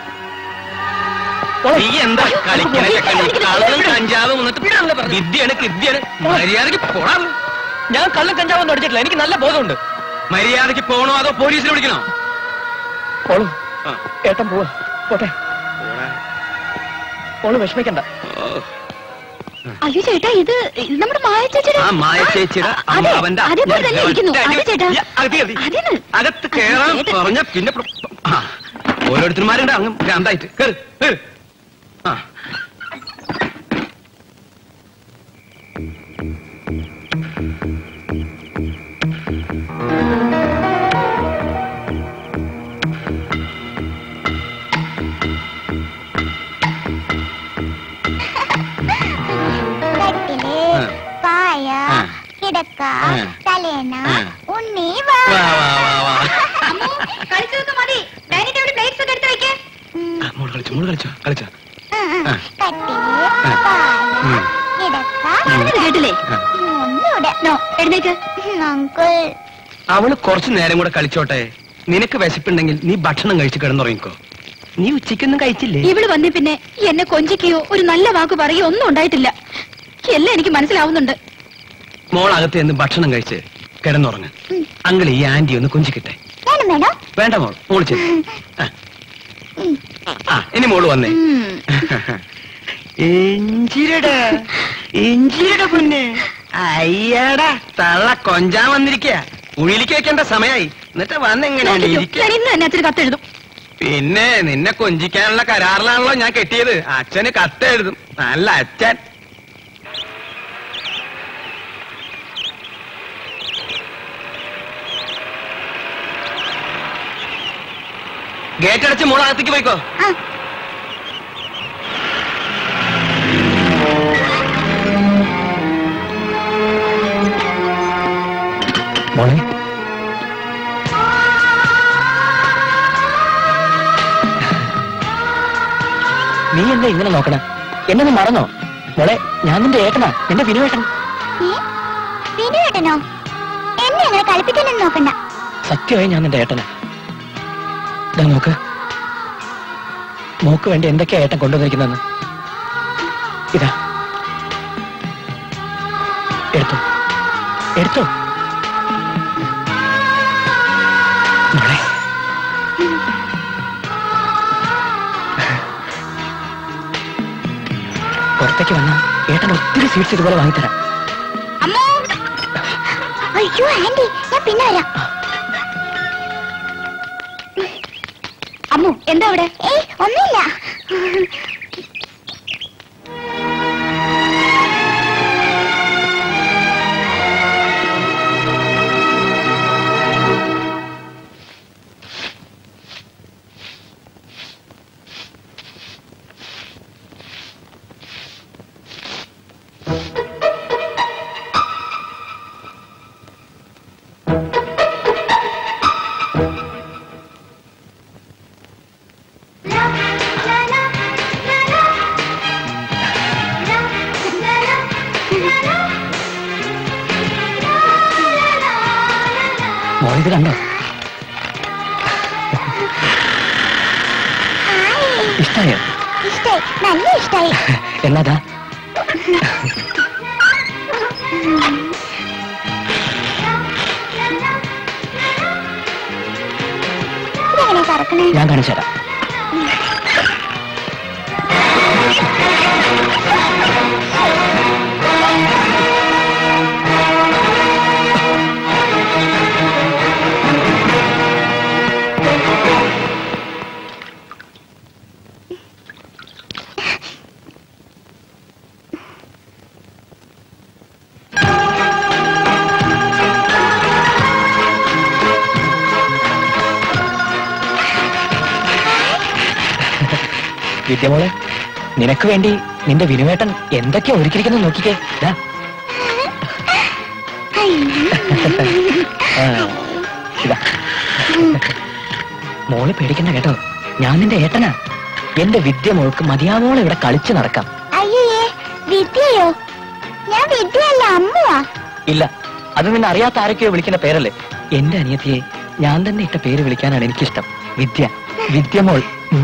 നീ എന്താ കളിക്കണം? കഞ്ചാവ് വിദ്യയാണ് വിദ്യയാണ്. മര്യാദക്ക് പോടാ. ഞാൻ കള്ളും കഞ്ചാവൊന്നും അടിച്ചിട്ടില്ല. എനിക്ക് നല്ല ബോധമുണ്ട്. മര്യാദക്ക് പോണോ അതോ പോലീസിനെ വിളിക്കണോ? ഓളു ഏട്ടൻ പോവാ. പോട്ടെ. ഓള് വിഷമിക്കണ്ട. അയ്യോ ചേട്ടാ, ഇത് ഇത് നമ്മുടെ മായ ചേച്ചിയുടെ ആ മായ ചേച്ചിയുടെ അവന്റെ അതേപോലെ തന്നെ ഇരിക്കുന്നു. അതെ ചേട്ടാ, അതിന് അകത്ത് കേറാൻ പറഞ്ഞ പിന്നെ ഓരോരുത്തന്മാരുണ്ട് അങ്ങ് ഭ്രാന്തായിട്ട്. കേറ് കേറ്. ആ കിടക്ക തലേന ഉണ്ണി കളിച്ചതൊക്കെ മതി. ഡൈനിങ് ടേബിളിൽ പ്ലേറ്റ്സ് ഒക്കെ എടുത്ത് വെക്കേ. മോള് കളിച്ചോ മോള് കളിച്ചോ കളിച്ചോ കേട്ടില്ലേ? എഴുന്നേക്ക്. അവള് കുറച്ചു നേരം കൂടെ കളിച്ചോട്ടെ. നിനക്ക് വിശപ്പുണ്ടെങ്കിൽ നീ ഭക്ഷണം കഴിച്ച് കിടന്നുറങ്ങിക്കോ. നീ ഉച്ചയ്ക്കൊന്നും കഴിച്ചില്ലേ? ഇവള് വന്നേ പിന്നെ എന്നെ കൊഞ്ചിക്കുകയോ ഒരു നല്ല വാക്ക് പറയുകയോ ഒന്നും ഉണ്ടായിട്ടില്ല. എല്ലാം എനിക്ക് മനസ്സിലാവുന്നുണ്ട്. മോൾ അകത്ത് നിന്ന് ഭക്ഷണം കഴിച്ച് കിടന്നുറങ്ങ. അങ്കിൾ ഈ ആന്റി ഒന്ന് കൊഞ്ചിക്കട്ടെ. വേണ്ട മോൾ, മോള് ചെല്ലു. ആ ഇനി മോള് വന്നേ. എഞ്ചിരടാ എഞ്ചിരടാ പൊന്നെ. അയ്യാടാ തള്ള കൊഞ്ചാൻ വന്നിരിക്കുക. ഉഴിലിക്ക് വെക്കേണ്ട സമയായി. എന്നിട്ട് വന്നെങ്ങനെയാണ് ഇന്ന് അച്ഛന് കത്തെഴുതും. പിന്നെ നിന്നെ കൊഞ്ചിക്കാനുള്ള കരാറിലാണല്ലോ ഞാൻ കെട്ടിയത്. അച്ഛന് കത്തെഴുതും. നല്ല അച്ഛൻ. ഗേറ്റ് അടച്ച് മോൾ അകത്തേക്ക് പോയിക്കോ. മോളെ നീ എന്താ ഇങ്ങനെ നോക്കണ? എന്നെ നീ മറന്നോ? മോളെ ഞാൻ നിന്റെ ഏട്ടനാ, നിന്റെ വിനുവേട്ടൻ. വിനുവേട്ടനോ? എന്നെ അങ്ങനെ കളിപ്പിക്കാനൊന്നും നോക്കണ്ട. സത്യമായി ഞാൻ നിന്റെ ഏട്ടനാ. ഇതാ നോക്ക്, മോക്ക് വേണ്ടി എന്തൊക്കെയാ ഏട്ടൻ കൊണ്ടുവന്നിരിക്കുന്നെന്ന്. ഇതാ എടുത്തോ എടുത്തോ മോളെ. പുറത്തേക്ക് വന്നാ ഏട്ടൻ ഒത്തിരി സ്വീറ്റ്സ് ഇതുപോലെ വാങ്ങിത്തരാം. അയ്യോ ആന്റി, ഞാൻ പിന്നെ വരാം. അമ്മു എന്താ അവിടെ? ഏയ് ഒന്നുമില്ല. മോളിത് കണ്ടോ? ഇഷ്ടായോ? ഇഷ്ടായി, നല്ല ഇഷ്ടായി. എന്നതാ? ഇതെങ്ങനെ കറക്കണേ? ഞാൻ കാണിച്ചു തരാം. വിദ്യമോളെ, നിനക്ക് വേണ്ടി നിന്റെ വിനുവേട്ടൻ എന്തൊക്കെയാ ഒരുക്കിയിരിക്കുന്നു നോക്കിക്കേ. ഇതാ, മോള് പേടിക്കണ്ട കേട്ടോ, ഞാൻ നിന്റെ ഏട്ടനാ. എന്റെ വിദ്യമോൾക്ക് മതിയാവോളം ഇവിടെ കളിച്ചു നടക്കാം. അയ്യേ, വിദ്യയോ? ഞാൻ വിദ്യയല്ല, അമ്മുവാ. ഇല്ല, അത് നിന്നെ അറിയാത്ത ആരൊക്കെയോ വിളിക്കുന്ന പേരല്ലേ. എന്റെ അനിയത്തിയെ ഞാൻ തന്നെ ഇട്ട പേര് വിളിക്കാനാണ് എനിക്കിഷ്ടം. വിദ്യ, വിദ്യമോൾ.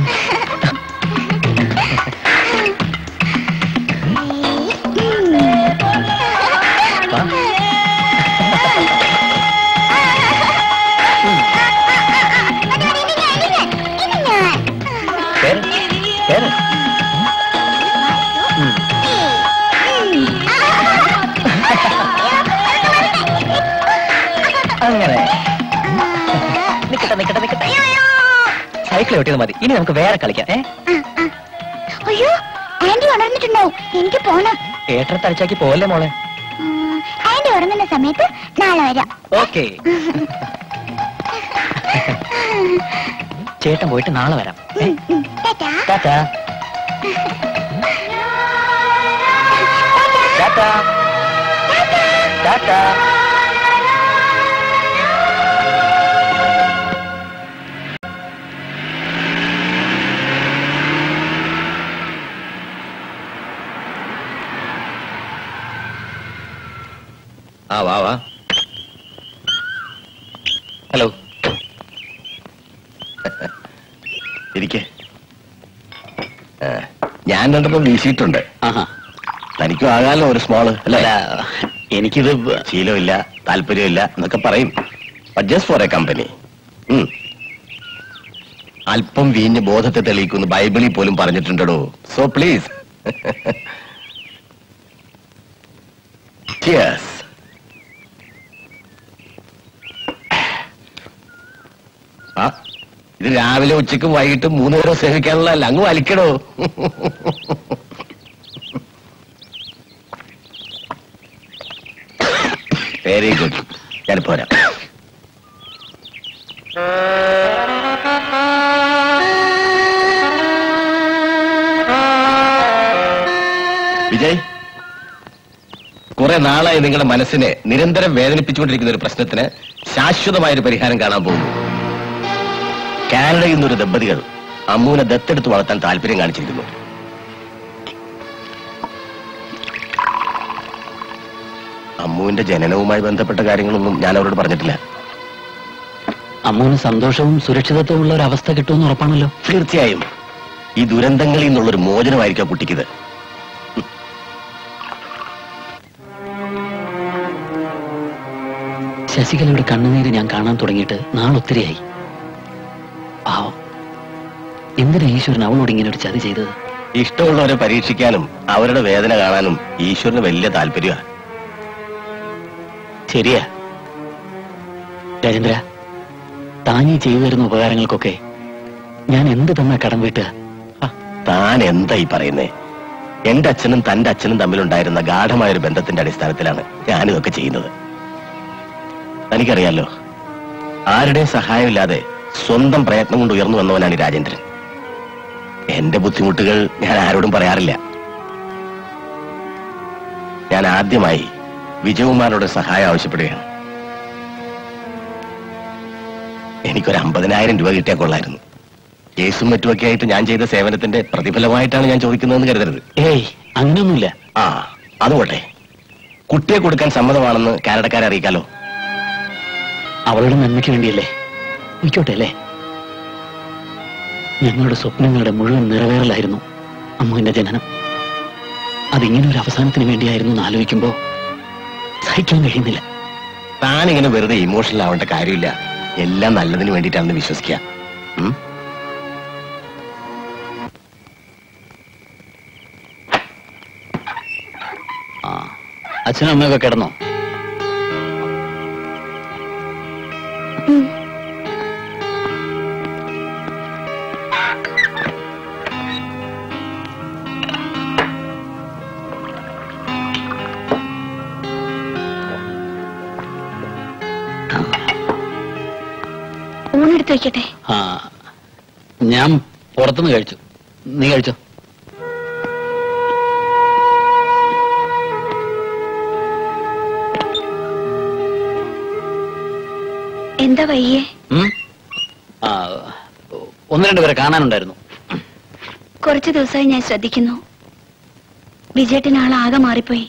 പേര് പേര് അങ്ങനെ നിക്കട്ടെ നിക്കട്ടെ നിക്കട്ടെ. സൈക്കിൾ ഓട്ടിയത് മതി, ഇനി നമുക്ക് വേറെ കളിക്കാം. ഏ അയ്യോ, ആന്റി ഉണർന്നിട്ടുണ്ടാവും, എനിക്ക് പോണം. ഏട്ടനെ തളിച്ചാക്കി പോവല്ലേ മോളെ. ആന്റി ഉറങ്ങുന്ന സമയത്ത് നാളെ വരാം. ഓക്കെ. ചേട്ടൻ പോയിട്ട് നാളെ വരാം. ടാറ്റാ ടാറ്റാ ടാറ്റാ. ആ വാ വാ. ഹലോ. ഇരിക്കെ. ഞാൻ രണ്ടെണ്ണം വീശിയിട്ടുണ്ട്. ആഹാ, തനിക്കും ആകാലോ ഒരു സ്മോള് അല്ലേ? എനിക്കിത് ശീലമില്ല, താല്പര്യമില്ല എന്നൊക്കെ പറയും. Just for a company. അല്പം വീഞ്ഞ് ബോധത്തെ തെളിയിക്കുന്നു ബൈബിളിൽ പോലും പറഞ്ഞിട്ടുണ്ടോ. So please. Cheers. ആ, ഇത് രാവിലെ ഉച്ചക്കും വൈകിട്ടും മൂന്ന് നേരം സേവിക്കാനുള്ള അങ്ങ് വലിക്കണോ? Very good. ഞാൻ പോരാ. വിജയ്, കുറെ നാളായി നിങ്ങളുടെ മനസ്സിനെ നിരന്തരം വേദനിപ്പിച്ചുകൊണ്ടിരിക്കുന്ന ഒരു പ്രശ്നത്തിന് ശാശ്വതമായൊരു പരിഹാരം കാണാൻ പോകുന്നു. കാനഡയിൽ നിന്നൊരു ദമ്പതികൾ അമ്മുവിനെ ദത്തെടുത്ത് വളർത്താൻ താല്പര്യം കാണിച്ചിരിക്കുന്നു. അമ്മുവിന്റെ ജനനവുമായി ബന്ധപ്പെട്ട കാര്യങ്ങളൊന്നും ഞാൻ അവരോട് പറഞ്ഞിട്ടില്ല. അമ്മുവിന് സന്തോഷവും സുരക്ഷിതത്വവും ഉള്ള ഒരു അവസ്ഥ കിട്ടുമെന്ന് ഉറപ്പാണല്ലോ. തീർച്ചയായും ഈ ദുരന്തങ്ങളിൽ നിന്നുള്ളൊരു മോചനമായിരിക്കും കുട്ടിക്കിത്. ശശികലയുടെ കണ്ണുനീര് ഞാൻ കാണാൻ തുടങ്ങിയിട്ട് നാളൊത്തിരിയായി. പാവം, എന്തിനാ ഈശ്വരൻ അവളോട് ഇങ്ങനെ ഒരു ചതി ചെയ്തത്? ഇഷ്ടമുള്ളവരെ പരീക്ഷിക്കാനും അവരുടെ വേദന കാണാനും ഈശ്വരന് വലിയ താല്പര്യമാണ്. ശരിയാ രാജേന്ദ്ര, താനീ ചെയ്തു തരുന്ന ഉപകാരങ്ങൾക്കൊക്കെ ഞാൻ എന്ത് തന്നാ കടം വീട്ടുക? താൻ എന്താ ഈ പറയുന്നേ? എന്റെ അച്ഛനും തന്റെ അച്ഛനും തമ്മിലുണ്ടായിരുന്ന ഗാഠമായൊരു ബന്ധത്തിന്റെ അടിസ്ഥാനത്തിലാണ് ഞാനിതൊക്കെ ചെയ്യുന്നത്. തനിക്കറിയാലോ, ആരുടെയും സഹായമില്ലാതെ സ്വന്തം പ്രയത്നം കൊണ്ട് ഉയർന്നു വന്നവനാണ് ഈ രാജേന്ദ്രൻ. എന്റെ ബുദ്ധിമുട്ടുകൾ ഞാൻ ആരോടും പറയാറില്ല. ഞാൻ ആദ്യമായി വിജയകുമാരോട് സഹായം ആവശ്യപ്പെടുകയാണ്. എനിക്കൊരു അമ്പതിനായിരം രൂപ കിട്ടിയാൽ കൊള്ളായിരുന്നു. കേസും മറ്റുമൊക്കെ ആയിട്ട് ഞാൻ ചെയ്ത സേവനത്തിന്റെ പ്രതിഫലമായിട്ടാണ് ഞാൻ ചോദിക്കുന്നതെന്ന് കരുതരുത്. ഏയ്, അങ്ങനെയൊന്നുമില്ല. ആ, അതുകൊട്ടെ, കുട്ടിയെ കൊടുക്കാൻ സമ്മതമാണെന്ന് കാനഡക്കാരെ അറിയിക്കാലോ. അവളുടെ നന്മയ്ക്ക് വേണ്ടിയല്ലേ? വയ്ക്കോട്ടെ അല്ലേ? ഞങ്ങളുടെ സ്വപ്നങ്ങളുടെ മുഴുവൻ നിറവേറലായിരുന്നു അമ്മുവിന്റെ ജനനം. അതിങ്ങനെ ഒരു അവസാനത്തിന് വേണ്ടിയായിരുന്നു എന്ന് ആലോചിക്കുമ്പോ സഹിക്കാൻ കഴിയുന്നില്ല. താനിങ്ങനെ വെറുതെ ഇമോഷണൽ ആവേണ്ട കാര്യമില്ല. എല്ലാം നല്ലതിന് വേണ്ടിയിട്ടാണെന്ന് വിശ്വസിക്കുക. ആ, അച്ഛനും അമ്മയൊക്കെ കിടന്നോ? ഊണെടുത്ത് വെക്കട്ടെ. ആ, ഞാൻ പുറത്തുനിന്ന് കഴിച്ചു. നീ കഴിച്ചോ. എന്താ വയ്യേ? ഒന്ന് രണ്ടുപേരെ കാണാനുണ്ടായിരുന്നു. കുറച്ചു ദിവസമായി ഞാൻ ശ്രദ്ധിക്കുന്നു. വിജയേട്ടൻ ആളാകെ മാറിപ്പോയി.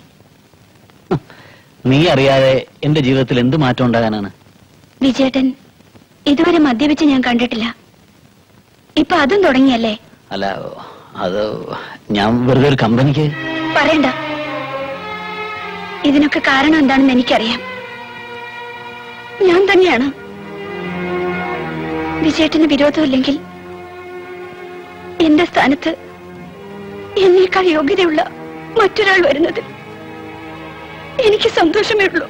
നീ അറിയാതെ എന്റെ ജീവിതത്തിൽ എന്ത് മാറ്റം ഉണ്ടാകാനാണ്? വിജയേട്ടൻ ഇതുവരെ മദ്യപിച്ച് ഞാൻ കണ്ടിട്ടില്ല. ഇപ്പൊ അതും തുടങ്ങിയല്ലേ? അല്ല, അത് ഞാൻ വെറുതെ ഒരു കമ്പനിക്ക്. പറയണ്ട. ഇതിനൊക്കെ കാരണം എന്താണെന്ന് എനിക്കറിയാം. ഞാൻ തന്നെയാണ്. വിജയേട്ടന് വിരോധമില്ലെങ്കിൽ എന്റെ സ്ഥാനത്ത് എന്നേക്കാൾ യോഗ്യതയുള്ള മറ്റൊരാൾ വരുന്നത് എനിക്ക് സന്തോഷമേ ഉള്ളൂ.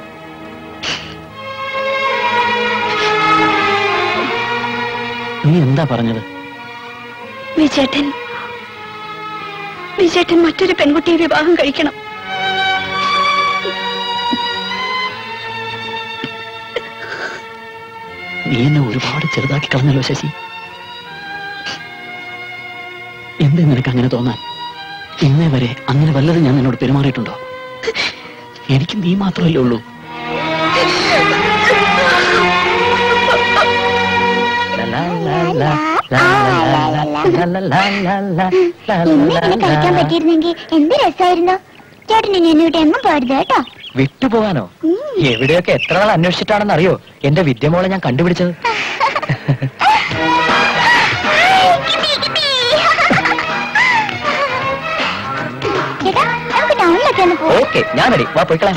നീ എന്താ പറഞ്ഞത്? വിജയേട്ടൻ വിജയേട്ടൻ മറ്റൊരു പെൺകുട്ടിയെ വിവാഹം കഴിക്കണം. നീ എന്നെ ഒരുപാട് ചെറുതാക്കി കളഞ്ഞല്ലോ ശശി. എന്താ നിനക്ക് അങ്ങനെ തോന്നാൻ? ഇന്നേ വരെ അങ്ങനെ വല്ലതും ഞാൻ നിന്നോട് പെരുമാറിയിട്ടുണ്ടോ? എനിക്ക് നീ മാത്രമല്ലേ ഉള്ളൂ. കഴിക്കാൻ പറ്റിയിരുന്നെങ്കിൽ എന്ത് രസമായിരുന്നു. ചേട്ടൻ ഇനി എന്നോട്ട് എങ്ങും പോരുത് കേട്ടോ. വിട്ടുപോകാനോ? എവിടെയൊക്കെ എത്ര നാൾ അന്വേഷിച്ചിട്ടാണെന്ന് അറിയോ എന്റെ വിദ്യമോളെ ഞാൻ കണ്ടുപിടിച്ചത്. ചേട്ടാ നമുക്ക് ടൗണിലൊക്കെ ഒന്ന് പോകാം. ഓക്കെ, ഞാൻ റെഡി. വാ പോയിക്കളാം.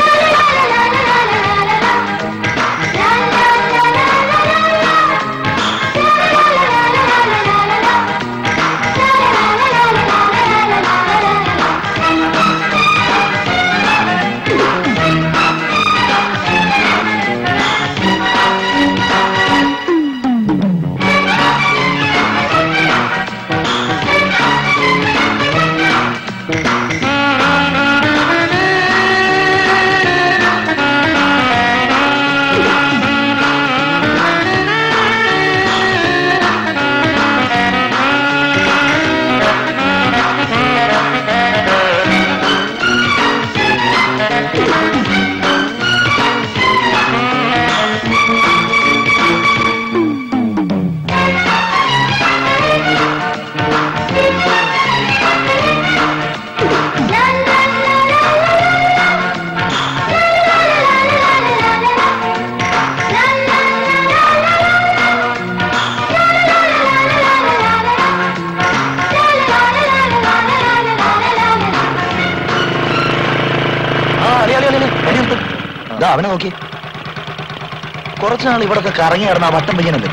അവനെ നോക്കി കുറച്ചുനാൾ ഇവിടൊക്കെ കറങ്ങി നടന്ന ആ വട്ടം പയ്യനല്ലേ,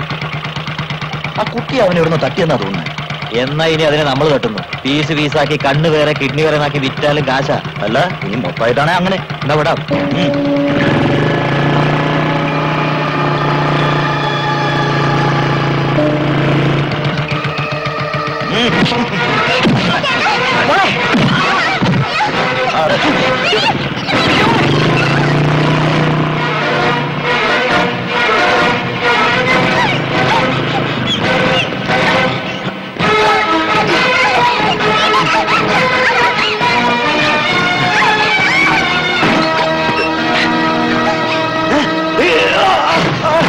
ആ കുട്ടി അവനെ ഇവിടുന്ന് തട്ടിയെന്നാ തോന്നുന്നത്. എന്നാ ഇനി അതിനെ നമ്മൾ തട്ടുന്നു. പീസ് പീസാക്കി കണ്ണ് വേറെ കിഡ്നി വേറെ നാക്കി വിറ്റാലും കാശാ. അല്ല, നീ മൊത്തമായിട്ടാണെ അങ്ങനെ. എന്താ വിടാം.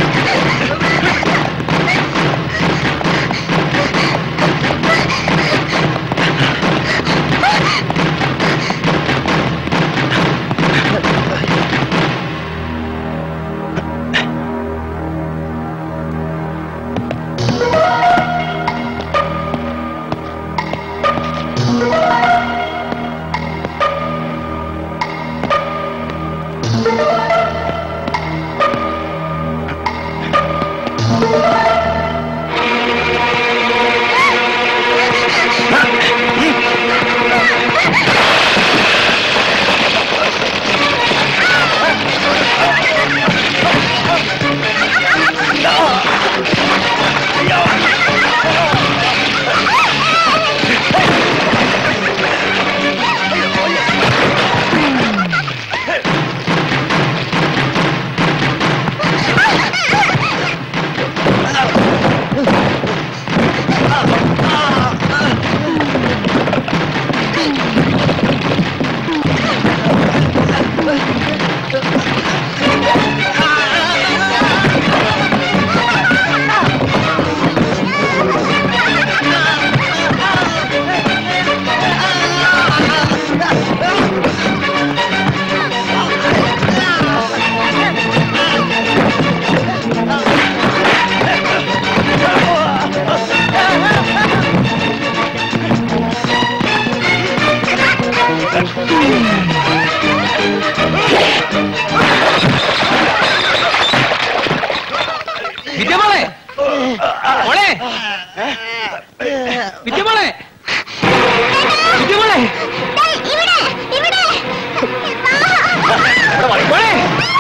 ആ മോളെ വിദ്യമോളെ വിദ്യമോളെ മോളെ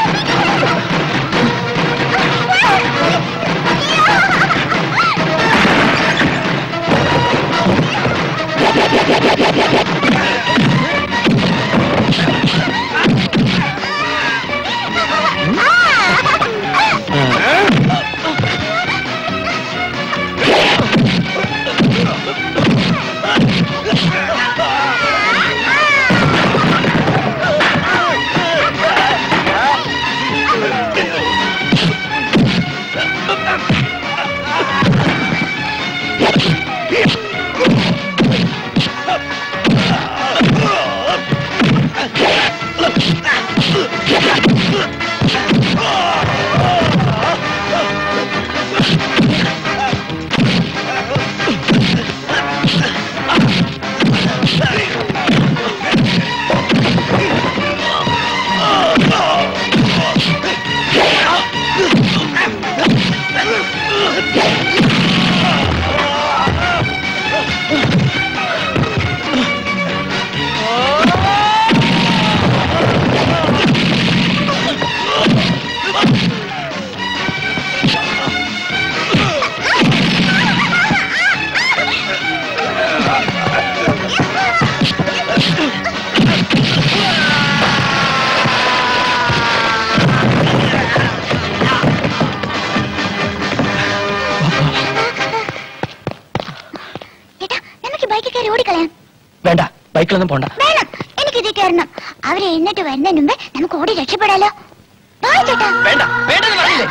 വേണ്ട, ബൈക്കിലൊന്നും പോണ്ട. വേണം, എനിക്ക് ഇതിൽ കയറണം. അവരെ എന്നിട്ട് വരുന്നതിന് മുമ്പേ നമുക്ക് ഓടി രക്ഷപ്പെടാലോ. ചേട്ടാ വേണ്ട, വേണ്ടെന്ന് പറഞ്ഞില്ലേ?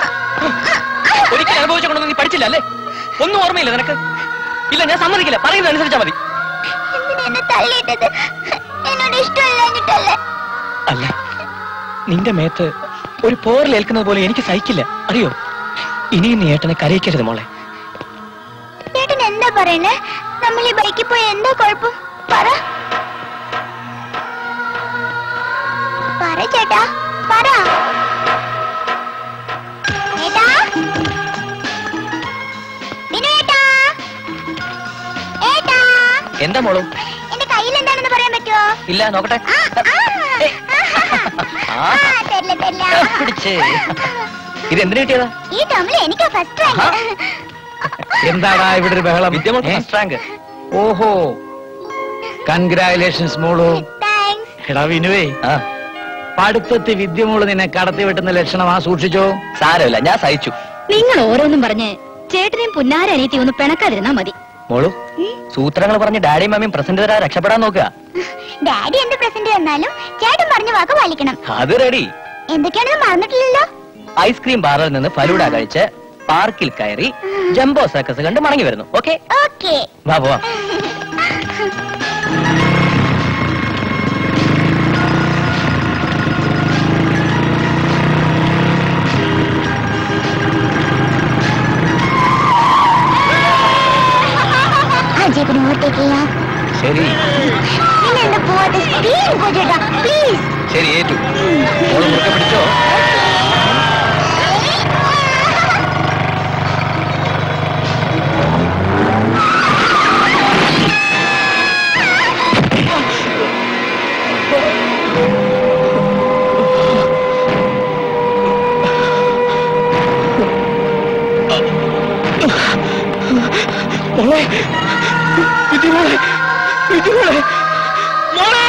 ഒരിക്കലും അനുഭവിച്ചുകൊണ്ടൊന്നും നീ പഠിച്ചില്ല അല്ലേ? ഒന്നും ഓർമ്മയില്ല നിനക്ക്? ഇല്ല, ഞാൻ സമ്മതിക്കില്ല. പറയുന്നത് അനുസരിച്ചാ മതി. എന്നെ തള്ളിയിട്ടത് എന്നോട് ഇഷ്ടമല്ല. അല്ല, നിന്റെ മേത്ത് ഒരു പോറിലേൽക്കുന്നത് പോലെ എനിക്ക് സഹിക്കില്ല, അറിയോ? ഇനിയും നീ ഏട്ടനെ കരയിക്കരുത് മോളെ. ചേട്ടൻ എന്താ പറയുന്നേ? നമ്മൾ ഈ ബൈക്കിൽ പോയി എന്താ കുഴപ്പം? പറ പറ ചേട്ടാ, പറ. ഏട്ടാ, വിനുവേട്ടാ, ഏട്ടാ. എന്താ മോളൂ? എന്റെ കയ്യിൽ എന്താണെന്ന് പറയാൻ പറ്റുമോ? ഇല്ല, നോക്കട്ടെ. തരില്ല തരില്ല. പിടിച്ചേ. ഇത് എന്തിനു കിട്ടിയതാ? ഈ ടേമിൽ എനിക്കാ ഫസ്റ്റ് റാങ്ക്. എന്താടാ ഇവിടെ ഒരു ബഹളം? വിദ്യമോൾക്ക് ഫസ്റ്റ് റാങ്ക്. ഓഹോ, കൺഗ്രാറ്റുലേഷൻസ് മോളു. എടാ വിനുവേ, പഠിത്തത്തിൽ വിദ്യമോള് നിന്നെ കടത്തി വെട്ടുന്ന ലക്ഷണമാ, സൂക്ഷിച്ചോ. സാരമില്ല, ഞാൻ സഹിച്ചു. നിങ്ങൾ ഓരോന്നും പറഞ്ഞ് ചേട്ടനെയും പുന്നാര അനിയത്തി ഒന്ന് പിണക്കാതിരുന്നാ മതി. മോളു, സൂത്രങ്ങൾ പറഞ്ഞ് ഡാഡിയും മമ്മിയും പ്രസന്റ് തരാൻ രക്ഷപ്പെടാൻ നോക്കുക. ഡാഡി എന്ത് പ്രസന്റ് തന്നാലും ചേട്ടൻ പറഞ്ഞ വാക്ക് പാലിക്കണം. അത് റെഡി. എന്തൊക്കെയാണെന്ന് മറന്നിട്ടില്ലല്ലോ. ഐസ്ക്രീം ബാറിൽ നിന്ന് ഫലൂഡ കഴിച്ച് പാർക്കിൽ കയറി ജംബോ സർക്കസ് കണ്ട് മടങ്ങി വരുന്നു. ഓക്കെ ഓക്കെ, വാ പോവാ. ശരി ശരി, ഏറ്റു. മോള് മുറുക്കെ പിടിച്ചോ. മോളെ, വിദ്യമോളെ, വിദ്യമോളെ, മോളെ.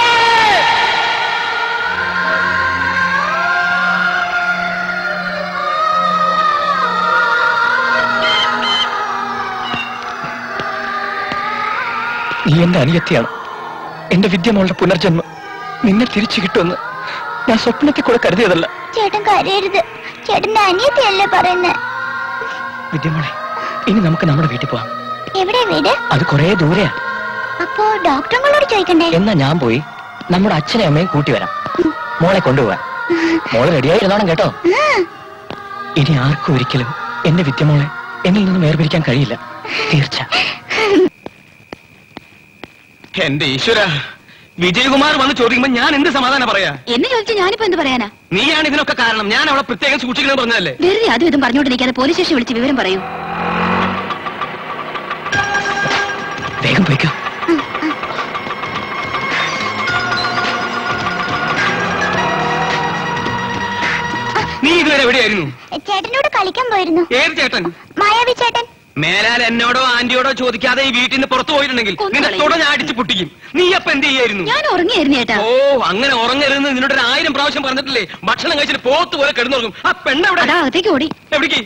നീ എന്റെ അനിയത്തിയാണ്, എന്റെ വിദ്യമോളുടെ പുനർജന്മം. നിന്നെ തിരിച്ചു കിട്ടുമെന്ന് ഞാൻ സ്വപ്നത്തിൽ കൂടെ കരുതിയതല്ല. ചേട്ടൻ കരയരുത്, ചേട്ടന്റെ അനിയത്തിയല്ലേ പറയുന്നേ. വിദ്യമോളെ, ഇനി നമുക്ക് നമ്മുടെ വീട്ടിൽ പോവാം. എവിടെ വീട്? അത് കൊറേ ദൂരെയാ. അപ്പോ ഡോക്ടറുകളോട് ചോദിക്കണ്ടേ? എന്നാ ഞാൻ പോയി നമ്മുടെ അച്ഛനെയും അമ്മയും കൂട്ടി വരാം. മോളെ കൊണ്ടുപോവാൻ. മോള് റെഡിയായിരുന്നോണം കേട്ടോ. ഇനി ആർക്കും ഒരിക്കലും എന്റെ വിദ്യമോളെ എന്നിൽ നിന്നും വേർപിരിക്കാൻ കഴിയില്ല, തീർച്ച. എന്റെ ഈശ്വര, വിജയകുമാർ വന്ന് ചോദിക്കുമ്പോ ഞാൻ എന്ത് സമാധാനം പറയാ? എന്നെ ചോദിച്ചു ഞാനിപ്പോ എന്ത് പറയാനാ? നീയാണ് ഇതിനൊക്കെ കാരണം. ഞാൻ അവളെ പ്രത്യേകം സൂക്ഷിക്കണം പറഞ്ഞതല്ലേ. വെറുതെ അതും ഇതും പറഞ്ഞോണ്ടിരിക്കാതെ പോലീസ് സ്റ്റേഷൻ വിളിച്ച് വിവരം പറയൂ. വേഗം പോയിക്കോ. നീ ഇതുവരെ എവിടെയായിരുന്നു? ചേട്ടനോട് കളിക്കാൻ പോയിരുന്നു. ഏത് ചേട്ടൻ? മായാവി ചേട്ടൻ. മേലാൽ എന്നോടോ ആന്റിയോടോ ചോദിക്കാതെ ഈ വീട്ടിൽ നിന്ന് പുറത്തു പോയിട്ടുണ്ടെങ്കിൽ നിന്റെ തൊട ഞാൻ അടിച്ചു പൊട്ടിക്കും. നീ അപ്പൊ എന്ത് ചെയ്യായിരുന്നു? ഞാൻ ഉറങ്ങിയായിരുന്നു ചേട്ടാ. ഓ, അങ്ങനെ ഉറങ്ങരുതെന്ന് നിന്നോട് ഒരു ആയിരം പ്രാവശ്യം പറഞ്ഞിട്ടില്ലേ? ഭക്ഷണം കഴിച്ചിട്ട് പോത്ത് പോലെ കിടന്നുറങ്ങും. ആ പെണ്ണെവിടെ? അകത്തേക്ക് ഓടി. എവിടേക്ക്?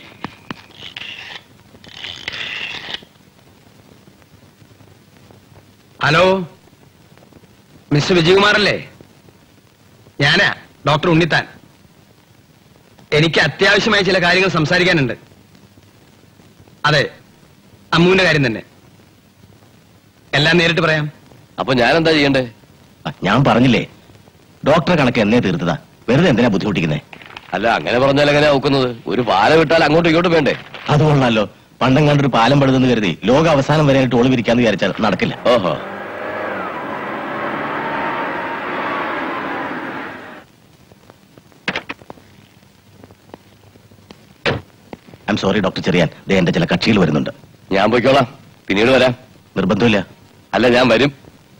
ഹലോ, മിസ്റ്റർ വിജയകുമാറല്ലേ? ഞാനാ ഡോക്ടർ ഉണ്ണിത്താൻ. എനിക്ക് അത്യാവശ്യമായ ചില കാര്യങ്ങൾ സംസാരിക്കാനുണ്ട്. അതെ, അമ്മുവിന്റെ കാര്യം തന്നെ. എല്ലാം നേരിട്ട് പറയാം. അപ്പൊ ഞാൻ എന്താ ചെയ്യണ്ടേ? ഞാൻ പറഞ്ഞില്ലേ, ഡോക്ടറെ കണക്ക് എന്നേ തീർത്തതാ. വെറുതെ എന്തിനാ ബുദ്ധിമുട്ടിക്കുന്നേ? അല്ല, അങ്ങനെ പറഞ്ഞാൽ എങ്ങനെയാ നോക്കുന്നത്? ഒരു പാല വിട്ടാൽ അങ്ങോട്ടും ഇങ്ങോട്ടും വേണ്ടേ? അത് കൊള്ളാലോ. പണ്ടം കണ്ടൊരു പാലം പടുതെന്ന് കരുതി ലോക അവസാനം വരെ ടോള് വിരിക്കാന്ന് വിചാരിച്ചാൽ നടക്കില്ല. ഓഹോ, I'm sorry doctor Cherian, ദേ എന്റെ ചില കക്ഷികൾ വരുന്നുണ്ട്. ഞാൻ പോയിക്കോളാം, പിന്നീട് വരാം. നിർബന്ധമില്ല. അല്ല, ഞാൻ വരും.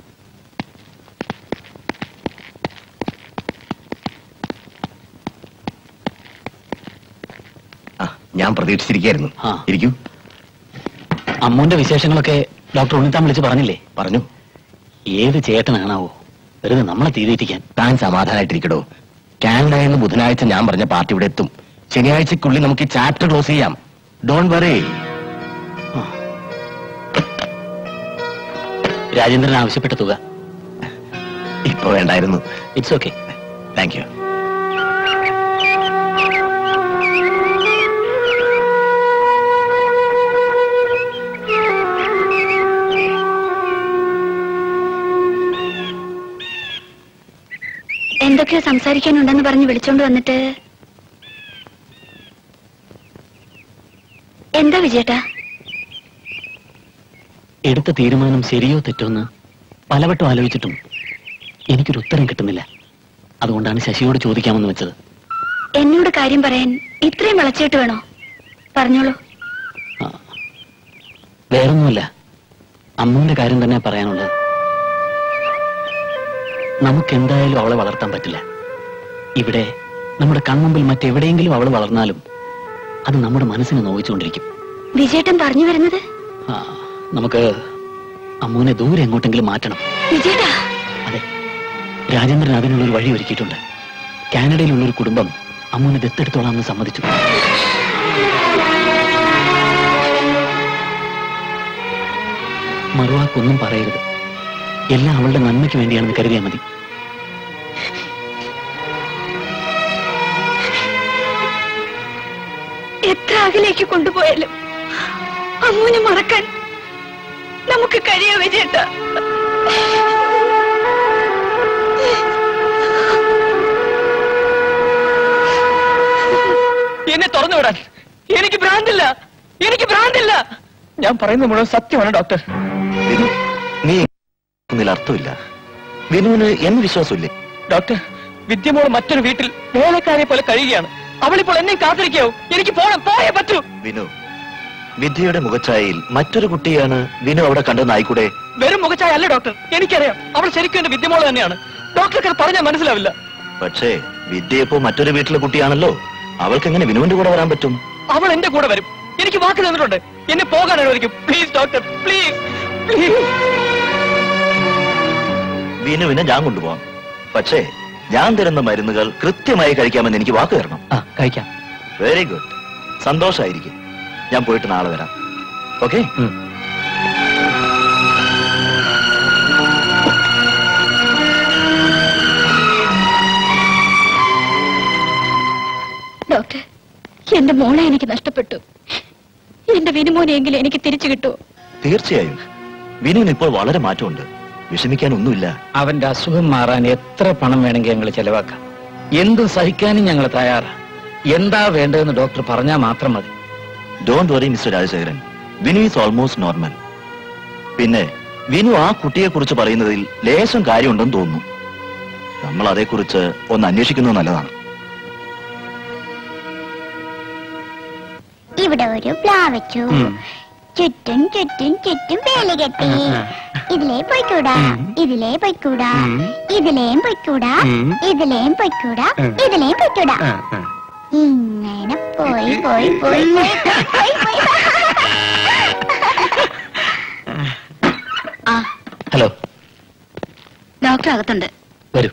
ആ, ഞാൻ പ്രതീക്ഷിച്ചിരിക്കായിരുന്നു. ആ. ഇരിക്കൂ. അമ്മുവിന്റെ വിശേഷങ്ങളൊക്കെ ഡോക്ടർ ഉണ്ണിത്താൻ വിളിച്ച് പറഞ്ഞില്ലേ? പറഞ്ഞു. ഏത് ചേട്ടനാണാവോ വെറുതെ നമ്മളെ തീരെറ്റിക്കാൻ? താൻ സമാധാനായിട്ടിരിക്കടോ. കാനഡയിൽ നിന്ന് ബുധനാഴ്ച ഞാൻ പറഞ്ഞ പാർട്ടി ഇവിടെ എത്തും. ശനിയാഴ്ചക്കുള്ളിൽ നമുക്ക് ഈ ചാപ്റ്റർ ക്ലോസ് ചെയ്യാം. Don't worry. രാജേന്ദ്രൻ ആവശ്യപ്പെട്ട തുക ഇപ്പൊ വേണ്ടായിരുന്നു. It's okay. Thank you. എന്തൊക്കെയോ സംസാരിക്കാനുണ്ടെന്ന് പറഞ്ഞ് വിളിച്ചോണ്ട് വന്നിട്ട് എന്താ വിജയേട്ടാ? എടുത്ത തീരുമാനം ശരിയോ തെറ്റോന്ന് പലവട്ടം ആലോചിച്ചിട്ടും എനിക്കൊരു ഉത്തരം കിട്ടുന്നില്ല. അതുകൊണ്ടാണ് ശശിയോട് ചോദിക്കാമെന്ന് വെച്ചത്. എന്നോട് കാര്യം പറയാൻ ഇത്രയും വളച്ചിട്ട് വേണോ? പറഞ്ഞോളൂ. വേറൊന്നുമല്ല, അമ്മുവിന്റെ കാര്യം തന്നെ പറയാനുള്ളത്. നമുക്കെന്തായാലും അവളെ വളർത്താൻ പറ്റില്ല. ഇവിടെ നമ്മുടെ കൺമുമ്പിൽ മറ്റെവിടെയെങ്കിലും അവൾ വളർന്നാലും അത് നമ്മുടെ മനസ്സിനെ നോവിച്ചുകൊണ്ടിരിക്കും. വിജയേട്ടൻ പറഞ്ഞു വരുന്നത്? ആ, നമുക്ക് അമ്മുവിനെ ദൂരെ എങ്ങോട്ടെങ്കിലും മാറ്റണം. വിജയേട്ടാ? അതെ, രാജേന്ദ്രൻ അതിനുള്ളൊരു വഴി ഒരുക്കിയിട്ടുണ്ട്. കാനഡയിലുള്ളൊരു കുടുംബം അമ്മുവിനെ ദത്തെടുത്തോളാമെന്ന് സമ്മതിച്ചു. മറുവാക്കൊന്നും പറയരുത്. എല്ലാം അവളുടെ നന്മയ്ക്ക് വേണ്ടിയാണെന്ന് കരുതിയാൽ മതി. എത്ര അകലേക്ക് കൊണ്ടുപോയാലും അമ്മുവിനെ മറക്കാൻ നമുക്ക് കഴിയോ വിജയേട്ടാ? എന്നെ തുറന്നു വിടാൻ എനിക്ക് ഭ്രാന്തില്ല, എനിക്ക് ഭ്രാന്തില്ല. ഞാൻ പറയുന്നത് മുഴുവൻ സത്യമാണ് ഡോക്ടർ. നീ അർത്ഥമില്ല. വിനുവിന് എന്ന് വിശ്വാസമില്ലേ? ഡോക്ടർ, വിദ്യമോൾ മറ്റൊരു വീട്ടിൽ വേലക്കാരെ പോലെ കഴിയുകയാണ്. അവളിപ്പോൾ എന്നെ കാത്തിരിക്കാവും. എനിക്ക് പോണം, പോയേ പറ്റൂ. വിനു, വിദ്യയുടെ മുഖച്ഛായയിൽ മറ്റൊരു കുട്ടിയാണ് വിനു അവിടെ കണ്ടെന്ന് ആയിക്കൂടെ? വെറും മുഖച്ഛായ അല്ല ഡോക്ടർ, എനിക്കറിയാം. അവൾ ശരിക്കും എന്റെ വിദ്യമോൾ തന്നെയാണ്. ഡോക്ടർക്ക് പറഞ്ഞാൽ മനസ്സിലാവില്ല. പക്ഷേ വിദ്യ ഇപ്പോ മറ്റൊരു വീട്ടിലെ കുട്ടിയാണല്ലോ. അവൾക്ക് എങ്ങനെ വിനുവിന്റെ കൂടെ വരാൻ പറ്റും? അവൾ എന്റെ കൂടെ വരും. എനിക്ക് വാക്ക് തന്നിട്ടുണ്ട്. എന്നെ പോകാൻ അനുവദിക്കും. Please doctor, please please. വിനുവിനെ ഞാൻ കൊണ്ടുപോകാം. പക്ഷേ ഞാൻ തരുന്ന മരുന്നുകൾ കൃത്യമായി കഴിക്കാമെന്ന് എനിക്ക് വാക്ക് തരണം. ആ, കഴിക്കാം. വെരി ഗുഡ്, സന്തോഷായിരിക്കും. ഞാൻ പോയിട്ട് നാളെ വരാം. ഓക്കെ? ഡോക്ടർ, എന്റെ മോളെ എനിക്ക് നഷ്ടപ്പെട്ടു. എന്റെ വിനുമോനെയെങ്കിലും എനിക്ക് തിരിച്ചു കിട്ടുമോ? തീർച്ചയായും. വിനുവിന് ഇപ്പോൾ വളരെ മാറ്റമുണ്ട്. വിഷമിക്കാനൊന്നുമില്ല. അവന്റെ അസുഖം മാറാൻ എത്ര പണം വേണമെങ്കിൽ ഞങ്ങൾ ചെലവാക്കാം. എന്തും സഹിക്കാനും ഞങ്ങൾ തയ്യാറാ. എന്താ വേണ്ടതെന്ന് ഡോക്ടർ പറഞ്ഞാൽ മാത്രം മതി. Don't worry mister Rajasekharan, Vinu is almost normal. പിന്നെ വിനു ആ കുട്ടിയെ കുറിച്ച് പറയുന്നതിൽ ലേശം കാര്യമുണ്ടെന്ന് തോന്നുന്നു. നമ്മൾ അതേക്കുറിച്ച് ഒന്ന് അന്വേഷിക്കുന്നത് നല്ലതാണ്. ഇവിടെ ഒരു പ്ലാവ് വെച്ചു, ചുറ്റും ചുറ്റും ചുറ്റും വേലി കെട്ടി. ഇതിലേ പോയിക്കൂടാ, ഇതിലേ പോയിക്കൂടാ, ഇതിലേം പോയിക്കൂടാ, ഇതിലേം പോയിക്കൂടാ, ഇതിലേം പോയിക്കൂടാ. ഇങ്ങനെ പോയി പോയി പോയി പോയി പോയി പോയി. ആ ഹലോ, ഡോക്ടർ അകത്തുണ്ട്. വരൂ.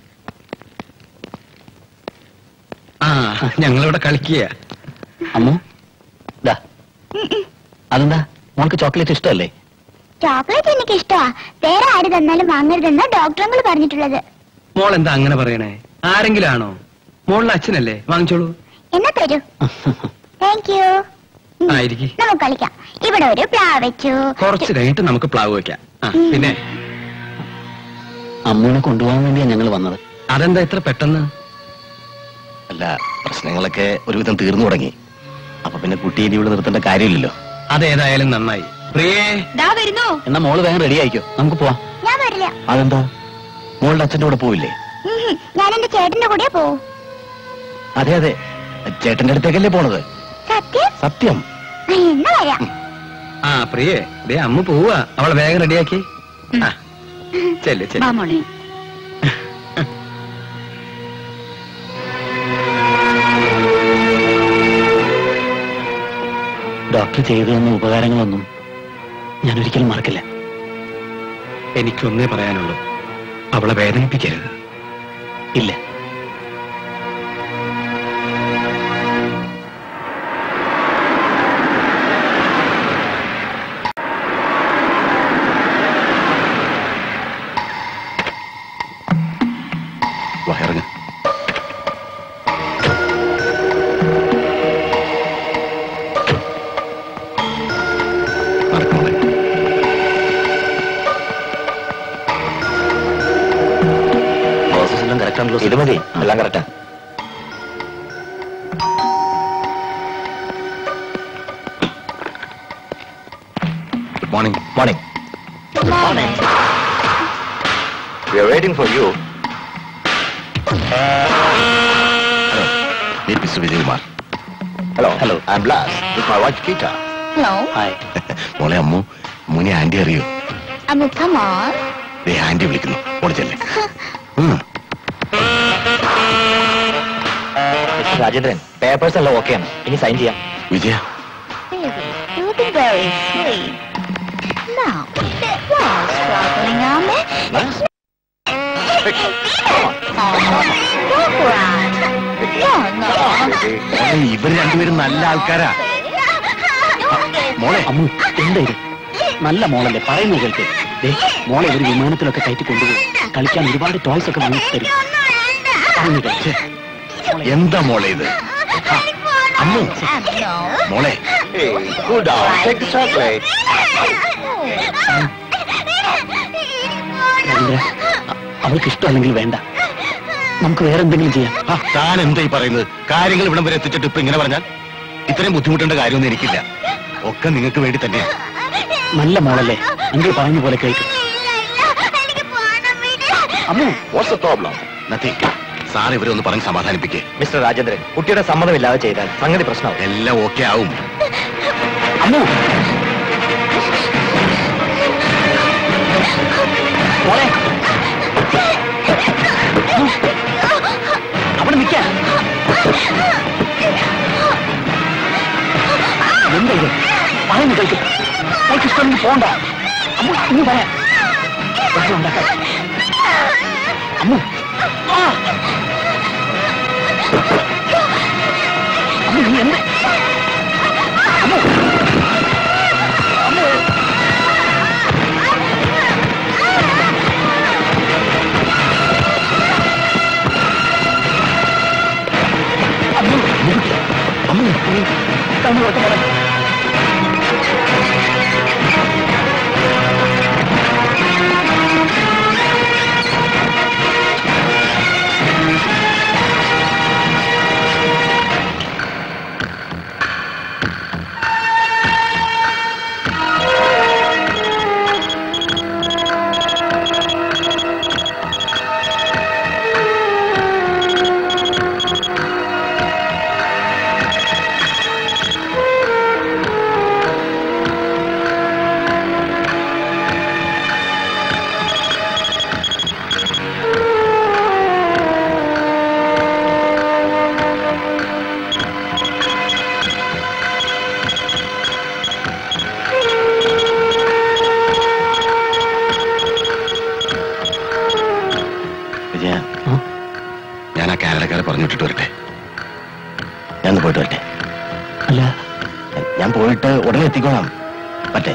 ആ ഞങ്ങളിവിടെ കളിക്കുക. അമ്മു, ദാ. അതെന്താ, മോൾക്ക് ചോക്ലേറ്റ് ഇഷ്ടമല്ലേ? ചോക്ലേറ്റ് എനിക്ക് ഇഷ്ടമാ. വേറെ ആര് തന്നാലും വാങ്ങരുതെന്നാ ഡോക്ടറുകൾ പറഞ്ഞിട്ടുള്ളത്. മോൾ എന്താ അങ്ങനെ പറയണേ? ആരെങ്കിലും ആണോ? മോളുടെ അച്ഛനല്ലേ, വാങ്ങിച്ചോളൂ. എന്നാ തരൂ. Thank you. ആയിരിക്കും. നമുക്ക് കളിക്കാം. ഇവിടെ ഒരു പ്ലാവ് വെച്ചു. കുറച്ച് കഴിഞ്ഞിട്ട് നമുക്ക് പ്ലാവ് വെക്കാം. ആ പിന്നെ അമ്മുവിനെ കൊണ്ടുപോകാൻ വേണ്ടിയാ ഞങ്ങൾ വന്നത്. അതെന്താ ഇത്ര പെട്ടെന്ന്? അല്ല, പ്രശ്നങ്ങളൊക്കെ ഒരുവിധം തീർന്നു തുടങ്ങി. അപ്പൊ പിന്നെ കുട്ടിയെ ഇവിടെ നിർത്തേണ്ട കാര്യമില്ലല്ലോ. അതേതായാലും നന്നായി. പ്രിയേ, ദാ വരുന്നു. എന്നാ മോള് വേഗം റെഡി ആയിക്കോ, നമുക്ക് പോവാം. ഞാൻ വരില്ല. അതെന്താ, മോളുടെ അച്ഛൻ്റെ കൂടെ പോവില്ലേ? ഉം, ഞാൻ എന്റെ ചേട്ടന്റെ കൂടെ പോവും. അതെ അതെ, ചേട്ടന്റെ അടുത്തേക്കല്ലേ പോണത്? സത്യം? സത്യം. എന്നാ വരാം. ആ പ്രിയേ, ദേ അമ്മ പോവാ. അവളെ വേഗം റെഡിയാക്കി. ആ ചെല്ല് ചെല്ല്. വാ മോളെ. ഡോക്ടർ ചെയ്തു തന്ന ഉപകാരങ്ങളൊന്നും ഞാൻ ഒരിക്കലും മറക്കില്ല. എനിക്കൊന്നേ പറയാനുള്ളൂ, അവളെ വേദനിപ്പിക്കരുത്. ഇല്ല. വയറിന് ഇത് മതി, എല്ലാം കറക്റ്റാ. Good morning. Morning. We are waiting for you. Hello, meet Mister Vijaykumar. Hello. Hello. I'm Blas. This is my wife Kita. Hello. Hi. മോളെ അമ്മു, അമ്മുനെ ആന്റി അറിയോ? Ammu, come on. ദേ ആന്റി വിളിക്കുന്നു, മോളെ ചെല്ലേ. മിസ്റ്റർ രാജേന്ദ്രൻ, പേപ്പേഴ്സ് എല്ലാം ഓക്കെയാണ്, ഇനി സൈൻ ചെയ്യാം. വിജയ, You look very sweet. Now, why struggling on me? ഇവർ രണ്ടുപേരും നല്ല ആൾക്കാരാ. മോളെ അമ്മു, എന്താ ഇത്? നല്ല മോളല്ലേ, പറയുന്നു കേൾക്ക്. ദേ മോളെ ഒരു വിമാനത്തിലൊക്കെ കയറ്റി കൊണ്ടുപോകും. കളിക്കാൻ ഒരുപാട് ടോയ്സ് ഒക്കെ വാങ്ങി തരും. പറഞ്ഞു കേൾക്ക്. എന്താ മോളെ ഇത്? അമ്മു, മോളെ രവീന്ദ്ര, അവൾക്ക് ഇഷ്ടമല്ലെങ്കിൽ വേണ്ട, നമുക്ക് വേറെ എന്തെങ്കിലും ചെയ്യാം. താൻ എന്തായി പറയുന്നത്? കാര്യങ്ങൾ ഇവിടം വരെ എത്തിച്ചിട്ട് ഇപ്പൊ ഇങ്ങനെ പറഞ്ഞാൽ ഇത്രയും ബുദ്ധിമുട്ടേണ്ട കാര്യമൊന്നും എനിക്കില്ല. ഒക്കെ നിങ്ങൾക്ക് വേണ്ടി തന്നെയാ. നല്ല മോളല്ലേ, എങ്കിൽ പറഞ്ഞ പോലെ കേൾക്കും. Ammu, what's the problem? Nothing. Sir ഇവരെ ഒന്ന് പറഞ്ഞ് സമാധാനിപ്പിക്കേ. മിസ്റ്റർ രാജേന്ദ്രൻ, കുട്ടിയുടെ സമ്മതമില്ലാതെ ചെയ്താൽ സംഗതി പ്രശ്നമാവും. എല്ലാം ഓക്കെ ആവും. അമ്മു, മോളെ അവിടെ നിൽക്കാൻ. എന്താ ഇത്? പറയുന്നു കേൾക്ക്. അവൾക്ക് ഇഷ്ടമെങ്കിൽ പോണ്ട. അമ്മു, ഇനി പറയാം. പ്രശ്നം ഉണ്ടാക്കാൻ. അമ്മു, അമ്മു നീ എന്ത്? അമ്മു, അമ്മു, അമ്മു, അമ്മു, അമ്മു പറയാം. പറഞ്ഞിട്ടിട്ട് വരട്ടെ. ഞാൻ പോയിട്ട് വരട്ടെ. അല്ല, ഞാൻ പോയിട്ട് ഉടനെ എത്തിക്കോളാം. പറ്റേ?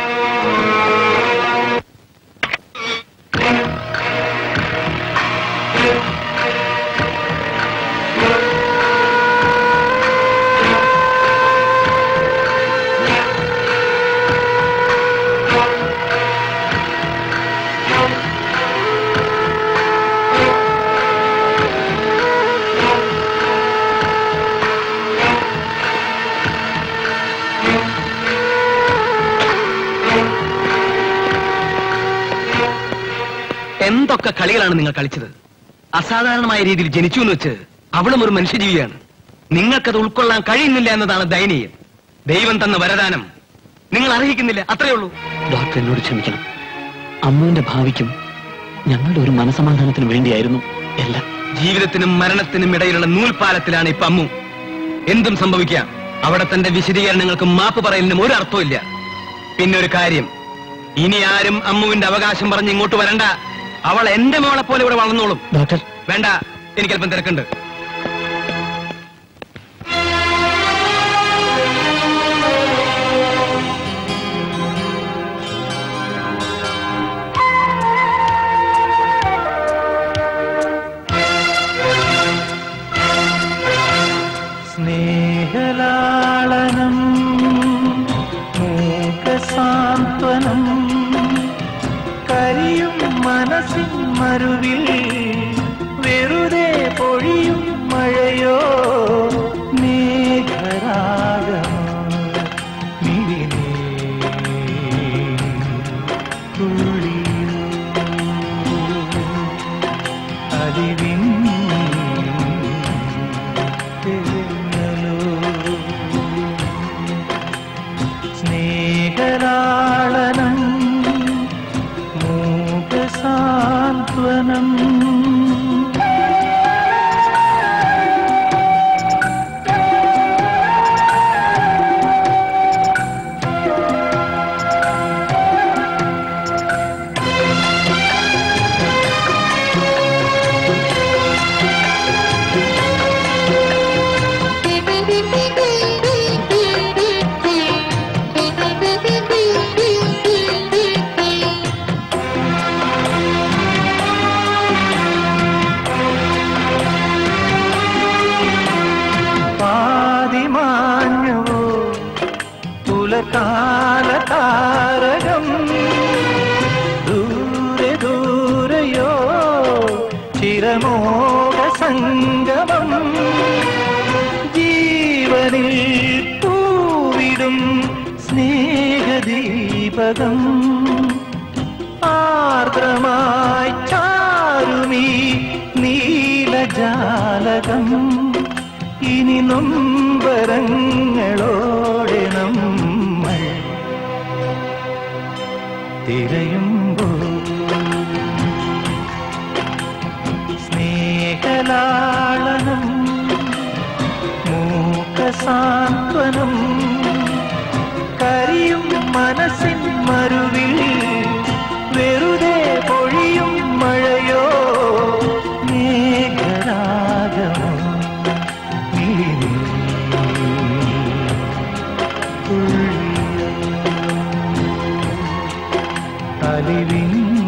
എന്തൊക്കെ കളികളാണ് നിങ്ങൾ കളിച്ചത്? അസാധാരണമായ രീതിയിൽ ജനിച്ചു എന്ന് വെച്ച് അവളും ഒരു മനുഷ്യജീവിയാണ്. നിങ്ങൾക്കത് ഉൾക്കൊള്ളാൻ കഴിയുന്നില്ല എന്നതാണ് ദയനീയം. ദൈവം തന്ന വരദാനം നിങ്ങൾ അർഹിക്കുന്നില്ല, അത്രയേ ഉള്ളൂ. ഡോക്ടർ എന്നോട് ക്ഷമിക്കണം. അമ്മുവിന്റെ ഭാവിക്കും ഞങ്ങളുടെ ഒരു മനസമാധാനത്തിനും വേണ്ടിയായിരുന്നു എല്ലാം. ജീവിതത്തിനും മരണത്തിനും ഇടയിലുള്ള നൂൽപാലത്തിലാണ് ഇപ്പൊ അമ്മു. എന്തും സംഭവിക്കാം. അവിടെ തന്റെ വിശദീകരണങ്ങൾക്കും മാപ്പ് പറയലിനും ഒരു അർത്ഥമില്ല. പിന്നെ ഒരു കാര്യം, ഇനി ആരും അമ്മുവിന്റെ അവകാശം പറഞ്ഞ് ഇങ്ങോട്ട് വരണ്ട. അവൾ എന്റെ മോളെ പോലെ ഇവിടെ വളർന്നോളും. ഡോക്ടർ വേണ്ട, എനിക്കല്പം തിരക്കുണ്ട്. സ്നേഹലാളനം മൂകസാന്ത്വനം കരിയും മനസ്സിൻ മരുവിൽ വെറുതെ പൊഴിയും മഴയോ മേഘരാഗമോ മിഴിനീ തുള്ളിയോ അലിവിൻ സ്നേഹലാളനം മൂകസാന്ത്വനം കാലതാരകം ദൂരെ ദൂരയോ ചിരമോഹ സംഗമം ജീവനിൽ പൂവിടും സ്നേഹദീപകം ആർദ്രമായി ചാരുമീ നീലജാലകം ഇനി നൊമ്പരങ്ങളോടെ നമ്മൾ തിരയുമ്പോൾ സ്നേഹലാളനം മൂകസാന്ത്വനം കരിയും മനസ്സിൻ മരുവിൽ വെറുതെ പൊഴിയും മഴയോ മേഘരാഗമോ അലിവിൻ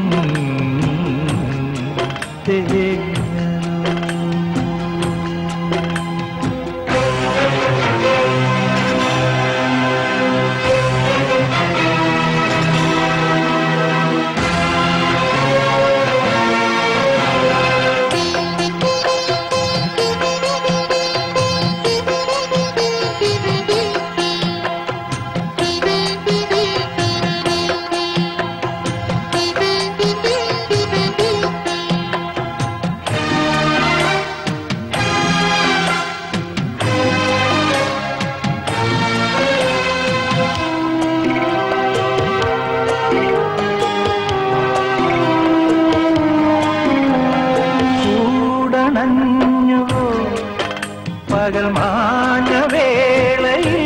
പകൽ മാഞ്ഞ വേളയിൽ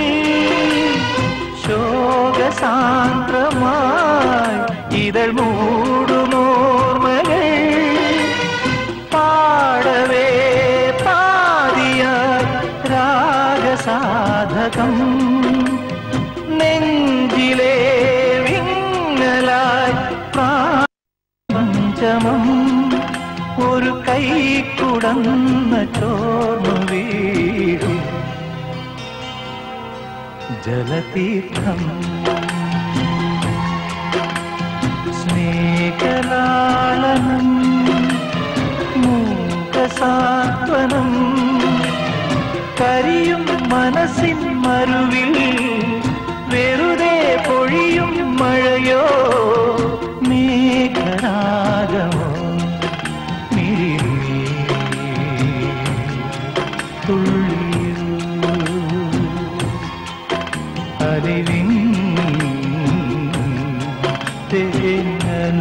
ശോകസാന്ദ്രമായി ഇതൾ മൂടുമോർമകൾ പാടവേ പാ ദിവസം നെഞ്ചിലെ വിങ്ങലായി പ്രാപഞ്ചമം ഒരു കൈ കുടന്ന ചോർന്നു വീഴും ജലതീർത്ഥം സ്നേഹലാളനം മൂകസാത്വനം കരിയും മനസ്സിൻ മരുവിൽ വെറുതെ പൊഴിയും മഴയോ മേഘരാഗമോ മിഴിമേ തുള്ളിയോ അറിവിൻ തേങ്ങലോ.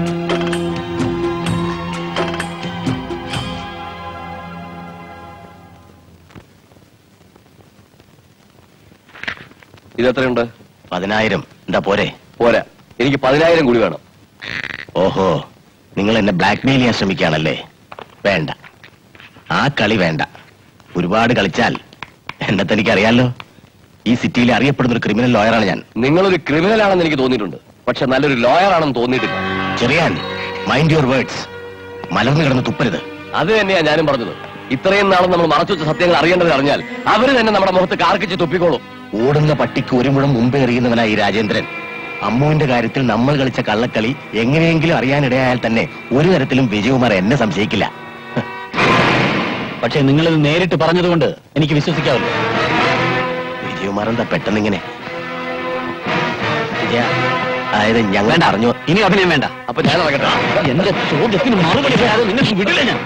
ഇതെത്രയുണ്ട്? പതിനായിരം. എന്താ പോരെ? പോരാ, എനിക്ക് പതിനായിരം കൂടി വേണം. ഓഹോ, നിങ്ങൾ എന്നെ ബ്ലാക്ക്മെയിൽ ചെയ്യാൻ ശ്രമിക്കുകയാണല്ലേ? വേണ്ട, ആ കളി വേണ്ട. ഒരുപാട് കളിച്ചാൽ എന്നെ തനിക്കറിയാലോ. ഈ സിറ്റിയിൽ അറിയപ്പെടുന്ന ഒരു ക്രിമിനൽ ലോയറാണ് ഞാൻ. നിങ്ങളൊരു ക്രിമിനൽ ആണെന്ന് എനിക്ക് തോന്നിയിട്ടുണ്ട്, പക്ഷെ നല്ലൊരു ലോയർ ആണെന്ന് തോന്നിയിട്ടില്ല. Cherian, mind your words. മലർന്നു കിടന്ന് തുപ്പരുത്. അത് തന്നെയാ ഞാനും പറഞ്ഞത്. ഇത്രയും നാളും നമ്മൾ മറച്ചുവെച്ച സത്യങ്ങൾ അറിയേണ്ടത് അറിഞ്ഞാൽ അവര് തന്നെ നമ്മുടെ മുഖത്ത് കാർക്കിച്ച് തുപ്പിക്കോളും. ഓടുന്ന പട്ടിക്ക് ഒരു മുഴം മുമ്പേ എറിയുന്നവനായി രാജേന്ദ്രൻ. അമ്മുവിന്റെ കാര്യത്തിൽ നമ്മൾ കളിച്ച കള്ളക്കളി എങ്ങനെയെങ്കിലും അറിയാനിടയായാൽ തന്നെ ഒരു തരത്തിലും വിജയകുമാർ എന്നെ സംശയിക്കില്ല. പക്ഷേ നിങ്ങളിത് നേരിട്ട് പറഞ്ഞതുകൊണ്ട് എനിക്ക് വിശ്വസിക്കാമല്ലോ. വിജയകുമാർ എന്താ പെട്ടെന്നിങ്ങനെ? വിജയ, അതായത് ഞങ്ങൾ അറിഞ്ഞു. ഇനി അഭിനയം വേണ്ട. അപ്പൊ ഞാൻ ഇറങ്ങട്ടെ. എന്റെ ചോദ്യത്തിന് മറുപടി പറയാതെ നിങ്ങൾക്ക് വിടില്ല ഞാൻ.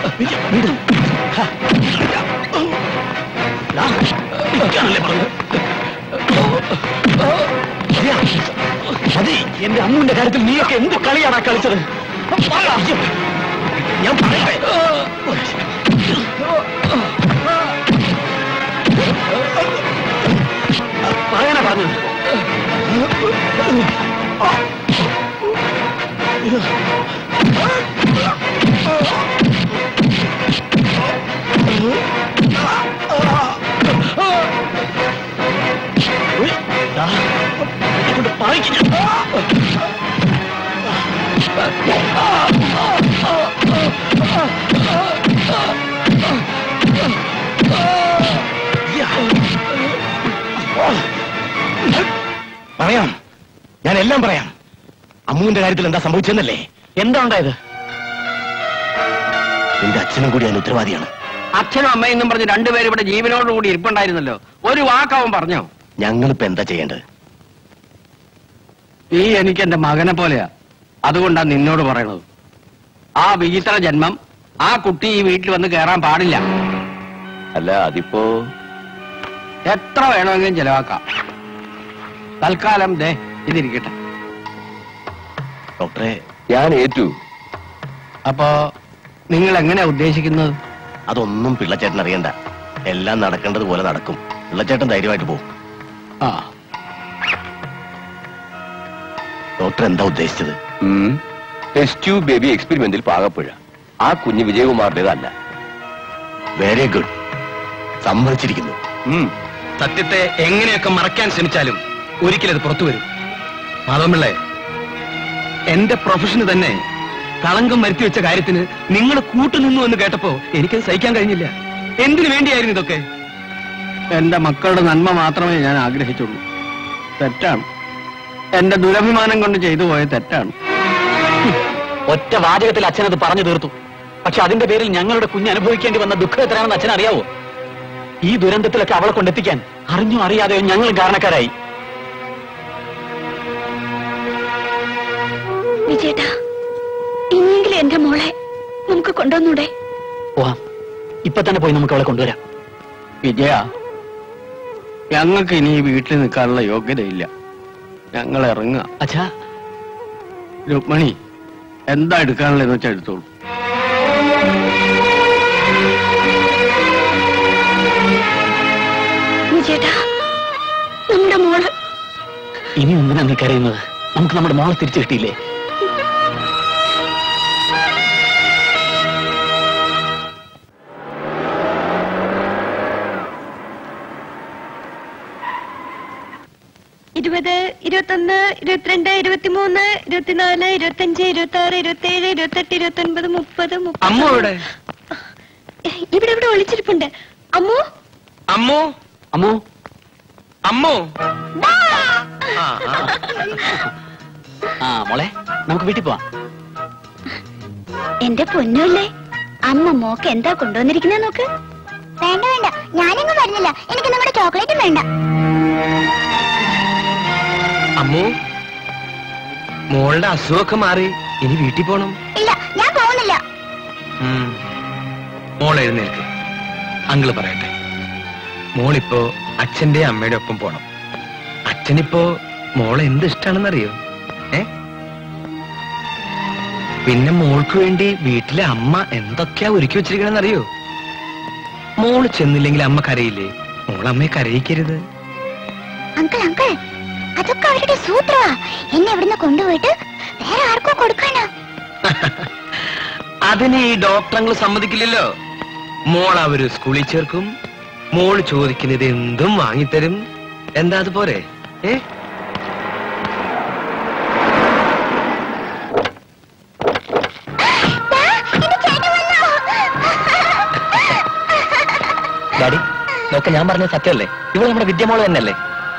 അതെ, എന്റെ അമ്മുവിന്റെ കാര്യത്തിൽ നീയൊക്കെ എന്ത് കളിയാണ് കളിച്ചത്? ഞാൻ പറയട്ടെ. പറയാനാ പറഞ്ഞത്. പറയാം, ഞാൻ എല്ലാം പറയാം. അമ്മുവിന്റെ കാര്യത്തിൽ എന്താ സംഭവിച്ചെന്നല്ലേ? എന്താ ഉണ്ടായത്? എന്റെ അച്ഛനും കൂടി അതിന് ഉത്തരവാദിയാണ്. അച്ഛനും അമ്മയും എന്നും പറഞ്ഞ് രണ്ടുപേരും ഇവിടെ ജീവനോടുകൂടി ഇരിപ്പുണ്ടായിരുന്നല്ലോ. ഒരു വാക്കാവും പറഞ്ഞോ? ഞങ്ങളിപ്പോ എന്താ ചെയ്യേണ്ടത്? നീ എനിക്ക് എന്റെ മകനെ പോലെയാ. അതുകൊണ്ടാ നിന്നോട് പറയണത്. ആ വിചിത്ര ജന്മം, ആ കുട്ടി ഈ വീട്ടിൽ വന്ന് കയറാൻ പാടില്ല. അല്ല, അതിപ്പോ എത്ര വേണമെങ്കിലും ചെലവാക്കാം. തൽക്കാലം ദേ ഇതിരിക്കട്ടെ. ഡോക്ടറെ, ഞാൻ ഏറ്റു. അപ്പോ നിങ്ങൾ എങ്ങനെയാ ഉദ്ദേശിക്കുന്നത്? അതൊന്നും പിള്ളച്ചേട്ടൻ അറിയണ്ട. എല്ലാം നടക്കേണ്ടത് പോലെ നടക്കും. പിള്ളച്ചേട്ടൻ ധൈര്യമായിട്ട് പോകും. ആ, ഡോക്ടർ എന്താ ഉദ്ദേശിച്ചത്? ടെസ്റ്റ് ട്യൂബ് ബേബി എക്സ്പെരിമെന്റിൽ പാകപ്പുഴ. ആ കുഞ്ഞ് വിജയകുമാറിന്റേതല്ല. വെരി ഗുഡ്, സമ്മതിച്ചിരിക്കുന്നു. സത്യത്തെ എങ്ങനെയൊക്കെ മറയ്ക്കാൻ ശ്രമിച്ചാലും ഒരിക്കലും അത് പുറത്തു വരും. മാധവൻപിള്ളേ, എന്റെ പ്രൊഫഷന് തന്നെ കളങ്കം വരുത്തി വെച്ച കാര്യത്തിന് നിങ്ങൾ കൂട്ടുനിന്നു എന്ന് കേട്ടപ്പോ എനിക്കത് സഹിക്കാൻ കഴിഞ്ഞില്ല. എന്തിനു വേണ്ടിയായിരുന്നു ഇതൊക്കെ? എന്റെ മക്കളുടെ നന്മ മാത്രമേ ഞാൻ ആഗ്രഹിച്ചുള്ളൂ. തെറ്റാണ്, എന്റെ ദുരഭിമാനം കൊണ്ട് ചെയ്തു പോയ തെറ്റാണ്. ഒറ്റ വാചകത്തിൽ അച്ഛനത് പറഞ്ഞു തീർത്തു. പക്ഷെ അതിന്റെ പേരിൽ ഞങ്ങളുടെ കുഞ്ഞ് അനുഭവിക്കേണ്ടി വന്ന ദുഃഖം എത്രയാണെന്ന് അച്ഛൻ അറിയാവോ? ഈ ദുരന്തത്തിലൊക്കെ അവളെ കൊണ്ടെത്തിക്കാൻ അറിഞ്ഞോ അറിയാതെയോ ഞങ്ങൾ കാരണക്കാരായി. വിജയേട്ടാ, ഇനിയെങ്കിലും എന്റെ മോളെ നമുക്ക് കൊണ്ടുവന്നൂടെ? പോവാം, ഇപ്പൊ തന്നെ പോയി നമുക്ക് അവളെ കൊണ്ടുവരാം. വിജയ, ഞങ്ങൾക്ക് ഇനി ഈ വീട്ടിൽ നിൽക്കാനുള്ള യോഗ്യതയില്ല. ഞങ്ങൾ ഇറങ്ങുക. അച്ഛാ, രുക്മണി, എന്താ എടുക്കാനുള്ളതെന്ന് വെച്ചാൽ എടുത്തോളൂ. വിജയേട്ടാ, നമ്മുടെ മോള്. ഇനി എന്തിനാ നീ കരയുന്നത്? നമുക്ക് നമ്മുടെ മോളെ തിരിച്ചു കിട്ടിയില്ലേ? ഇരുപത്, ഇരുപത്തൊന്ന്, ഇരുപത്തിരണ്ട്, ഇരുപത്തിമൂന്ന്, ഇരുപത്തിനാല്, ഇരുപത്തിയഞ്ച്, ഇരുപത്തി ആറ്, ഇരുപത്തിയേഴ്, ഇരുപത്തെട്ട്, ഇരുപത്തൊൻപത്, മുപ്പത്, അമ്മു എവിടെ? ഇവിടെ ഇവിടെ ഒളിച്ചിരിപ്പുണ്ട്. അമ്മു അമ്മു അമ്മോ അമ്മു ആ മോളെ, നമുക്ക് വീട്ടിൽ പോവാം. എന്റെ പൊന്നല്ലേ, അമ്മ മോക്ക് എന്താ കൊണ്ടുവന്നിരിക്കുന്നേ നോക്ക്. വേണ്ട വേണ്ട, ഞാനെങ്ങും വരുന്നില്ല. എനിക്ക് നമ്മുടെ ചോക്ലേറ്റും വേണ്ട. അമ്മു, മോളുടെ അസുഖമൊക്കെ മാറി, ഇനി വീട്ടിൽ പോണം. ഇല്ല, ഞാൻ പോകുന്നില്ല. ഉം. മോൾ എഴുന്നേൽക്ക്, അങ്കിള് പറയട്ടെ. മോളിപ്പോ അച്ഛന്റെ അമ്മയുടെ ഒപ്പം പോണം. അച്ഛനിപ്പോ മോളെ എന്ത് ഇഷ്ടാണെന്നറിയോ? ഏ പിന്നെ മോൾക്ക് വേണ്ടി വീട്ടിലെ അമ്മ എന്തൊക്കെയാ ഒരുക്കി വെച്ചിരിക്കണെന്നറിയോ? മോള് ചെന്നില്ലെങ്കിൽ അമ്മ കരയില്ലേ? മോളമ്മയെ കരയിക്കരുത്. അങ്കിൾ അങ്കിൾ, അതൊക്കെ അവരുടെ സൂത്രമാ. എന്നെ ഇവിടുന്ന് കൊണ്ടുപോയിട്ട് വേറെ ആർക്കോ കൊടുക്കാനാ. അതിന് ഈ ഡോക്ടറങ്ങൾ സമ്മതിക്കില്ലല്ലോ. മോൾ അവര് സ്കൂളിൽ ചേർക്കും, മോള് ചോദിക്കുന്നത് എന്തും വാങ്ങിത്തരും. എന്താ അതുപോലെ? ഏ ഡാഡി നോക്ക, ഞാൻ പറഞ്ഞത് സത്യമല്ലേ? ഇവള് നമ്മുടെ വിദ്യമോള് തന്നെയല്ലേ?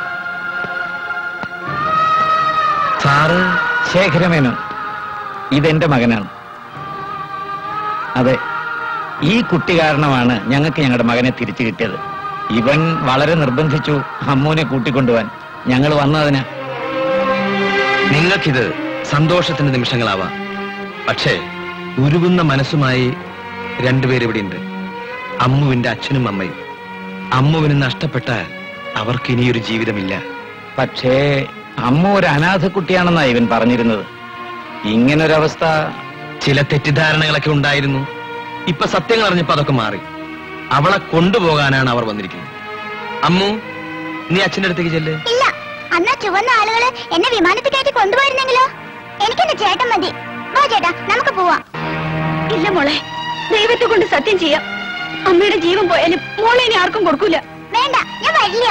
സാറ് ശേഖരമേനോൻ, ഇതെന്റെ മകനാണ്. അതെ, ഈ കുട്ടി കാരണമാണ് ഞങ്ങൾക്ക് ഞങ്ങളുടെ മകനെ തിരിച്ചു കിട്ടിയത്. ഇവൻ വളരെ നിർബന്ധിച്ചു അമ്മൂനെ കൂട്ടിക്കൊണ്ടുപോവാൻ. ഞങ്ങൾ വന്നതിന്. നിങ്ങൾക്കിത് സന്തോഷത്തിന്റെ നിമിഷങ്ങളാവാം, പക്ഷേ ഉരുകുന്ന മനസ്സുമായി രണ്ടുപേരിവിടെയുണ്ട്. അമ്മുവിന്റെ അച്ഛനും അമ്മയും. അമ്മുവിന് നഷ്ടപ്പെട്ടാൽ അവർക്ക് ഇനിയൊരു ജീവിതമില്ല. പക്ഷേ അമ്മ ഒരു അനാഥ കുട്ടിയാണെന്നാ ഇവൻ പറഞ്ഞിരുന്നത്. ഇങ്ങനൊരവസ്ഥ. ചില തെറ്റിദ്ധാരണകളൊക്കെ ഉണ്ടായിരുന്നു. ഇപ്പൊ സത്യങ്ങൾ അറിഞ്ഞപ്പോ അതൊക്കെ മാറി. അവളെ കൊണ്ടുപോകാനാണ് അവർ വന്നിരിക്കുന്നത്. അമ്മു, നീ അച്ഛന്റെ അടുത്തേക്ക് ചെല്ല്. ഇല്ല, അന്നാ ചുവന്ന ആളുകള് എന്നെ വിമാനത്തിൽ കയറ്റി കൊണ്ടുപോയിരുന്നെങ്കിലോ? എനിക്കെന്റെ ചേട്ടൻ മതി. വാ ചേട്ടാ, നമുക്ക് പോവാം. ഇല്ല മോളെ, ദൈവത്തെ കൊണ്ട് സത്യം ചെയ്യാം, അമ്മയുടെ ജീവൻ പോയാലും മോളെ ഇനി ആർക്കും കൊടുക്കൂല. വേണ്ട, ഞാൻ വരില്ല.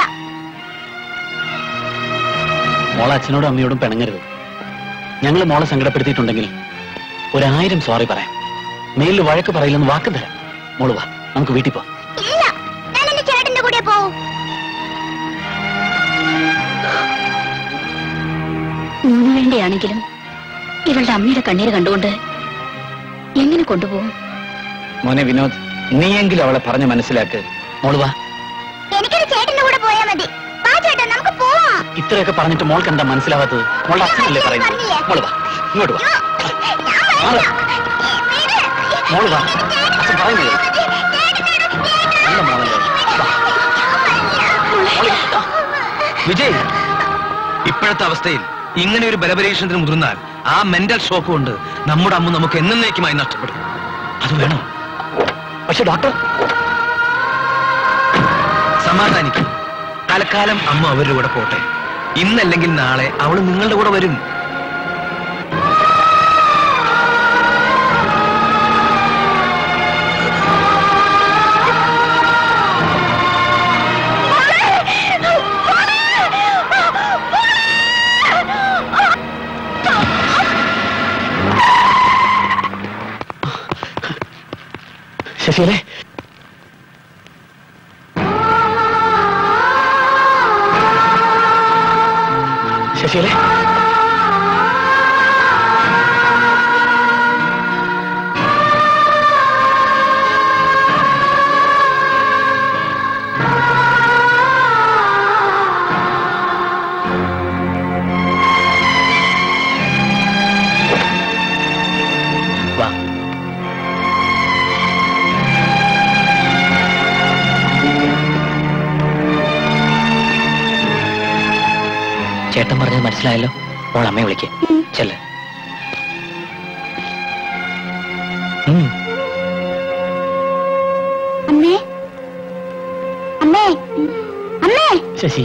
മോളെ അച്ഛനോടും അമ്മയോടും പിണങ്ങരുത്. ഞങ്ങൾ മോളെ സങ്കടപ്പെടുത്തിയിട്ടുണ്ടെങ്കിൽ ഒരായിരം സോറി പറയാം. മേലിൽ വഴക്ക് പറയില്ലെന്ന് വാക്ക് തരാം. മോള് വാ, നമുക്ക് വീട്ടിൽ പോവാം. ഇല്ല, ഞാൻ എന്റെ ചേട്ടന്റെ കൂടെ പോവും. മൂന്ന് വേണ്ടിയാണെങ്കിലും ഇവളുടെ അമ്മയുടെ കണ്ണീര് കണ്ടുകൊണ്ട് എങ്ങനെ കൊണ്ടുപോകും? മോനെ വിനോദ്, നീയെങ്കിലും അവളെ പറഞ്ഞ് മനസ്സിലാക്ക്. മോള് വാ. എനിക്കൊരു ചേട്ടന്റെ കൂടെ പോയാ മതി. വാ ചേട്ടാ, നമുക്ക് പോവാം. ഇത്രയൊക്കെ പറഞ്ഞിട്ട് മോൾക്ക് എന്താ മനസ്സിലാവാത്തത്? മോളുടെ അച്ഛനല്ലേ പറയുന്നത്? മോള് വാ, ഇങ്ങോട്ട് വാ. മോള് മോള് വാ, അച്ഛൻ പറയുന്നത് നല്ല മോളല്ലേ. വാ. മോളെ, വാ. വിജയ്, ഇപ്പോഴത്തെ അവസ്ഥയിൽ ഇങ്ങനെ ഒരു ബലപരീക്ഷണത്തിന് മുതിർന്നാൽ ആ മെന്റൽ ഷോക്ക് കൊണ്ട് നമ്മുടെ അമ്മ നമുക്ക് എന്നേക്കുമായി നഷ്ടപ്പെടും. അത് വേണം. പക്ഷെ ഡോക്ടർ, സമാധാനിക്കും. തൽക്കാലം അമ്മ അവരുടെ കൂടെ പോട്ടെ. ഇന്നല്ലെങ്കിൽ നാളെ അവൾ നിങ്ങളുടെ കൂടെ വരും. ശശിയല്ലേ? ശശിയല്ലേ? വാ. ചേട്ടൻ പറഞ്ഞത് മനസ്സിലായല്ലോ. മോൾ അമ്മയെ വിളിക്ക. ചെല്ല്. അമ്മേ, അമ്മേ, അമ്മേ. ശശി,